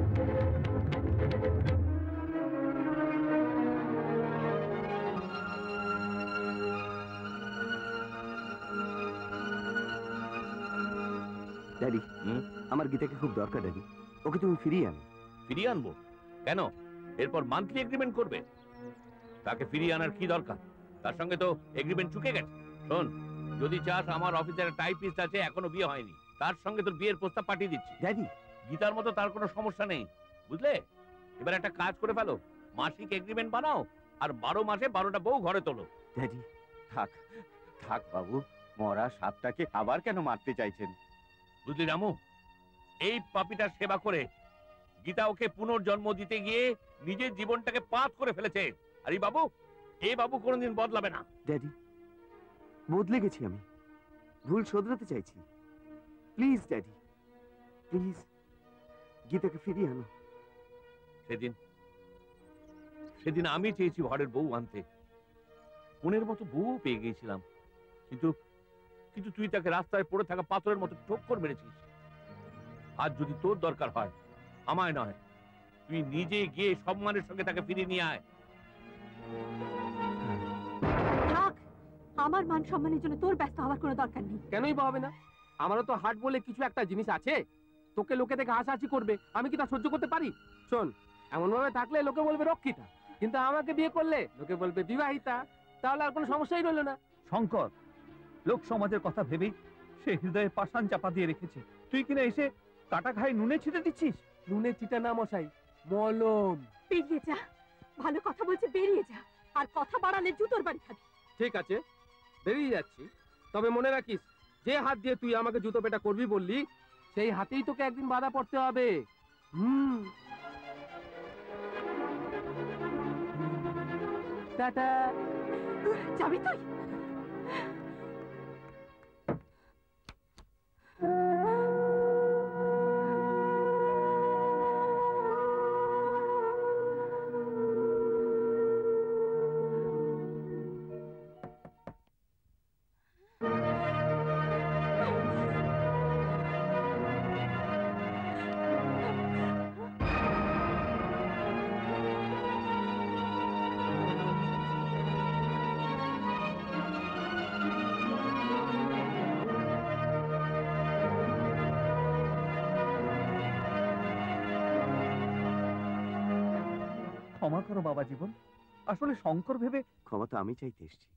ড্যাডি, আমার গীতাকে খুব দরকার ড্যাডি, ওকে তুমি ফিরিয়ে আনো। ফিরিয়ে আনবো কেন? এরপর মান্থলি এগ্রিমেন্ট করবে। তাকে ফিরিয়ে আনার কি দরকার? তার সঙ্গে তো এগ্রিমেন্ট চুকে গেছে। শোন, যদি চাস, আমার অফিসের টাইপিস্ট আছে, এখনো বিয়ে হয়নি, তার সঙ্গে তোর বিয়ের প্রস্তাব পাঠিয়ে দিচ্ছি। ড্যাডি, গীতার মতো তার কোনো সমস্যা নেই, বুঝলে? এবার একটা কাজ করে ফেলো, মাসিক এগ্রিমেন্ট বানাও, আর 12 মাসে 12টা বউ ঘরে তোলো। ড্যাডি থাক থাক বাবু, মরা সাপটাকে আবার কেন মারতে চাইছেন? বুঝলি রামু, এই পাপিটার সেবা করে গীতা ওকে পুনর্জন্ম দিতে গিয়ে নিজের জীবনটাকে পাত করে ফেলেছে। আর এই বাবু কোনোদিন বদলাবে না। ড্যাডি, বদলে গেছি আমি, ভুল শোধরাতে চাইছি। প্লিজ ড্যাডি, প্লিজ গীতাকে ফিরিয়ে আনো। সেদিন আমি চেয়েছি ঘরের বউ আনতে, মনের মতো বউ পেয়ে গিয়েছিলাম, কিন্তু তুই তাকে রাস্তায় পড়ে থাকা পাথরের মতো ঠোক্কর মেরেছিস। আজ যদি তোর দরকার হয়, আমায় নয়, তুই নিজে গিয়ে সম্মানের সঙ্গে তাকে ফিরিয়ে নিয়ে আয়। থাক, আমার মান সম্মানের জন্য তোর ব্যস্ত হওয়ার কোনো দরকার নেই। কেনই বা হবে না? আমারও তো হাট বলে কিছু একটা জিনিস আছে। তোকে লোকে দেখে হাসাহাসি করবে, আমি কি তা সহ্য করতে পারি? শোন, এমন ভাবে থাকলে লোকে বলবে রক্ষিতা, কিন্তু আমাকে বিয়ে করলে লোকে বলবে বিবাহিতা। তাহলে আর কোনো সমস্যাই রইল না। শঙ্কর, লোক সমাজের কথা ভেবেই সে হৃদয়ে পাষাণ চাপা দিয়ে রেখেছে, তুই কিনা এসে কাটা খাই নুনে ছিটে দিচ্ছিস। নুনে চিটা না মশাই, মলম। বেরিয়ে যা, ভালো কথা বলছে, বেরিয়ে যা, আর কথা বাড়ালে জুতোর বাড়ি খাবি। ঠিক আছে, বেরিয়ে যাচ্ছি, তবে মনে রাখিস, যে হাত দিয়ে তুই আমাকে জুতো পেটা করবি বললি, সেই হাতেই তোকে একদিন বাধা পড়তে হবে। টাটা। যাবি তুই? ক্ষমা করো বাবা জীবন, আসলে শঙ্কর ভেবে। ক্ষমা তো আমি চাইতে এসেছি।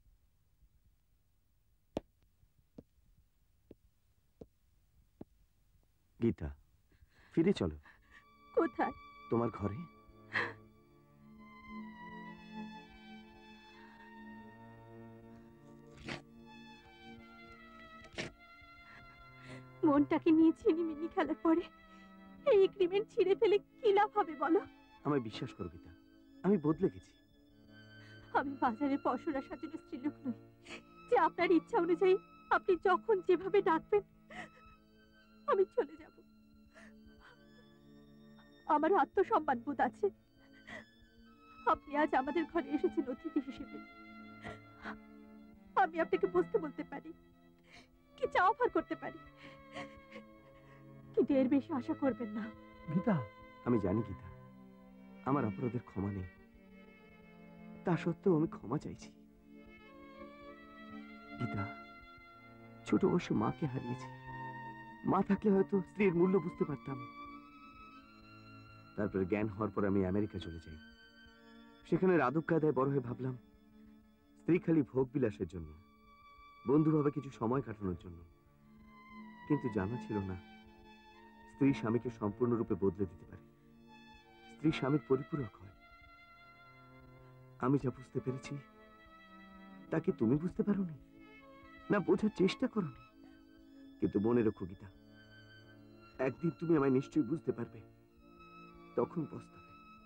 গীতা, ফিরে চলো। কোথায়? তোমার ঘরে। মনটাকে নিয়ে ছিনিমিনি খেলার পরে এই এগ্রিমেন্ট ছিঁড়ে ফেলে কি লাভ হবে বলো? আমায় বিশ্বাস করো গীতা, আমি বদলে গেছি। আমি বাজারে পশরা সাজানো স্ত্রীলোক নই যে আপনার ইচ্ছা অনুযায়ী আপনি যখন যেভাবে ডাকবেন আমি চলে যাব। আমার আত্মসম্মান বোধ আছে। আপনি আজ আমাদের ঘরে এসেছেন অতিথি হিসেবে, আমি আপনাকে বসতে বলতে পারি, কি চা অফার করতে পারি, কিন্তু এর বেশি আশা করবেন না। গীতা, আমি জানি গীতা, আমার অপরাধের ক্ষমা নেই, তা সত্ত্বেও আমি ক্ষমা চাইছি। গীতা, ছোট বয়সে মাকে হারিয়েছি, মা থাকলে হয়তো স্ত্রীর মূল্য বুঝতে পারতাম। তারপরে জ্ঞান হওয়ার পর আমি আমেরিকা চলে যাই। সেখানে আদব কায়দায় বড় হয়ে ভাবলাম স্ত্রী খালি ভোগ বিলাসের জন্য, বন্ধুভাবে কিছু সময় কাটানোর জন্য। কিন্তু জানা ছিল না স্ত্রী স্বামীকে সম্পূর্ণরূপে বদলে দিতে পারে, স্ত্রী স্বামীর পরিপূরক হয়। আমি যা বুঝতে পেরেছি তাকে তুমি বুঝতে পারোনি, না বোঝার চেষ্টা করোনি? কিন্তু মনে রেখো গীতা, একদিন তুমি আমায় নিশ্চয়ই বুঝতে পারবে, তখন পস্তাবে।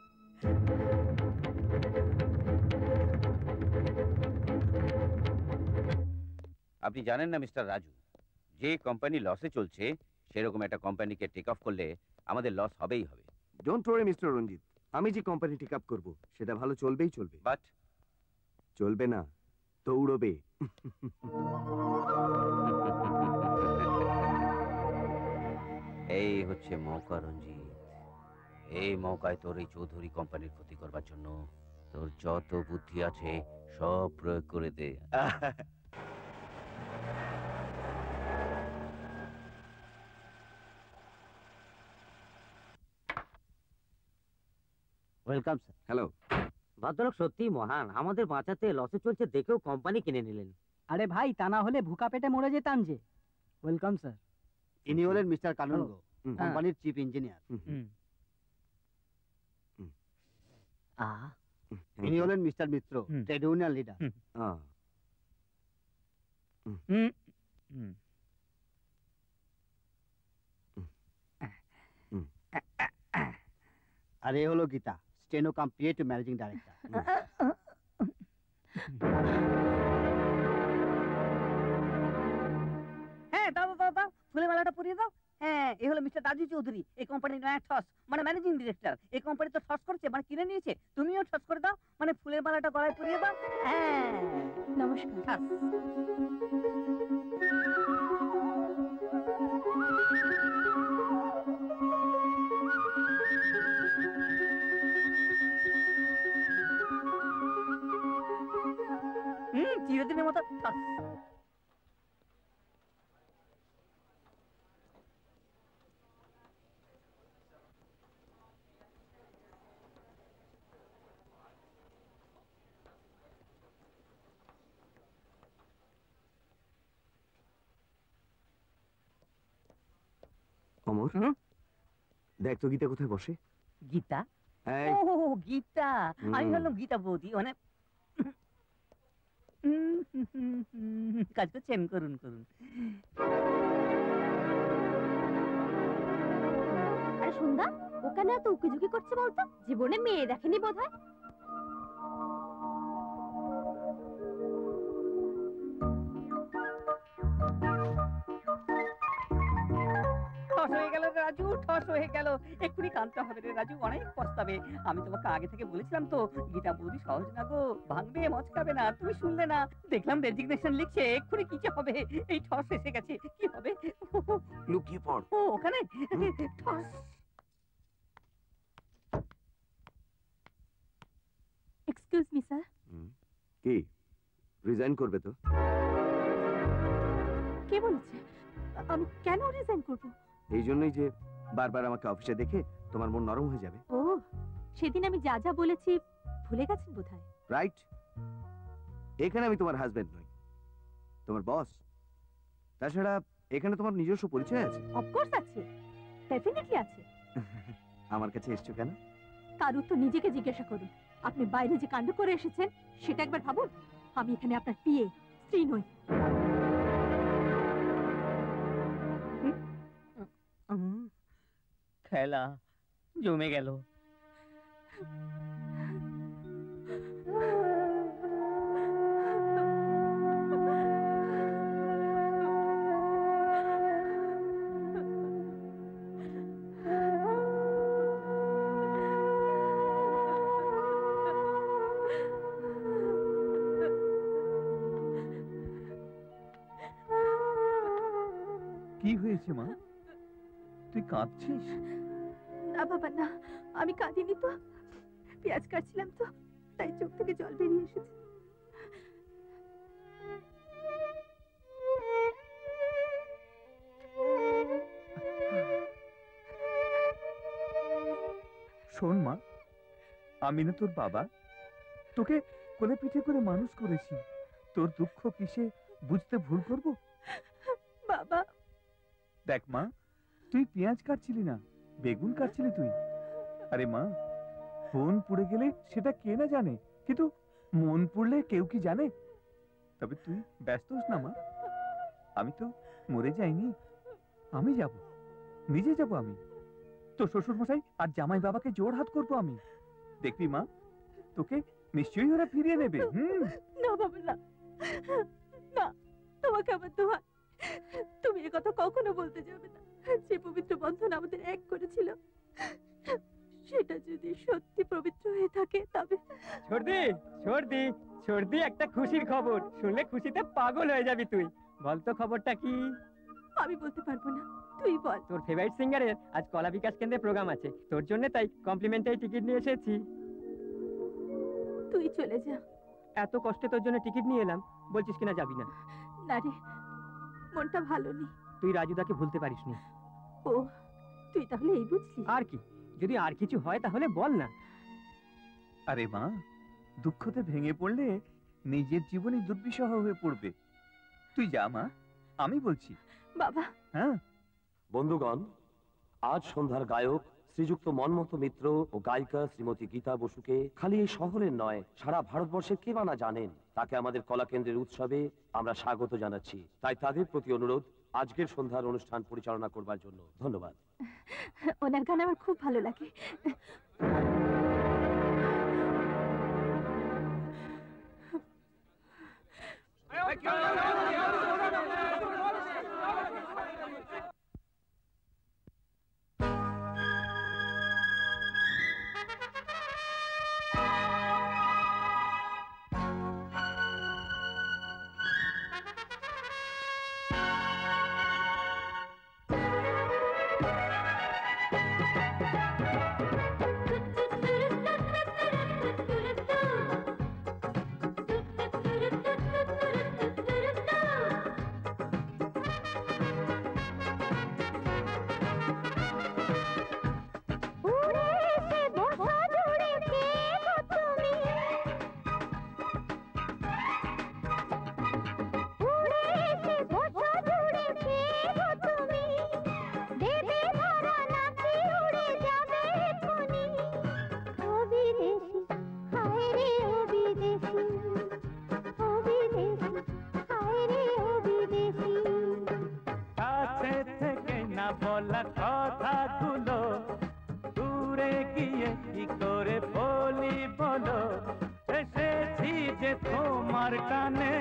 আপনি জানেন না মিস্টার রাজু, যে কোম্পানি লসে চলছে সেরকম একটা কোম্পানিকে টেক অফ করলে আমাদের লস হবেই হবে। ডোন্ট ওয়ারি মিস্টার রঞ্জিত, আমি যে কোম্পানি টেক আপ করবো সেটা ভালো চলবেই চলবে। বাট চলবে না, দৌড়বে। এই হচ্ছে মৌকা রঞ্জিত, এই মৌকায় তোর এই চৌধুরী কোম্পানির ক্ষতি করবার জন্য তোর যত বুদ্ধি আছে সব প্রয়োগ করে দে। Welcome sir. হ্যালো। ভদ্রলোক সত্যি মহান, আমাদের বাঁচাতে লসে চলছে দেখেও কোম্পানি কিনে নিলেন। আরে ভাই, তা না হলে ভুকা পেটে মরে যেতাম যে। Welcome sir. ইনি হলেন মিস্টার কানুনগো, কোম্পানির চিফ ইঞ্জিনিয়ার। ইনি হলেন mister Mitra, trade union leader. আর এ হলো Geeta, steno cum creative managing director. হ্যাঁ, দাও দাও দাও, ফুলের মালাটা পরিয়ে দাও। হ্যাঁ, এ হলো মিস্টার রাজু চৌধুরী, এই কোম্পানির নয়া ঠস, মানে ম্যানেজিং ডিরেক্টর। এই কোম্পানি তো ঠস করছে, মানে কিনে নিয়েছে, তুমিও ঠস করে দাও, মানে ফুলের মালাটা গলায় পরিয়ে দাও। হ্যাঁ, নমস্কার। চিরদিনের মতো ঠস। অমর, দেখ তো গীতা কোথায় বসে। গীতা? ও গীতা, আমি ভাবলাম গীতা বৌদি, মানে কাজ করছেন, করুন করুন। আরে সুন্দর, ও কেন এত উকিঝুঁকি করছে বলতো? জীবনে মেয়ে দেখেনি বোধহয়। ঠস হয়ে গেল রে রাজু, ঠস হয়ে গেল। এক্ষুনি কাঁদতে হবে রে রাজু, অনেক পস্তাবে। আমি তোমাকে আগে থেকে বলেছিলাম তো, গীতা বৌদি সহজ না গো, ভাঙবে মচকাবে না। তুমি শুনলে না, দেখলাম রেজিগনেশন লিখছে, এক্ষুনি কি যে হবে। এই ঠস এসে গেছে, কি হবে? লুকিয়ে পড়। ও ওখানে ঠস। Excuse me sir. কি রিজাইন করবে তো? কে বলেছে আমি কেন রিজাইন করব? এই জন্যই যে বারবার আমাকে অফিসে দেখে তোমার মন নরম হয়ে যাবে। ও, সেদিন আমি যা যা বলেছি ভুলে গেছেন বোধহয়। রাইট, এখানে আমি তোমার হাজবেন্ড নই, তোমার বস। তাছাড়া এখানে তোমার নিজস্ব পরিচয় আছে। অফকোর্স আছে, ডেফিনেটলি আছে। আমার কাছে এসছো কেন? তার উত্তর নিজেকে জিজ্ঞাসা করুন। আপনি বাইরে যে কাণ্ড করে এসেছেন সেটা একবার ভাবুন। আমি এখানে আপনার পিএ, স্ত্রী নই। খেলা জমে গেল। কি হয়েছে মা, তুই কাঁদছিস? না বাবা না, আমি কাঁদিনি তো, পেঁয়াজ কাটছিলাম তো, তাই চোখ থেকে জল বেরিয়ে এসেছে। শোন মা, আমি না তোর বাবা, তোকে কোলে পিঠে করে মানুষ করেছি। তোর দুঃখ কিসে বুঝতে ভুল করব? বাবা দেখ মা, তুই পেঁয়াজ কাটছিলি না, বেগুন কাটছিলি তুই। আরে মা, ফোন পুড়ে গেলে সেটা কে না জানে, কিন্তু মন পুড়লে কেউ কি জানে? তবে তুই ব্যস্ত হোস না মা, আমি তো মরে যাইনি, আমি যাব, নিজে যাব। আমি তো শ্বশুর মশাই আর জামাই বাবাকে জোর হাত করবো আমি। দেখবি মা, তোকে নিশ্চয়ই ওরা ফিরিয়ে নেবে। না বাবা না, না, তোমাকে আমার দোয়া, তুমি এ কথা কখনো বলতে যাবে না। যে পবিত্র বন্ধন আমাদের এক করেছিল, সেটা যদি সত্যি পবিত্র হয়ে থাকে তবে। সর্দি একটা খুশির খবর শুনলে খুশিতে পাগল হয়ে যাবি তুই। বলতো খবরটা কি? আমি বলতে পারবো না, তুই বল। তোর ফেভারিট সিঙ্গারের আজ কলা বিকাশ কেন্দ্রে প্রোগ্রাম আছে, তোর জন্য তাই কমপ্লিমেন্টারি টিকিট নিয়ে এসেছি। তুই চলে যা। এত কষ্টে তোর জন্য টিকিট নিয়ে এলাম, বলছিস কিনা যাবি না? না রে, মনটা ভালো নেই। তুই রাজুদাকে ভুলতে পারিসনি। ও, তুই তাহলে এই বুঝলি? আর কি, যদি আর কিছু হয় তাহলে বল না। আরে মা, দুঃখতে ভেঙে পড়লে নিজের জীবনই দুর্বিষহ হয়ে পড়বে। তুই যা মা, আমি বলছি। বাবা। হ্যাঁ বন্ধুগণ, আজ সন্ধ্যার গায়ক শ্রীযুক্ত মনমত মিত্র ও গায়িকা শ্রীমতী গীতা বসুকে খালি এই শহরের নয়, সারা ভারতবর্ষের কে বা না জানেন। তাকে আমাদের কলা কেন্দ্রের উৎসবে আমরা স্বাগত জানাচ্ছি। তাই তাদের প্রতি অনুরোধ আজকের সন্ধ্যার অনুষ্ঠান পরিচালনা করবার জন্য। ধন্যবাদ। ওনার গান আমার খুব ভালো লাগে। বলা কথাগুলো দূরে গিয়ে কি করে বলি বলো, এসেছি যে তোমার টানে।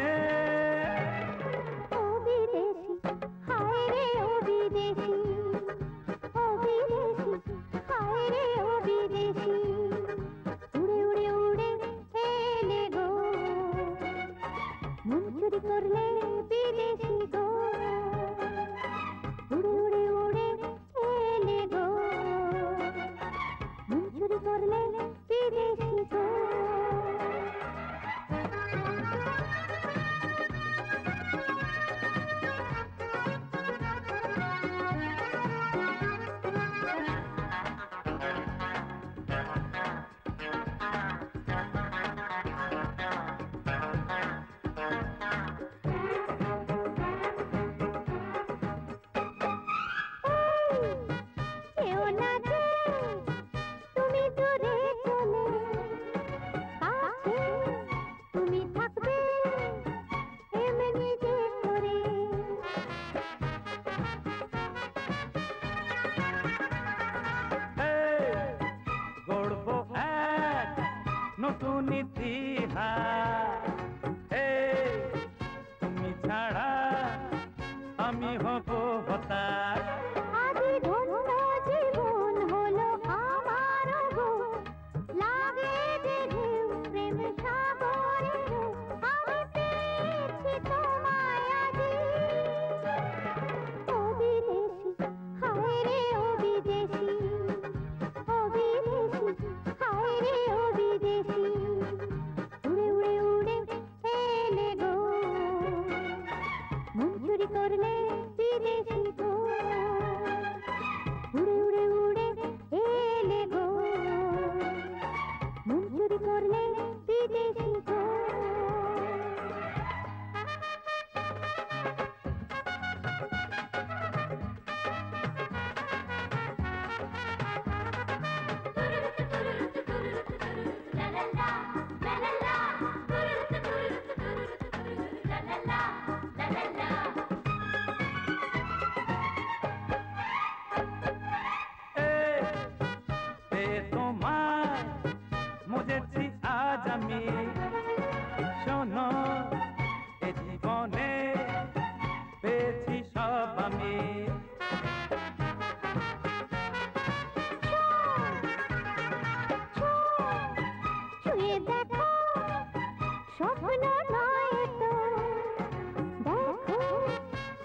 নতুন ইতিহাস, তুমি ছাড়া আমি হব হতাশ।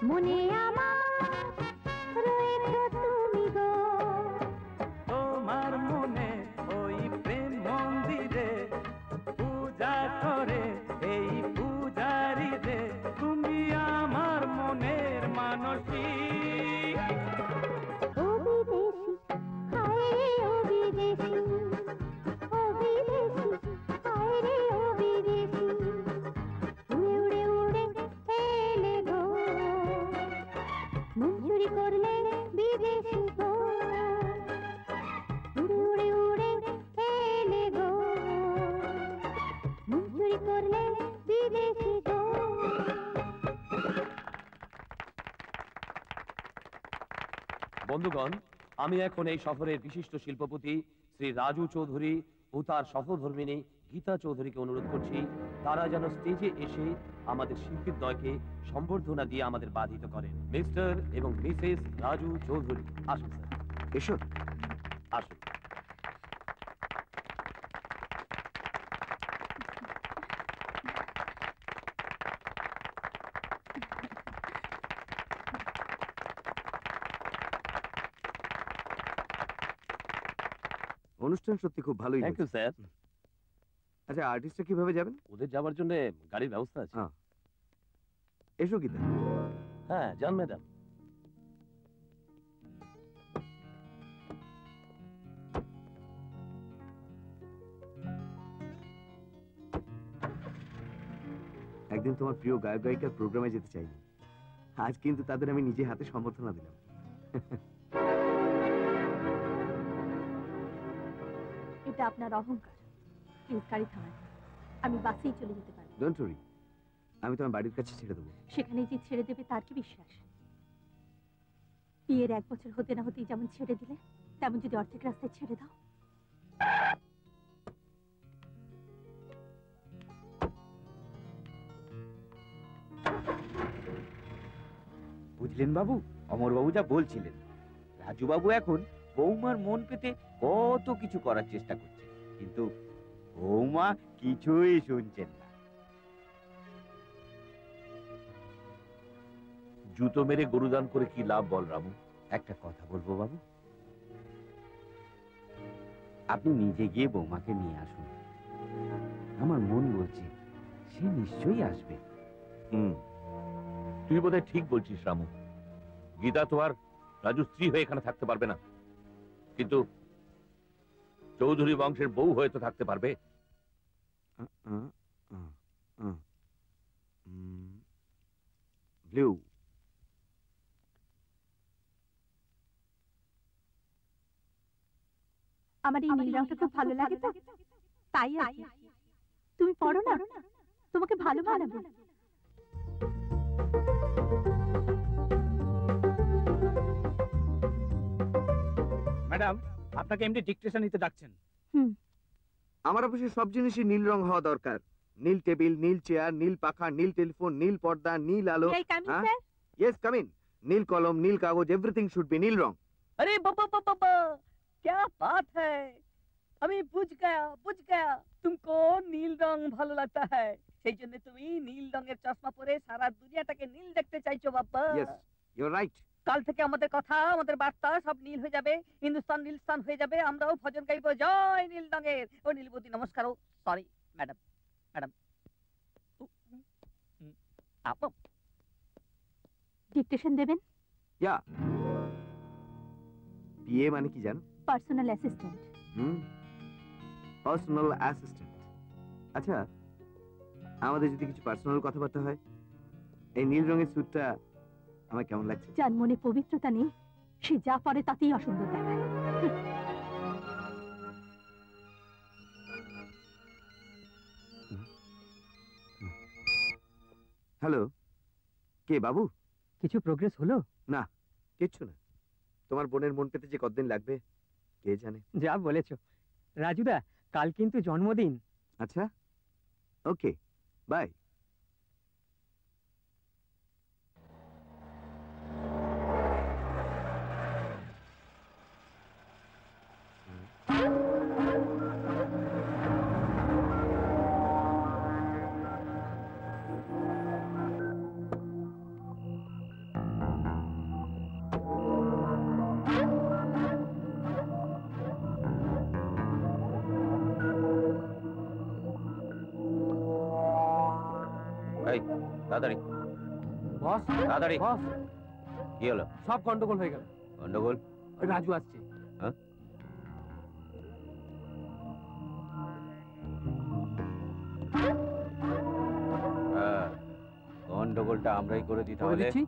মনে আমার রয়েছো তুমি গো তোমার মনে ওই প্রেম মন্দিরে পূজা করে এই পূজারি রে তুমি আমার মনের মানসী ও বিদেশি হায় রে ও বিদেশি হায় রে ও বিদেশি উড়ে উড়ে উড়ে এলে গো মন চুরি করলে বিদেশি গো উড়ে উড়ে উড়ে এলে গো মন চুরি করলে বিদেশি গো বন্ধুগণ, আমি এখন এই শহরের বিশিষ্ট শিল্পপতি শ্রী রাজু চৌধুরী ও তার সহধর্মিণী গীতা চৌধুরীকে অনুরোধ করছি তারা যেন স্টেজে এসে আমাদের শিল্পীদ্বয়কে সম্বর্ধনা দিয়ে আমাদের বাধিত করেন। মিস্টার এবং মিসেস রাজু চৌধুরী, আসুন স্যার। এসো। আসুন। অনুষ্ঠান সত্যি খুব ভালোই থ্যাংক ইউ হয়েছে। স্যার। আচ্ছা, আর্টিস্টরা কিভাবে যাবেন? ওদের যাওয়ার জন্য গাড়ির ব্যবস্থা আছে। এসো গীতা। হ্যাঁ, যান ম্যাডাম। একদিন তোমার প্রিয় গায়ক গায়িকার প্রোগ্রামে যেতে চাইনি, আজ কিন্তু তাদের আমি নিজে হাতে সম্বর্ধনা দিলাম। এটা আপনার অহংকার। প্লিজ গাড়ি থামান, আমি বাসেই চলে যেতে পারি। ডোন্ট ওয়ারি, আমি তোমার বাড়ির কাছে ছেড়ে দেবো। সেখানে যে ছেড়ে দেবে তার কি বিশ্বাস? বিয়ের 1 বছর হতে না হতেই যেমন ছেড়ে দিলে, তেমন যদি অর্ধেক রাস্তায় ছেড়ে দাও। বুঝলেন বাবু, অমর বাবু যা বলছিলেন, রাজু বাবু এখন বৌমার মন পেতে কত কিছু করার চেষ্টা করছে, কিন্তু বৌমা কিছুই শুনছেন না। জুতো মেরে গরুদান করে কি লাভ বল রামু? একটা কথা বলবো বাবু, আপনি নিজে গিয়ে বৌমাকে নিয়ে আসুন। আমার মন বলছে সে নিশ্চয়ই আসবে। তুই বোধহয় ঠিক বলছিস রামু। গীতা তো আর রাজু স্ত্রী হয়ে এখানে থাকতে পারবে না, কিন্তু চৌধুরী বংশের বউ হয়ে তো থাকতে পারবে। ব্লু। আমার এই নীল রংটা খুব ভালো লাগে তো, তাই আর কি। তুমি পড়ো না, তোমাকে ভালো মানাবে। ম্যাডাম, আপনাকে এমডি ডিকটেশন নিতে ডাকছেন। আমার অফিসে সব জিনিসই নীল রং হওয়া দরকার। নীল টেবিল, নীল চেয়ার, নীল পাখা, নীল টেলিফোন, নীল পর্দা, নীল আলো। यस कम इन। नील कॉलम, नील कागज, एवरीथिंग शुड बी नील रंग। अरे बाबा बाबा बाबा, क्या बात है। আমি বুঝ গয়া तुमको নীল রং ভালো লাগতা है, সেই জন্য তুমি নীল রঙের চশমা পরে সারা দুনিয়াটাকে নীল দেখতে চাইছো বাবা। Yes, you are right. কাল থেকে আমাদের কথা, আমাদের বার্তা সব নীল হয়ে যাবে। হিন্দুস্তান নীলস্তান হয়ে যাবে। আমরাও ভজন গাইবো জয় নীল রঙের। ও নীলবতী নমস্কার। সরি ম্যাডাম, ম্যাডাম আপু ডিকটেশন দেবেন? या পিএ মানে কি জানো? Personal assistant. Personal assistant. আচ্ছা, আমাদের যদি কিছু পার্সোনাল কথাবার্তা হয়, এই নীল রঙের স্যুটটা আমার কেমন লাগছে? যার মনে পবিত্রতা নেই, সে যা পরে তাতেই অসুন্দর দেখায়। হ্যালো, কে বাবু? কিছু প্রোগ্রেস হলো? না, কিচ্ছু না। তোমার বোনের মন পেতে যে কতদিন লাগবে কে জানে। যা বলেছো রাজুদা, কাল কিন্তু জন্মদিন। আচ্ছা, ওকে, বাই। তাড়াতাড়ি বস তাড়াতাড়ি বস কি হলো? সব গন্ডগোল হয়ে গেল। গন্ডগোল? ওই রাজু আসছে। হ্যাঁ? গন্ডগোলটা আমরাই করে দিই তাহলে। দিচ্ছি।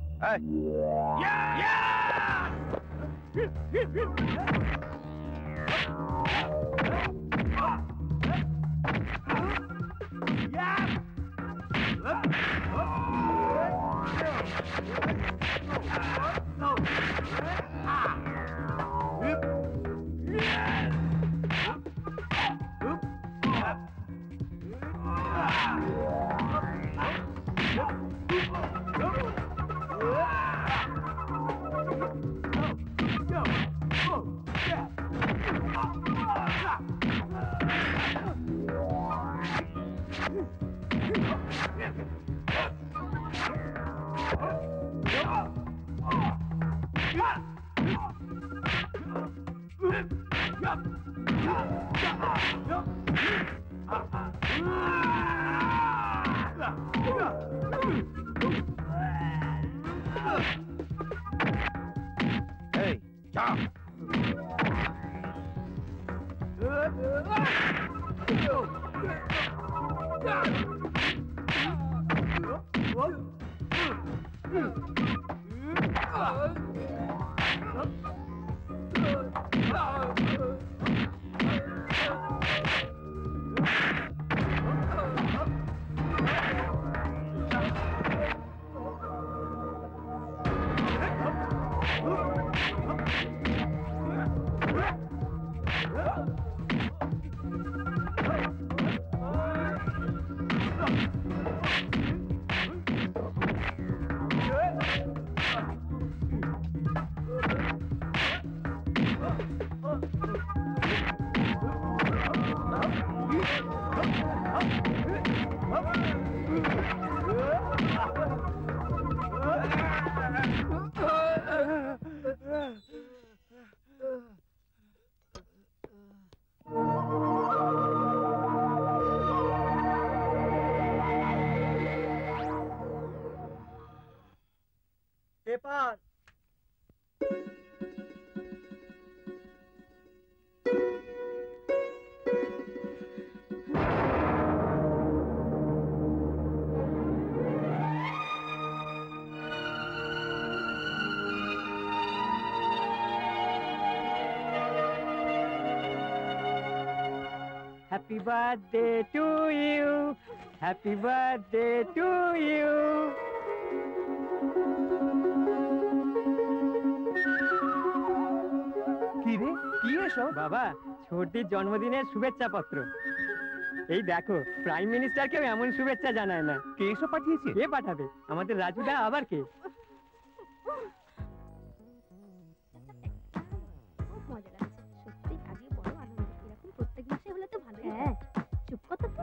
Hey, chop! Paper Happy birthday to you. Happy birthday to you. কি রে, কি এসব? বাবা, ছোটির জন্মদিনের শুভেচ্ছা পত্র। এই দেখো, প্রাইম মিনিস্টারকেও এমন শুভেচ্ছা জানায় না। কে এসব পাঠিয়েছে? কে পাঠাবে? আমাদের রাজুদা, আবার কে? মজা লাগছে সত্যি, আগে বড় আনন্দ। এরকম প্রত্যেক মাসে হলে তো ভালো। হ্যাঁ, চুপ কর তো।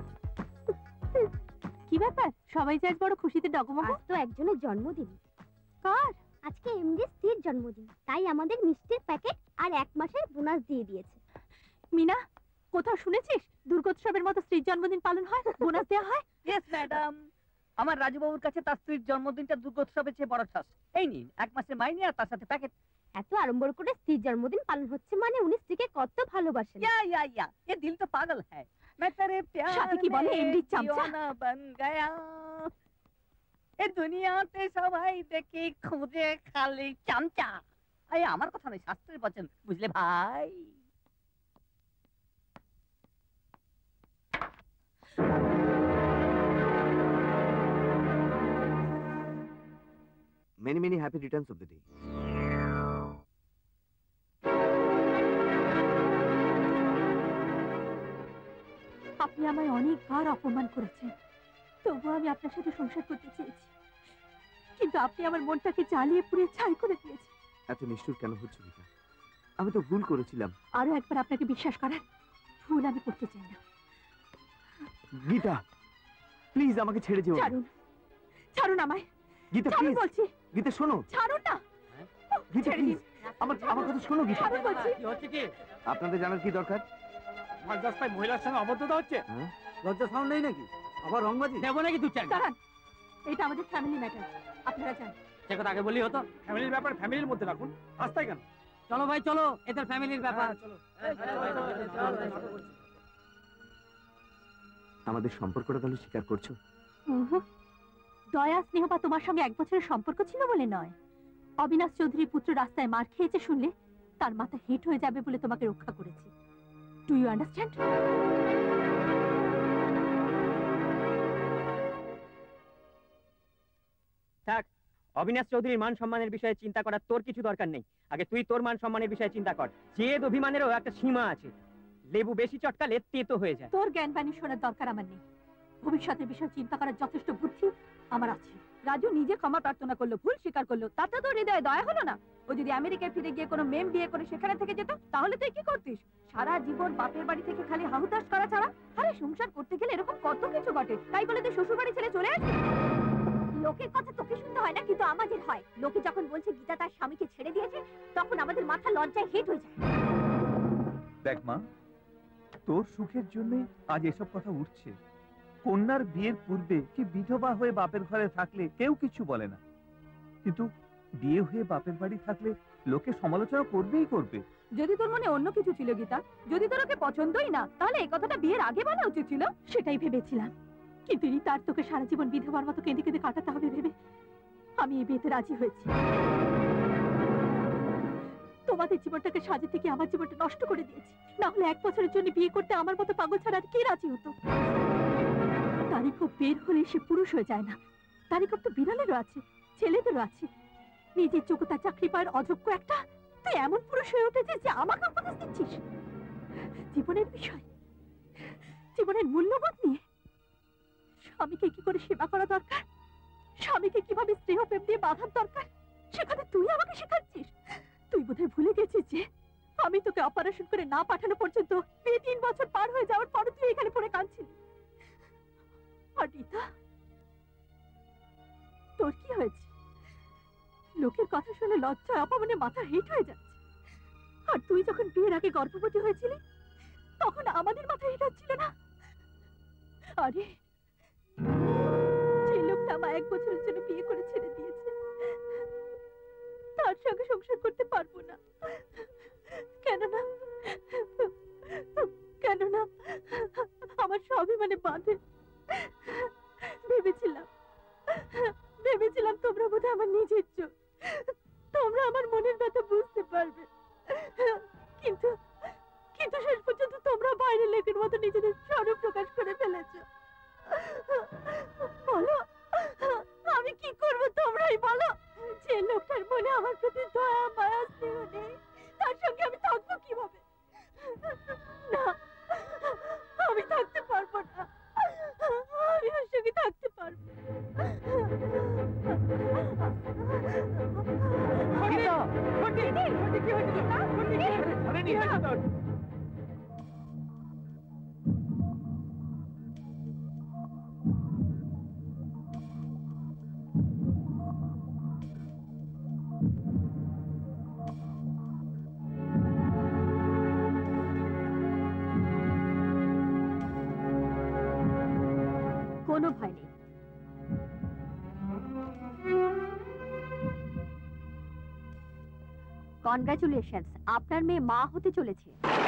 কি ব্যাপার, সবাই যে আজ বড় খুশিতে ডগমগ? আজ তো একজনের জন্মদিন। কার? আজকে এমডি স্ত্রীর জন্মদিন, তাই আমাদের মিষ্টির প্যাকেট আর 1 মাসের বোনাস দিয়ে দিয়েছে। মিনা, কোথাও শুনেছিস দুর্গোৎসবের মতো স্ত্রীর জন্মদিন পালন হয়, বোনাস দেওয়া হয়? ইয়েস ম্যাডাম, আমার রাজুবাবুর কাছে তার স্ত্রীর জন্মদিনটা দুর্গোৎসবের চেয়ে বড় ঠাস। এই নিন 1 মাসের মাইনে আর তার সাথে প্যাকেট। এত আড়ম্বর করে স্ত্রীর জন্মদিন পালন হচ্ছে মানে উনি স্ত্রীকে কত ভালোবাসেন। या ये दिल तो पागल है, मैं तेरे प्यार সাথে কি বলে এমডি में চামচা? दीवाना बन गया। এই দুনিয়াতে সবাই দেখি খুঁজে খালি চামচা। এই আমার কথা নয়, শাস্ত্রের বচন, বুঝলে ভাই? Many, many happy returns of the day. আপনি আমায় অনেকবার অপমান করেছেন, তবু আমি আপনার সাথে সংসার করতে চেয়েছি, কিন্তু আপনি আমার মনটাকে জ্বালিয়ে পুড়িয়ে ছাই করে দিয়েছেন। এত নিষ্ঠুর কেন হচ্ছে গীতা? আমি তো ভুল করেছিলাম। আরো একবার আপনাকে বিশ্বাস করার ভুল আমি করতে চাই না। গীতা, প্লিজ আমাকে ছেড়ে যেও না। ছাড়ুন, ছাড়ুন আমায়। গীতা ছাড়ুন প্লিজ। বলছি। গীতা শোনো। ছাড়ুন না। গীতা ছেড়ে প্লিজ, দিন। আমার কথা শোনো গীতা। ছাড়ুন বলছি। কি হচ্ছে কি? আপনাদের জানার কি দরকার? মাঝ রাস্তায় মহিলার সঙ্গে অবদ্ধতা হচ্ছে। লজ্জা সাউন্ড নেই নাকি? আবার রংবাজি দেবো নাকি 2-4? দাঁড়ান, এটা আমাদের ফ্যামিলি ম্যাটার, আপনারা যান। সে কথা আগে বললি হতো। ফ্যামিলির ব্যাপার ফ্যামিলির মধ্যে রাখুন, রাস্তায় কেন? চলো ভাই চলো, এদের ফ্যামিলির ব্যাপার। চলো। আমাদের সম্পর্কটা তাহলে স্বীকার করছো? দয়া স্নেহ বা তোমার সঙ্গে 1 বছরের সম্পর্ক ছিল বলে নয়। অবিনাশ চৌধুরীর পুত্র রাস্তায় মার খেয়েছে শুনলে তার মাথা হিট হয়ে যাবে বলে তোমাকে রক্ষা করেছি। Do you understand? থাক, অবিনাশ চৌধুরীর মান সম্মানের বিষয়ে চিন্তা করার তোর কিছু দরকার নেই। আগে তুই তোর মান সম্মানের বিষয়ে চিন্তা কর। জেদ অভিমানেরও একটা সীমা আছে, লেবু বেশি চটকালে তেতো হয়ে যায়। তোর জ্ঞান বাণী শোনার দরকার আমার নেই। ভবিষ্যতের বিষয়ে চিন্তা করার যথেষ্ট বুদ্ধি আমার আছে। রাজু নিজে ক্ষমা প্রার্থনা করলো, ভুল স্বীকার করলো, তাতে তোর হৃদয়ে দয়া হলো না? ও যদি আমেরিকায় ফিরে গিয়ে কোনো মেম বিয়ে করে সেখানে থেকে যেত, তাহলে তুই কি করতিস? সারা জীবন বাপের বাড়ি থেকে খালি হাহুতাশ করা ছাড়া? আরে সংসার করতে গেলে এরকম কত কিছু ঘটে, তাই বলে তুই শ্বশুর বাড়ি ছেড়ে চলে আসবি? লোকের কথা তোকে শুনতে হয় না, কিন্তু আমাদের হয়। লোকে যখন বলছে গীতা তার স্বামীকে ছেড়ে দিয়েছে, তখন আমাদের মাথা লজ্জায় হেট হয়ে যায়। দেখ মা, তোর সুখের জন্য আজ এসব কথা উঠছে। কন্যার বিয়ের পূর্বে কি বিধবা হয়ে বাপের ঘরে থাকলে কেউ কিছু বলে না, কিন্তু বিয়ে হয়ে বাপের বাড়ি থাকলে লোকে সমালোচনা করবেই করবে। যদি তোর মনে অন্য কিছু ছিল গীতা, যদি তোর ওকে পছন্দই না, তাহলে এই কথাটা বিয়ের আগে বলা উচিত ছিল। সেটাই ভেবেছিলাম, কিন্তু তার তোকে সারা জীবন বিধবার মতো কেঁদে কেঁদে কাটাতে হবে ভেবে আমি এই বিয়েতে রাজি হয়েছি। তোমাদের জীবনটাকে সাজাতে গিয়ে আমার জীবনটা নষ্ট করে দিয়েছি। না হলে 1 বছরের জন্য বিয়ে করতে আমার মতো পাগল ছাড়া আর কে রাজি হতো? তারিখও বের হলে সে পুরুষ হয়ে যায় না। তারিখও তো বিড়ালেরও আছে, ছেলেদেরও আছে। নিজের যোগ্যতা চাকরি পাওয়ার অযোগ্য একটা তুই এমন পুরুষ হয়ে উঠেছিস যে আমাকে উপদেশ দিচ্ছিস জীবনের বিষয়, জীবনের মূল্যবোধ নিয়ে। স্বামীকে কি করে সেবা করা দরকার, স্বামীকে কিভাবে স্নেহ প্রেম দিয়ে বাঁধার দরকার, সেখানে তুই আমাকে শেখাচ্ছিস। তুই বোধহয় ভুলে গেছিস যে আমি তোকে অপারেশন করে না পাঠানো পর্যন্ত 3 বছর পার হয়ে যাওয়ার পর তুই এখানে পড়ে কাঁদছিলি। আর রীতা, তোর কি হয়েছে? লোকের কথা শুনে লজ্জায় অপমানে মাথা হিট হয়ে যাচ্ছে। আর তুই যখন বিয়ের আগে গর্ভবতী হয়েছিলি, তখন আমাদের মাথা হিট হচ্ছিল না? আরে যে লোকটা আমার 1 বছরের জন্য বিয়ে করে ছেড়ে দিয়েছে, তার সঙ্গে সংসার করতে পারবো না। কেননা আমার স্বাভিমানে বাঁধে। ভেবেছিলাম তোমরা বোধহয় আমার নিজের চোখ, তোমরা আমার মনের কথা বুঝতে পারবে, কিন্তু শেষ পর্যন্ত তোমরা বাইরের লোকের মতো নিজেদের স্বরূপ প্রকাশ করে ফেলেছো। বলো আমি কি করবো, তোমরাই বলো। যে লোকটার মনে আমার প্রতি দয়া মায়া স্নেহ নেই, তার সঙ্গে আমি থাকবো কিভাবে? না, আমি থাকতে পারবো না, আমি ওর সঙ্গে থাকতে পারবো। কোনো ভয় নেই। কনগ্রাচুলেশনস, আপনার মেয়ে মা হতে চলেছে।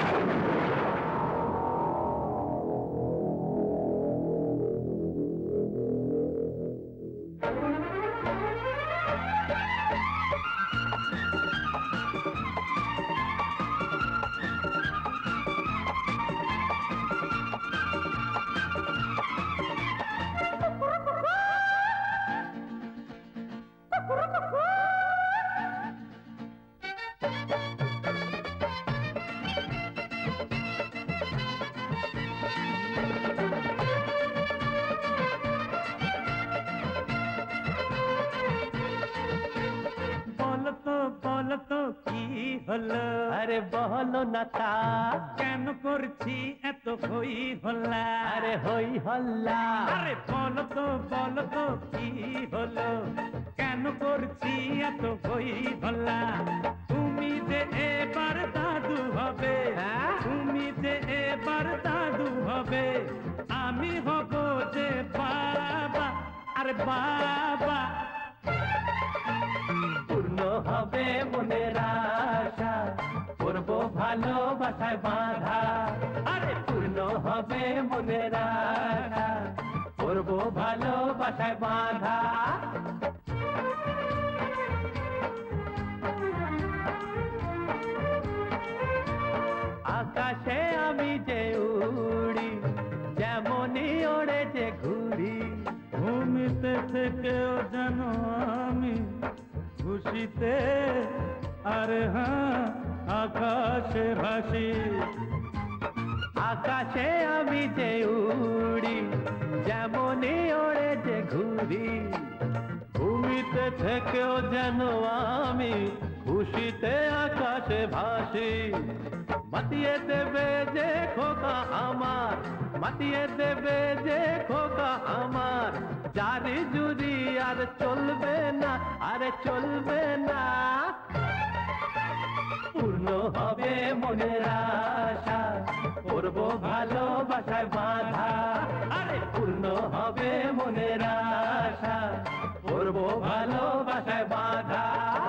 বলো তো কি হলো, আরে বলো না তা, কেন করছি এত হই হল্লা, আরে হই হল্লা, আরে বলো তো কি হলো, কেন করছি এত হই হল্লা। তুমি যে এবার দাদু হবে, তুমি যে এবার দাদু হবে, আমি হব যে বাবা, আর আরে বাবা পূর্ণ হবে মনের আশা করবো ভালোবাসায় বাঁধা আরে পূর্ণ হবে মনের আশা করবো ভালোবাসায় বাঁধা আকাশে আমি যে উড়ি যেমনই ওড়ে যে ঘুরি ভূমিতে থেকেও যেন আমি খুশিতে আরে হ্যাঁ আকাশে ভাসি আকাশে আমি যে উড়ি যেমনই ওড়ে যে ঘুরি ভূমিতে থেকেও যেন আমি খুশিতে আকাশে ভাসি মাতিয়ে দেবে যে খোকা আমার মাতিয়ে দেবে যে খোকা আমার জারি জুরি আর চলবে না আরে চলবে না পূর্ণ হবে মনের আশা করবো ভালোবাসায় বাঁধা আরে পূর্ণ হবে মনের আশা করবো ভালোবাসায় বাঁধা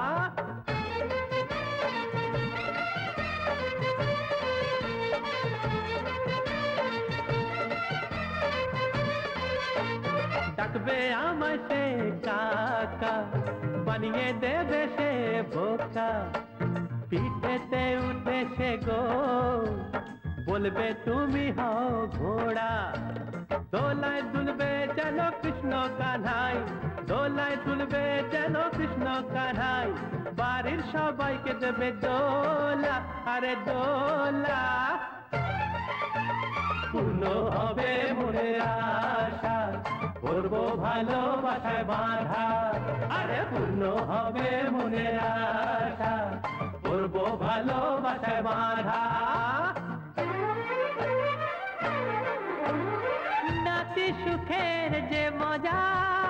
ডাকবে আমায় সে কাকা বানিয়ে দেবে সে বোকা পিঠেতে উঠে সে গো বলবে তুমি হও ঘোড়া দোলায় তুলবে যেন কৃষ্ণ কানাই দোলায় তুলবে যেন কৃষ্ণ কানাই বাড়ির সবাইকে দেবে দোলা আরে দোলা পূর্ণ হবে মনের আশা করবো ভালোবাসায় বাঁধা আরে পূর্ণ হবে মনের আশা করবো ভালোবাসায় বাঁধা নাতি সুখের যে মজা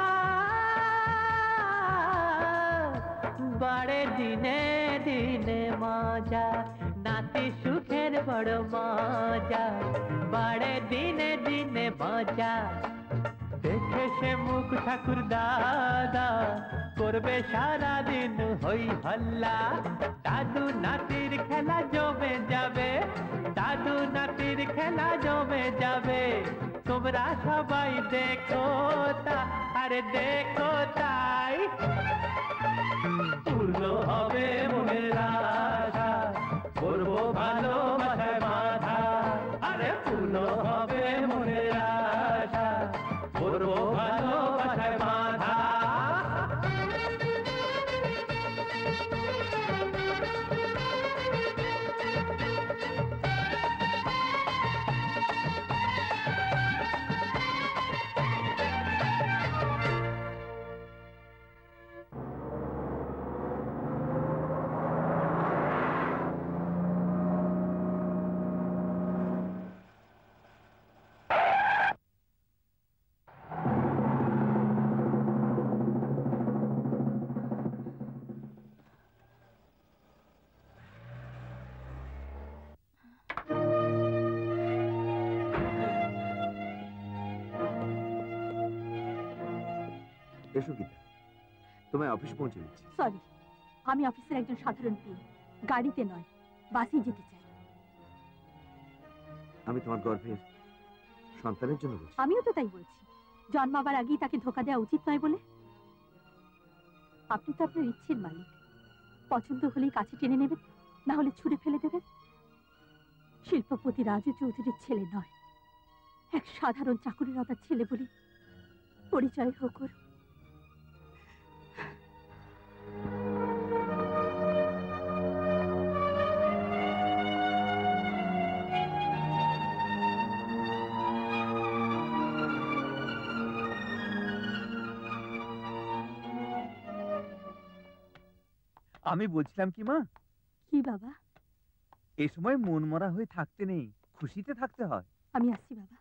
বাড়ে দিনে দিনে মজা নাতি সুখের বড় মজা বাড়ে দিনে দিনে মজা দেখে সে মুখ ঠাকুর দাদা করবে সারা দিন হই হল্লা দাদু নাতির খেলা জমে যাবে দাদু নাতির খেলা জমে যাবে তোমরা সবাই দেখো তা আরে দেখো তাই পূর্ণ হবে মনের আশা করবো ভালোবাসায় বাঁধা আরে পূর্ণ হবে মনের আশা করবো ভালোবাসায় বাঁধা এসো গীতা তোমায় অফিস পৌঁছে দিচ্ছি সরি আমি অফিসের একজন সাধারণ মেয়ে গাড়িতে নয় বাসে যেতে চাই আমি তোমার গর্ভের সন্তানের জন্য বলছি আমিও তো তাই বলছি জন্মাবার আগেই তাকে ধোকা দেওয়া উচিত নয় বলে আপনি তো আপনার ইচ্ছের মালিক পছন্দ হলেই কাছে টেনে নেবেন না হলে ছুঁড়ে ফেলে দেবেন শিল্পপতি রাজু চৌধুরীর ছেলে নয় এক সাধারণ চাকুরিরতার ছেলে বলে পরিচয় হোক ওর। আমি বলছিলাম কি মা কি বাবা এই সময় মন মরা হয়ে থাকতে নেই খুশিতে থাকতে হয় আমি আসছি বাবা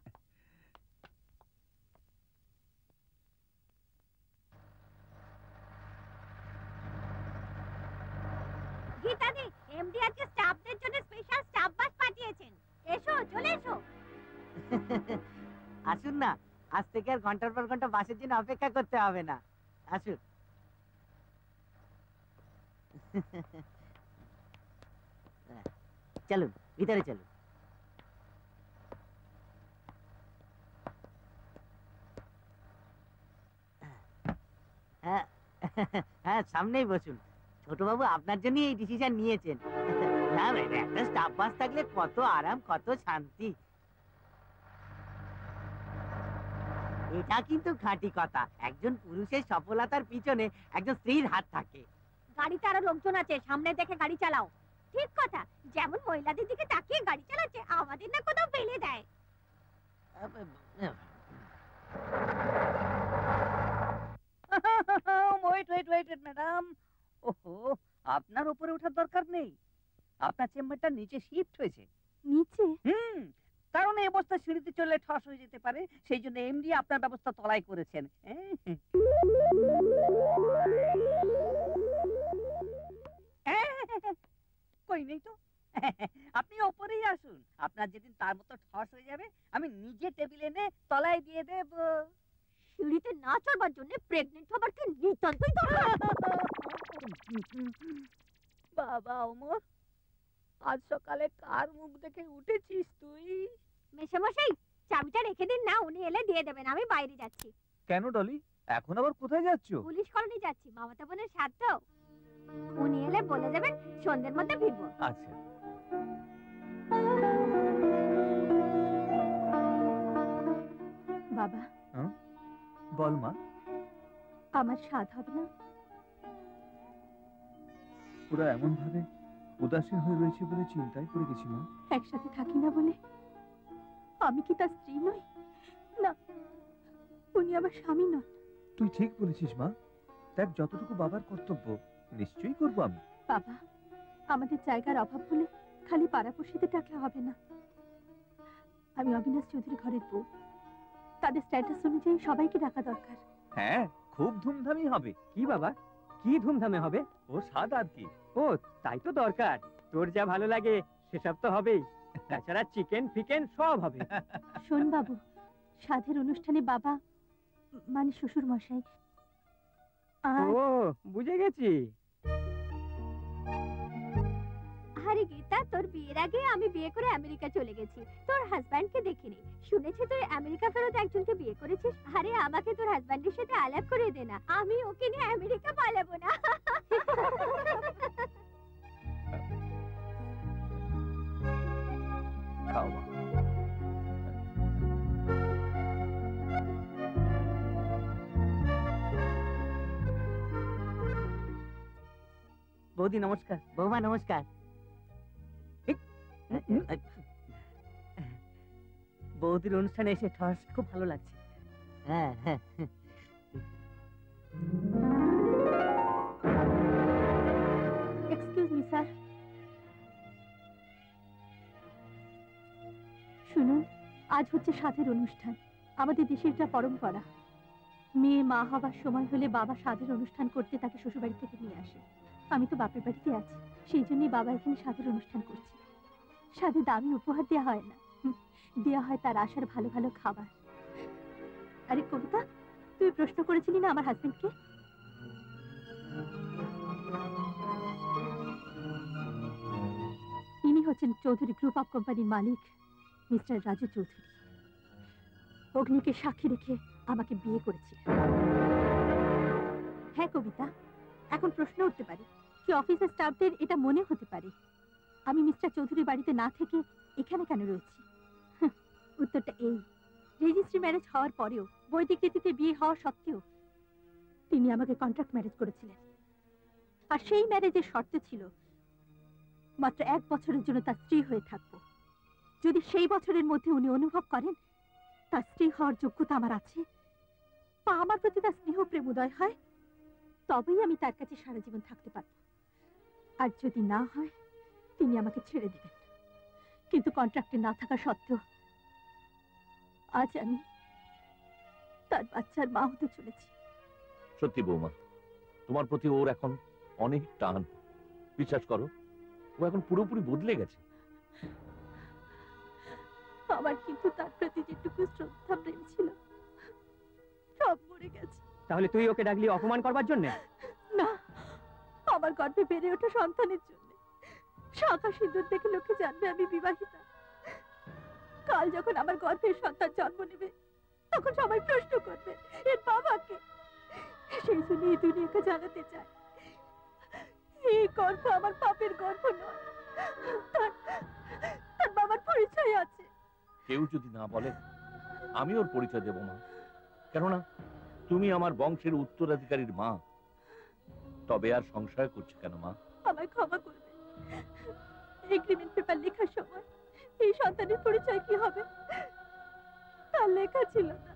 গীতাদি এমডি আজকে স্টাফদের জন্য স্পেশাল স্টাফ বাস পাঠিয়েছেন এসো চলে এসো আসুন না আজ থেকে আর ঘন্টার পর ঘন্টা বাসের জন্য অপেক্ষা করতে হবে না। আসুন। চলুন ভিতরে চলুন। হ্যাঁ হ্যাঁ, সামনেই বসুন। ছোট বাবু আপনার জন্য এই ডিসিশন নিয়েছেন। না একটা স্টাফ বাস থাকলে কত আরাম, কত শান্তি। এটা কিন্তু খাঁটি কথা। একজন পুরুষের সফলতার পিছনে একজন স্ত্রীর হাত থাকে। গাড়িতে আরো লোকজন আছে, সামনে দেখে গাড়ি চালাও। ঠিক কথা, যেমন মহিলাদের দিকে তাকিয়ে গাড়ি চালাচ্ছে, আমাদের না কোথাও ফেলে দেয়। Wait madam. ওহো, আপনার উপরে ওঠার দরকার নেই, আপনার চেম্বারটা নিচে শিফট হয়েছে। নিচে? কারণ এই অবস্থা সিঁড়িতে চললে ঠস হয়ে যেতে পারে, সেই জন্য এমডি আপনার ব্যবস্থা তলায় করেছেন। কই নেই তো, আপনি ওপরেই আসুন। আপনার যেদিন তার মতো ঠস হয়ে যাবে, আমি নিজে টেবিল এনে তলায় দিয়ে দেব। সিঁড়িতে না চড়বার জন্য প্রেগনেন্ট হবার কি নিতান্তই দরকার? বাবা ওমর, আজ সকালে কার মুখ দেখে উঠেছিস তুই? মেশামশাই, চাবিটা রেখে দিন না, উনি এলে দিয়ে দেবেন। আমি বাইরে যাচ্ছি। কেন ডলি, এখন আবার কোথায় যাচ্ছ? পুলিশ কলোনি যাচ্ছি, মামাতো বোনের সাথ। উনি এলে বলে দেবেন সন্ধ্যের মধ্যে ফিরবো। আচ্ছা। বাবা, বল মা। আমার স্বাদ হবে না? পুরো এমন ভাবে উদাসীন হয়ে রয়েছে বলে চিন্তায় পড়ে গেছি মা। একসাথে থাকি না বলে আমি কি তার স্ত্রী নই? না, উনি আমার স্বামী নন। তুই ঠিক বলেছিস মা। দেখ, যতটুকু বাবার কর্তব্য নিশ্চয়ই করবো আমি। বাবা, আমাদের জায়গার অভাব বলে খালি পাড়াপড়শিতে ডাকলে হবে না। আমি অবিনাশ চৌধুরী ঘরের বউ, তাদের স্ট্যাটাস অনুযায়ী সবাইকে ডাকা দরকার। হ্যাঁ, খুব ধুমধামই হবে। কি বাবা, কি ধুমধামে হবে? ও স্বাদ আর কি। ও তাই তো দরকার। তোর যা ভালো লাগে সেসব তো হবেই, তাছাড়া চিকেন ফিকেন সব হবে। শোন বাবু, সাধের অনুষ্ঠানে বাবা মানে শ্বশুর মশাই। ও বুঝে গেছি। আরে গীতা, তোর বিয়ের আগে আমি বিয়ে করে আমেরিকা চলে গেছি। তোর হাজব্যান্ডকে দেখিনি, শুনেছি তুই আমেরিকা ফেরত একজনকে বিয়ে করেছিস। আরে আমাকে তোর হাজব্যান্ডের সাথে আলাপ করে দে না, আমি ওকে নিয়ে আমেরিকা পালাবো না। খাও মা। বৌদি নমস্কার। বৌমা নমস্কার। বৌদির অনুষ্ঠানে এসে ঠস খুব ভালো লাগছে। হ্যাঁ হ্যাঁ। Excuse me sir. শুনুন, আজ হচ্ছে সাধের অনুষ্ঠান। আমাদের দেশের এটা পরম্পরা। মেয়ে মা হবার সময় হলে বাবা সাধের অনুষ্ঠান করতে তাকে শ্বশুরবাড়ি থেকে নিয়ে আসে। আমি তো বাপের বাড়িতে আছি, সেই জন্যই বাবা এখানে সাধের অনুষ্ঠান করছে। সাধে দামি উপহার দেওয়া হয় না, দেওয়া হয় তার আসার ভালো ভালো খাবার। আরে কবিতা, তুই প্রশ্ন করেছিলি না আমার হাজবেন্ডকে? ইনি হচ্ছেন চৌধুরী গ্রুপ অফ কোম্পানির মালিক মিস্টার রাজু চৌধুরী। অগ্নিকে সাক্ষী রেখে আমাকে বিয়ে করেছিলেন। হ্যাঁ কবিতা, এখন প্রশ্ন উঠতে পারে কি অফিসের স্টাফদের এটা মনে হতে পারে আমি মিস্টার চৌধুরীর বাড়িতে না থেকে এখানে কেন রয়েছি। উত্তরটা এই, রেজিস্ট্রি ম্যারেজ হওয়ার পরেও, বৈদিক রীতিতে বিয়ে হওয়া সত্ত্বেও তিনি আমাকে কন্ট্রাক্ট ম্যারেজ করেছিলেন। আর সেই ম্যারেজের শর্ত ছিল মাত্র 1 বছরের জন্য তার স্ত্রী হয়ে থাকবো। যদি সেই বছরের মধ্যে উনি অনুভব করেন তার স্ত্রী হওয়ার যোগ্যতা আমার আছে বা আমার প্রতি তার স্নেহ প্রেম উদয় হয়, তবেই আমি তার কাছে সারা জীবন থাকতে পারব। আর যদি না হয় তিনি আমাকে ছেড়ে দেবেন। কিন্তু কন্ট্রাক্টে না থাকা সত্ত্বেও আজ আমি তার বাচ্চার মা হতে চলেছি। সত্যি বৌমা, তোমার প্রতি ওর এখন অনেক টান। বিশ্বাস করো, ও এখন পুরোপুরি বদলে গেছে। আমার কিন্তু তার প্রতি যেটুকু শ্রদ্ধা প্রেম ছিল মরে গেছে। তাহলে তুই ওকে ডাকলি অপমান করবার জন্য? না, আমার গর্ভে বেড়ে ওঠা সন্তানের জন্য। শাখা সিঁদুর দেখে লোকে জানবে আমি বিবাহিতা। কাল যখন আমার গর্ভের সন্তান জন্ম নেবে তখন সবাই প্রশ্ন করবে এর বাবাকে। সেই জন্য এই দুনিয়াকে জানাতে চাই এই গর্ভ আমার পাপের গর্ভ নয়, তার বাবার পরিচয় আছে। কেউ যদি না বলে আমি ওর পরিচয় দেব মা, কেননা তুমি আমার বংশের উত্তরাধিকারীর মা। তবে আর সংশয় করছে কেন মা? আমায় ক্ষমা করবে। এগ্রিমেন্ট পেপার লেখার সময় এই সন্তানের পরিচয় কি হবে তার লেখা ছিল না।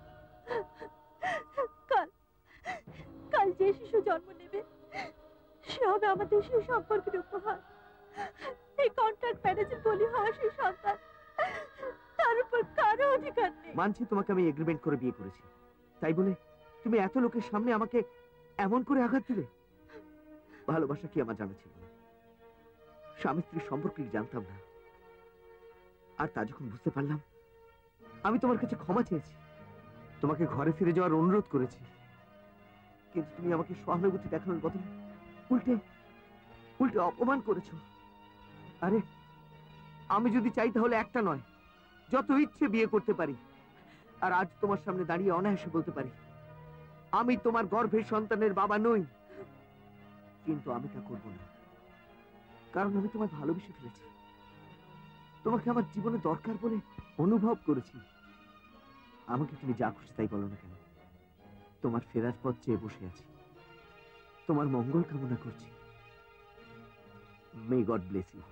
কাল যে শিশু জন্ম নেবে সে হবে আমাদের সেই সম্পর্কের উপহার। এই কন্ট্রাক্ট ম্যারেজের বলি হওয়া সেই সন্তান, তার উপর কারো অধিকার নেই। মানছি তোমাকে আমি এগ্রিমেন্ট করে বিয়ে করেছি, তাই বলে তুমি এত লোকের সামনে আমাকে এমন করে আঘাত দিলে? ভালোবাসা কি আমার জানা ছিল না, স্বামী স্ত্রীর সম্পর্ক কি জানতাম না। আর তা যখন বুঝতে পারলাম আমি তোমার কাছে ক্ষমা চেয়েছি, তোমাকে ঘরে ফিরে যাওয়ার অনুরোধ করেছি, কিন্তু তুমি আমাকে সহানুভূতি দেখানোর বদলে উল্টে উল্টে অপমান করেছো। আরে আমি যদি চাই তাহলে একটা নয় যত ইচ্ছে বিয়ে করতে পারি, আর আজ তোমার সামনে দাঁড়িয়ে অনায়াসে বলতে পারি আমি তোমার গর্ভের সন্তানের বাবা নই। কিন্তু আমি তা করব না, কারণ আমি তোমায় ভালোবেসে ফেলেছি, তোমাকে আমার জীবনে দরকার বলে অনুভব করেছি। আমাকে তুমি যা খুশি তাই বলো না কেন, তোমার ফেরার পথ চেয়ে বসে আছি, তোমার মঙ্গল কামনা করছি। May God bless you.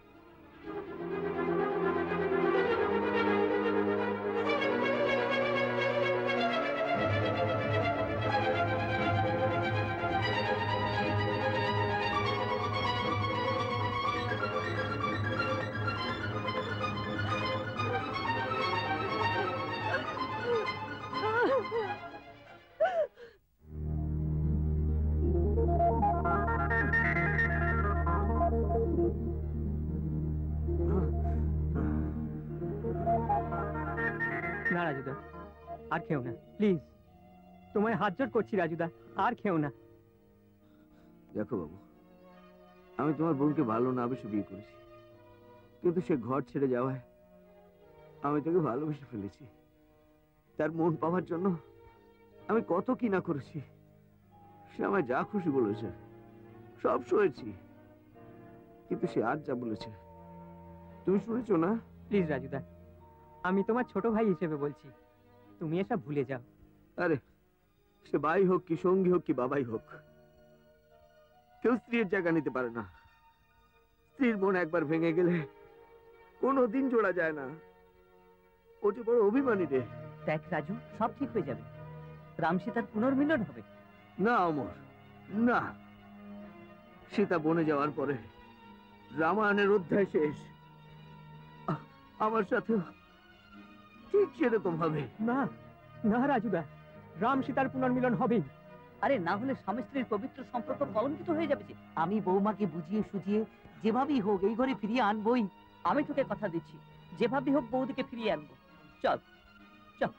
না রাজুদা, আর খেও না প্লিজ, তোমায় হাত জোড় করছি রাজুদা, আর খেও না। দেখো বাবু, আমি তোমার বোনকে ভালো না বেশি বিয়ে করেছি, কিন্তু সে ঘর ছেড়ে যাওয়ায় আমি তাকে ভালোবেসে ফেলেছি। তার মন পাওয়ার জন্য আমি কত কি না করেছি। সে আমায় যা খুশি বলেছে সব সয়েছি, কিন্তু সে আর যা বলেছে তুমি শুনেছো না? প্লিজ রাজুদা, আমি তোমার ছোট ভাই হিসেবে বলছি, তুমি এসব ভুলে যাও। আরে সে ভাই হোক কি সঙ্গী হোক কি বাবাই হোক, কেউ স্ত্রীর জায়গা নিতে পারে না। স্ত্রীর মন একবার ভেঙে গেলে কোনোদিন জোড়া যায় না। ও যে বড় অভিমানী রে। দেখ রাজু, সব ঠিক হয়ে যাবে, রাম সীতার পুনর্মিলন হবে। না অমর, না, সীতা বনে যাওয়ার পরে রামায়ণের অধ্যায় শেষ, আমার সাথে ঠিক সেরকম হবে। না না রাজুদা, রাম সীতার পুনর্মিলন হবেই। আরে না হলে স্বামী স্ত্রীর পবিত্র সম্পর্ক কলঙ্কিত হয়ে যাবে। আমি বৌমাকে বুঝিয়ে সুঝিয়ে যেভাবেই হোক এই ঘরে ফিরিয়ে আনবই। আমি তোকে কথা দিচ্ছি, যেভাবেই হোক বৌদিকে ফিরিয়ে আনবো। চল চল।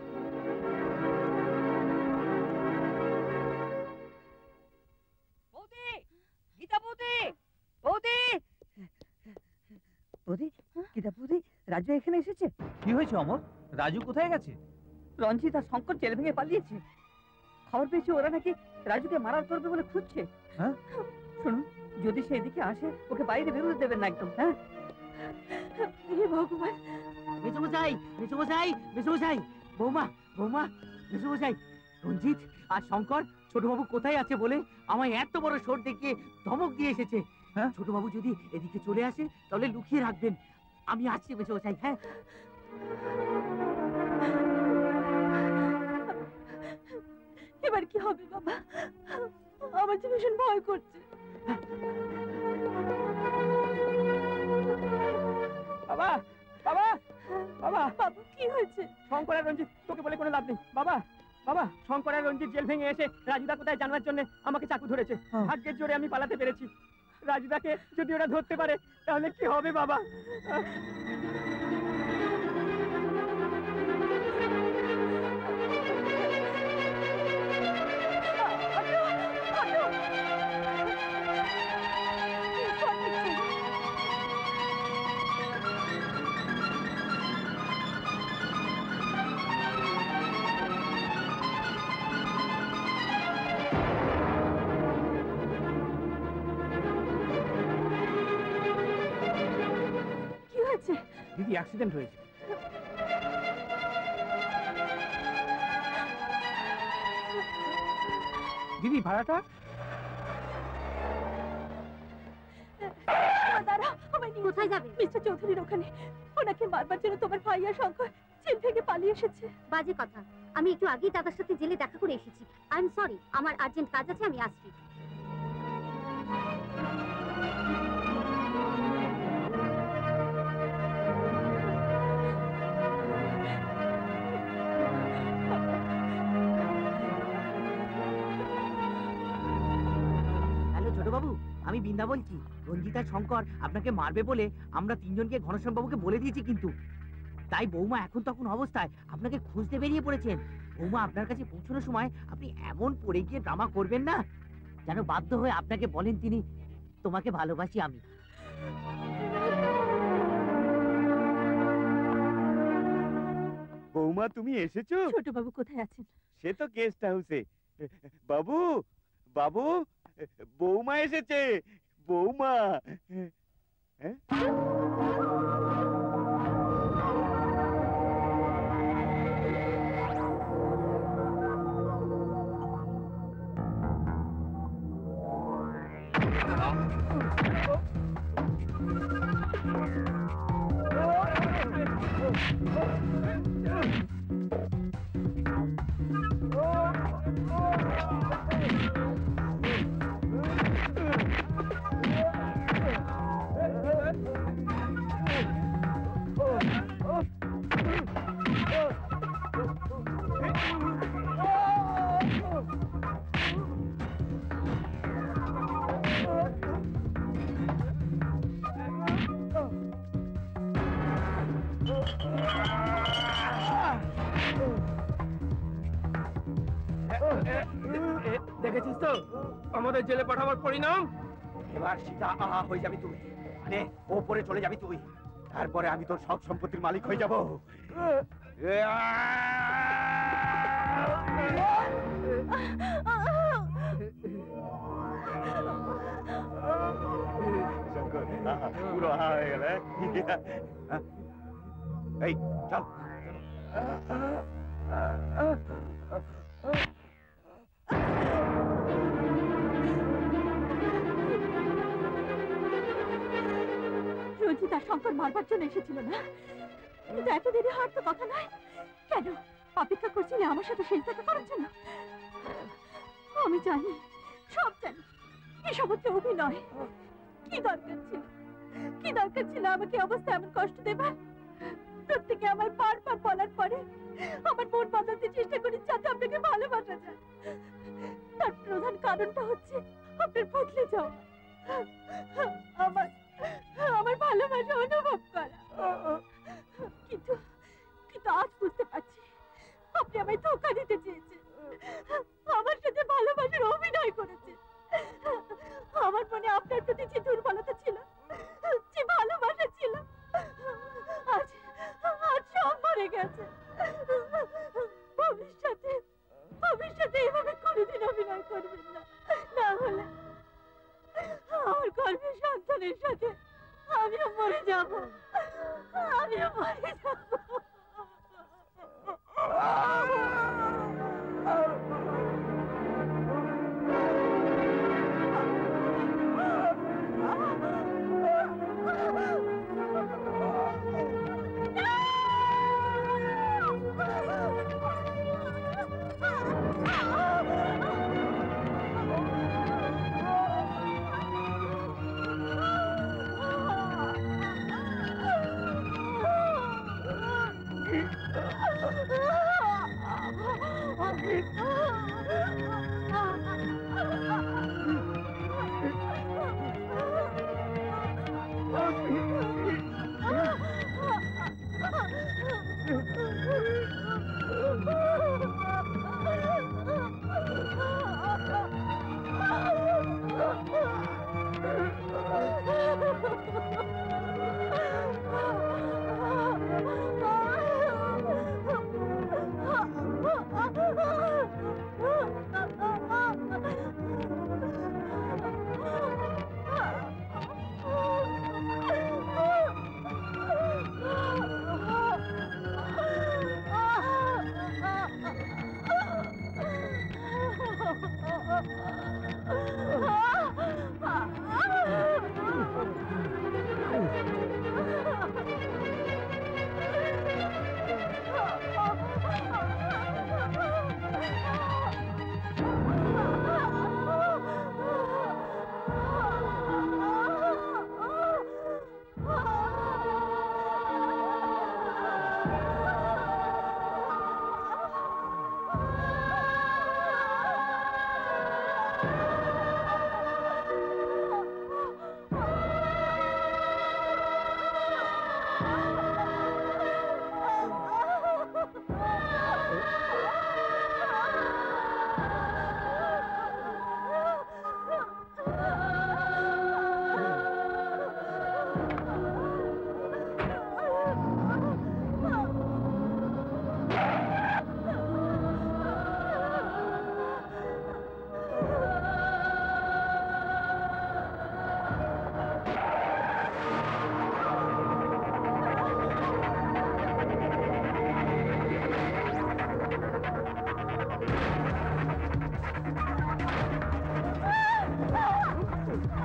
বৌদি, গীতা বৌদি, বৌদি, বৌদি, গীতা বৌদি, রাজু এখানে এসেছে। কি হয়েছে অমর? রাজু কোথায় গেছে? রঞ্জিত আর শঙ্কর জেল ভেঙে পালিয়েছে। খবর পেয়েছে ওরা নাকি রাজুকে মারার করবে বলে খুঁজছে। হ্যাঁ শুনুন, যদি সে এদিকে আসে ওকে বাইরে বেরোতে দেবেন না একদম। হ্যাঁ ভগবান, মেসোমশাই, মেসোমশাই, মেসোমশাই, বৌমা, বৌমা, মেসোমশাই, রঞ্জিত আর শঙ্কর ছোটবাবু কোথায় আছে বলে আমায় এত বড় শোর দেখিয়ে ধমক দিয়ে এসেছে। ছোটবাবু যদি এদিকে চলে আসে তাহলে লুকিয়ে রাখবেন। আমি আসছি মেসোমশাই। হ্যাঁ, এবার কি হবে বাবা? আমার যে ভীষণ ভয় করছে। বাবা, বাবা, বাবা, বাবু কি হয়েছে? শঙ্কর আর রঞ্জিত, তোকে বলে কোনো লাভ নেই। বাবা, বাবা, শঙ্কর আর রঞ্জিত জেল ভেঙে এসে রাজুদা কোথায় জানার জন্য আমাকে চাকু ধরেছে। ভাগ্যের জোরে আমি পালাতে পেরেছি। রাজুদাকে যদি ওরা ধরতে পারে তাহলে কি হবে বাবা? দিদি অ্যাক্সিডেন্ট হয়েছে। দিদি ভাড়াটা? কোথায় যাবে? মিস্টার চৌধুরীর ওখানে। ওনাকে মারবার জন্য তোমার ভাই আর শঙ্কর জেল থেকে পালিয়ে এসেছে। বাজে কথা, আমি একটু আগেই দাদার সাথে জেলে দেখা করে এসেছি। আই এম সরি, আমার আর্জেন্ট কাজ আছে, আমি আসছি। হ্যালো ছোট বাবু, আমি বিন্দা বলছি। রঞ্জিত আর শঙ্কর আপনাকে মারবে বলে আমরা তিনজনকে ঘনশ্যাম বাবুকে বলে দিয়েছি, কিন্তু তাই বৌমা এখন তখন অবস্থায় আপনাকে খুঁজতে বেরিয়ে পড়েছেন। বৌমা আপনার কাছে পৌঁছানোর সময় আপনি এমন পড়ে গিয়ে ড্রামা করবেন না যেন বাধ্য হয়ে আপনাকে বলেন তিনি তোমাকে ভালোবাসি আমি। বৌমা তুমি এসেছো? ছোট বাবু কোথায় আছেন? সে তো গেস্ট হাউসে। বাবু বাবু, বৌমা এসেছে। বৌমা। হ্যাঁ? দেখেছিস তো আমাদের জেলে পাঠাবার পরিণাম? এবার সীতা আহা হয়ে যাবি তুই, মানে ওপরে চলে যাবি তুই। তারপরে আমি তোর সব সম্পত্তির মালিক হয়ে যাব। পুরো আহা হয়ে গেল। এই চল। রঞ্জিত আর শঙ্কর মারবার জন্য এসেছিল না? কিন্তু এত দেরি হওয়ার তো কথা নয়। কেন অপেক্ষা করছিলে আমার সাথে শেষ দেখা করার জন্য? আমি জানি, সব জানি, এসব হচ্ছে অভিনয়। কি দরকার ছিল, কি দরকার ছিল আমাকে অবস্থায় এমন কষ্ট দেবার? প্রত্যেকে আমার বারবার বলার পরে আমার মন বদলাতে চেষ্টা করি যাতে আপনাকে ভালোবাসা যায়। তার প্রধান কারণটা হচ্ছে আপনার বদলে যাওয়া, আমার আমার ভালোবাসা অনুভব করা। কিন্তু কিন্তু আজ বুঝতে পারছি আপনি আমায় ধোঁকা দিতে চেয়েছেন, আমার সাথে ভালোবাসার অভিনয় করেছেন। আমার মনে আপনার প্রতি যে দুর্বলতা ছিল, যে ভালোবাসা ছিল, আজ আজ সব মরে গেছে। ভবিষ্যতে ভবিষ্যতে এভাবে কোনোদিন অভিনয় করবেন না, না হলে আমার গর্ভের সন্তানের সাথে আমিও মরে যাব, আমিও মরে যাব।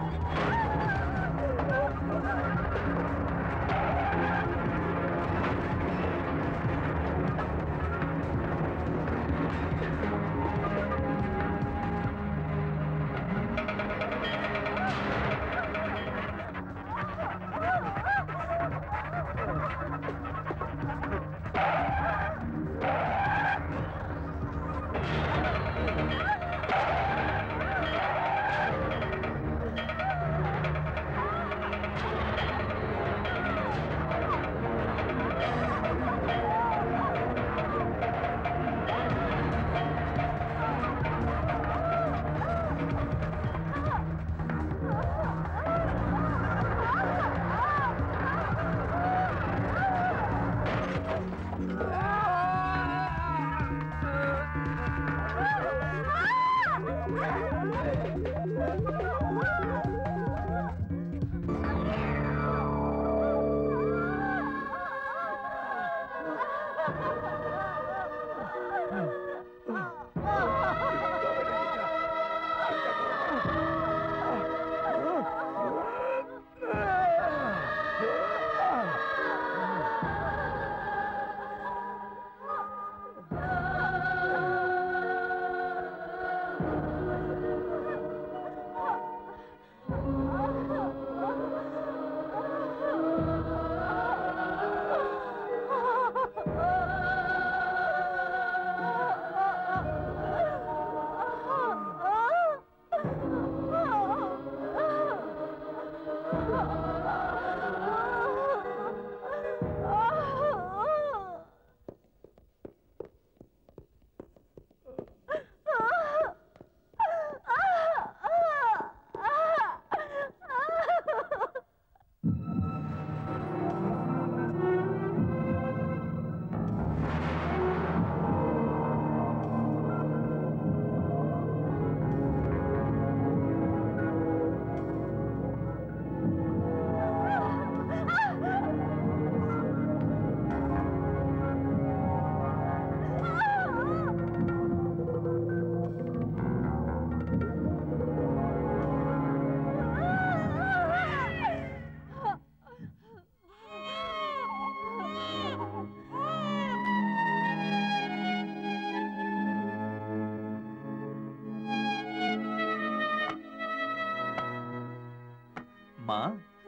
মা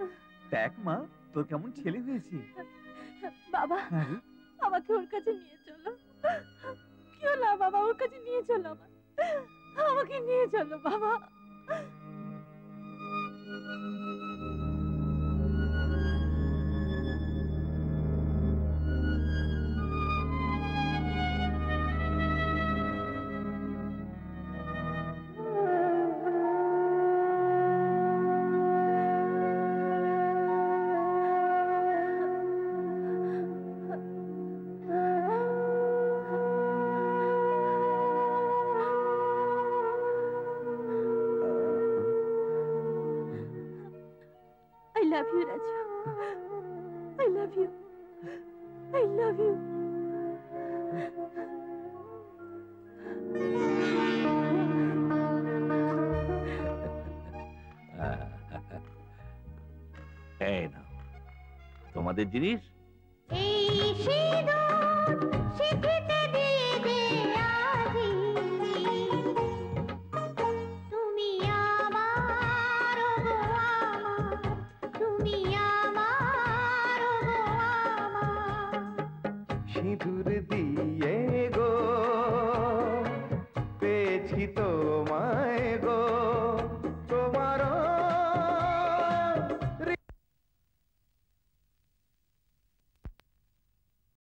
দেখ মা তোর কেমন ছেলে হয়েছে। বাবা আরে আমাকে ওর কাছে নিয়ে চলো। কেউ না বাবা, ওর কাছে নিয়ে চলো আমাকে নিয়ে চলো বাবা। I love you, Raju. I love you. I love you. এই না তোমাদের জিনিস। সিঁদুর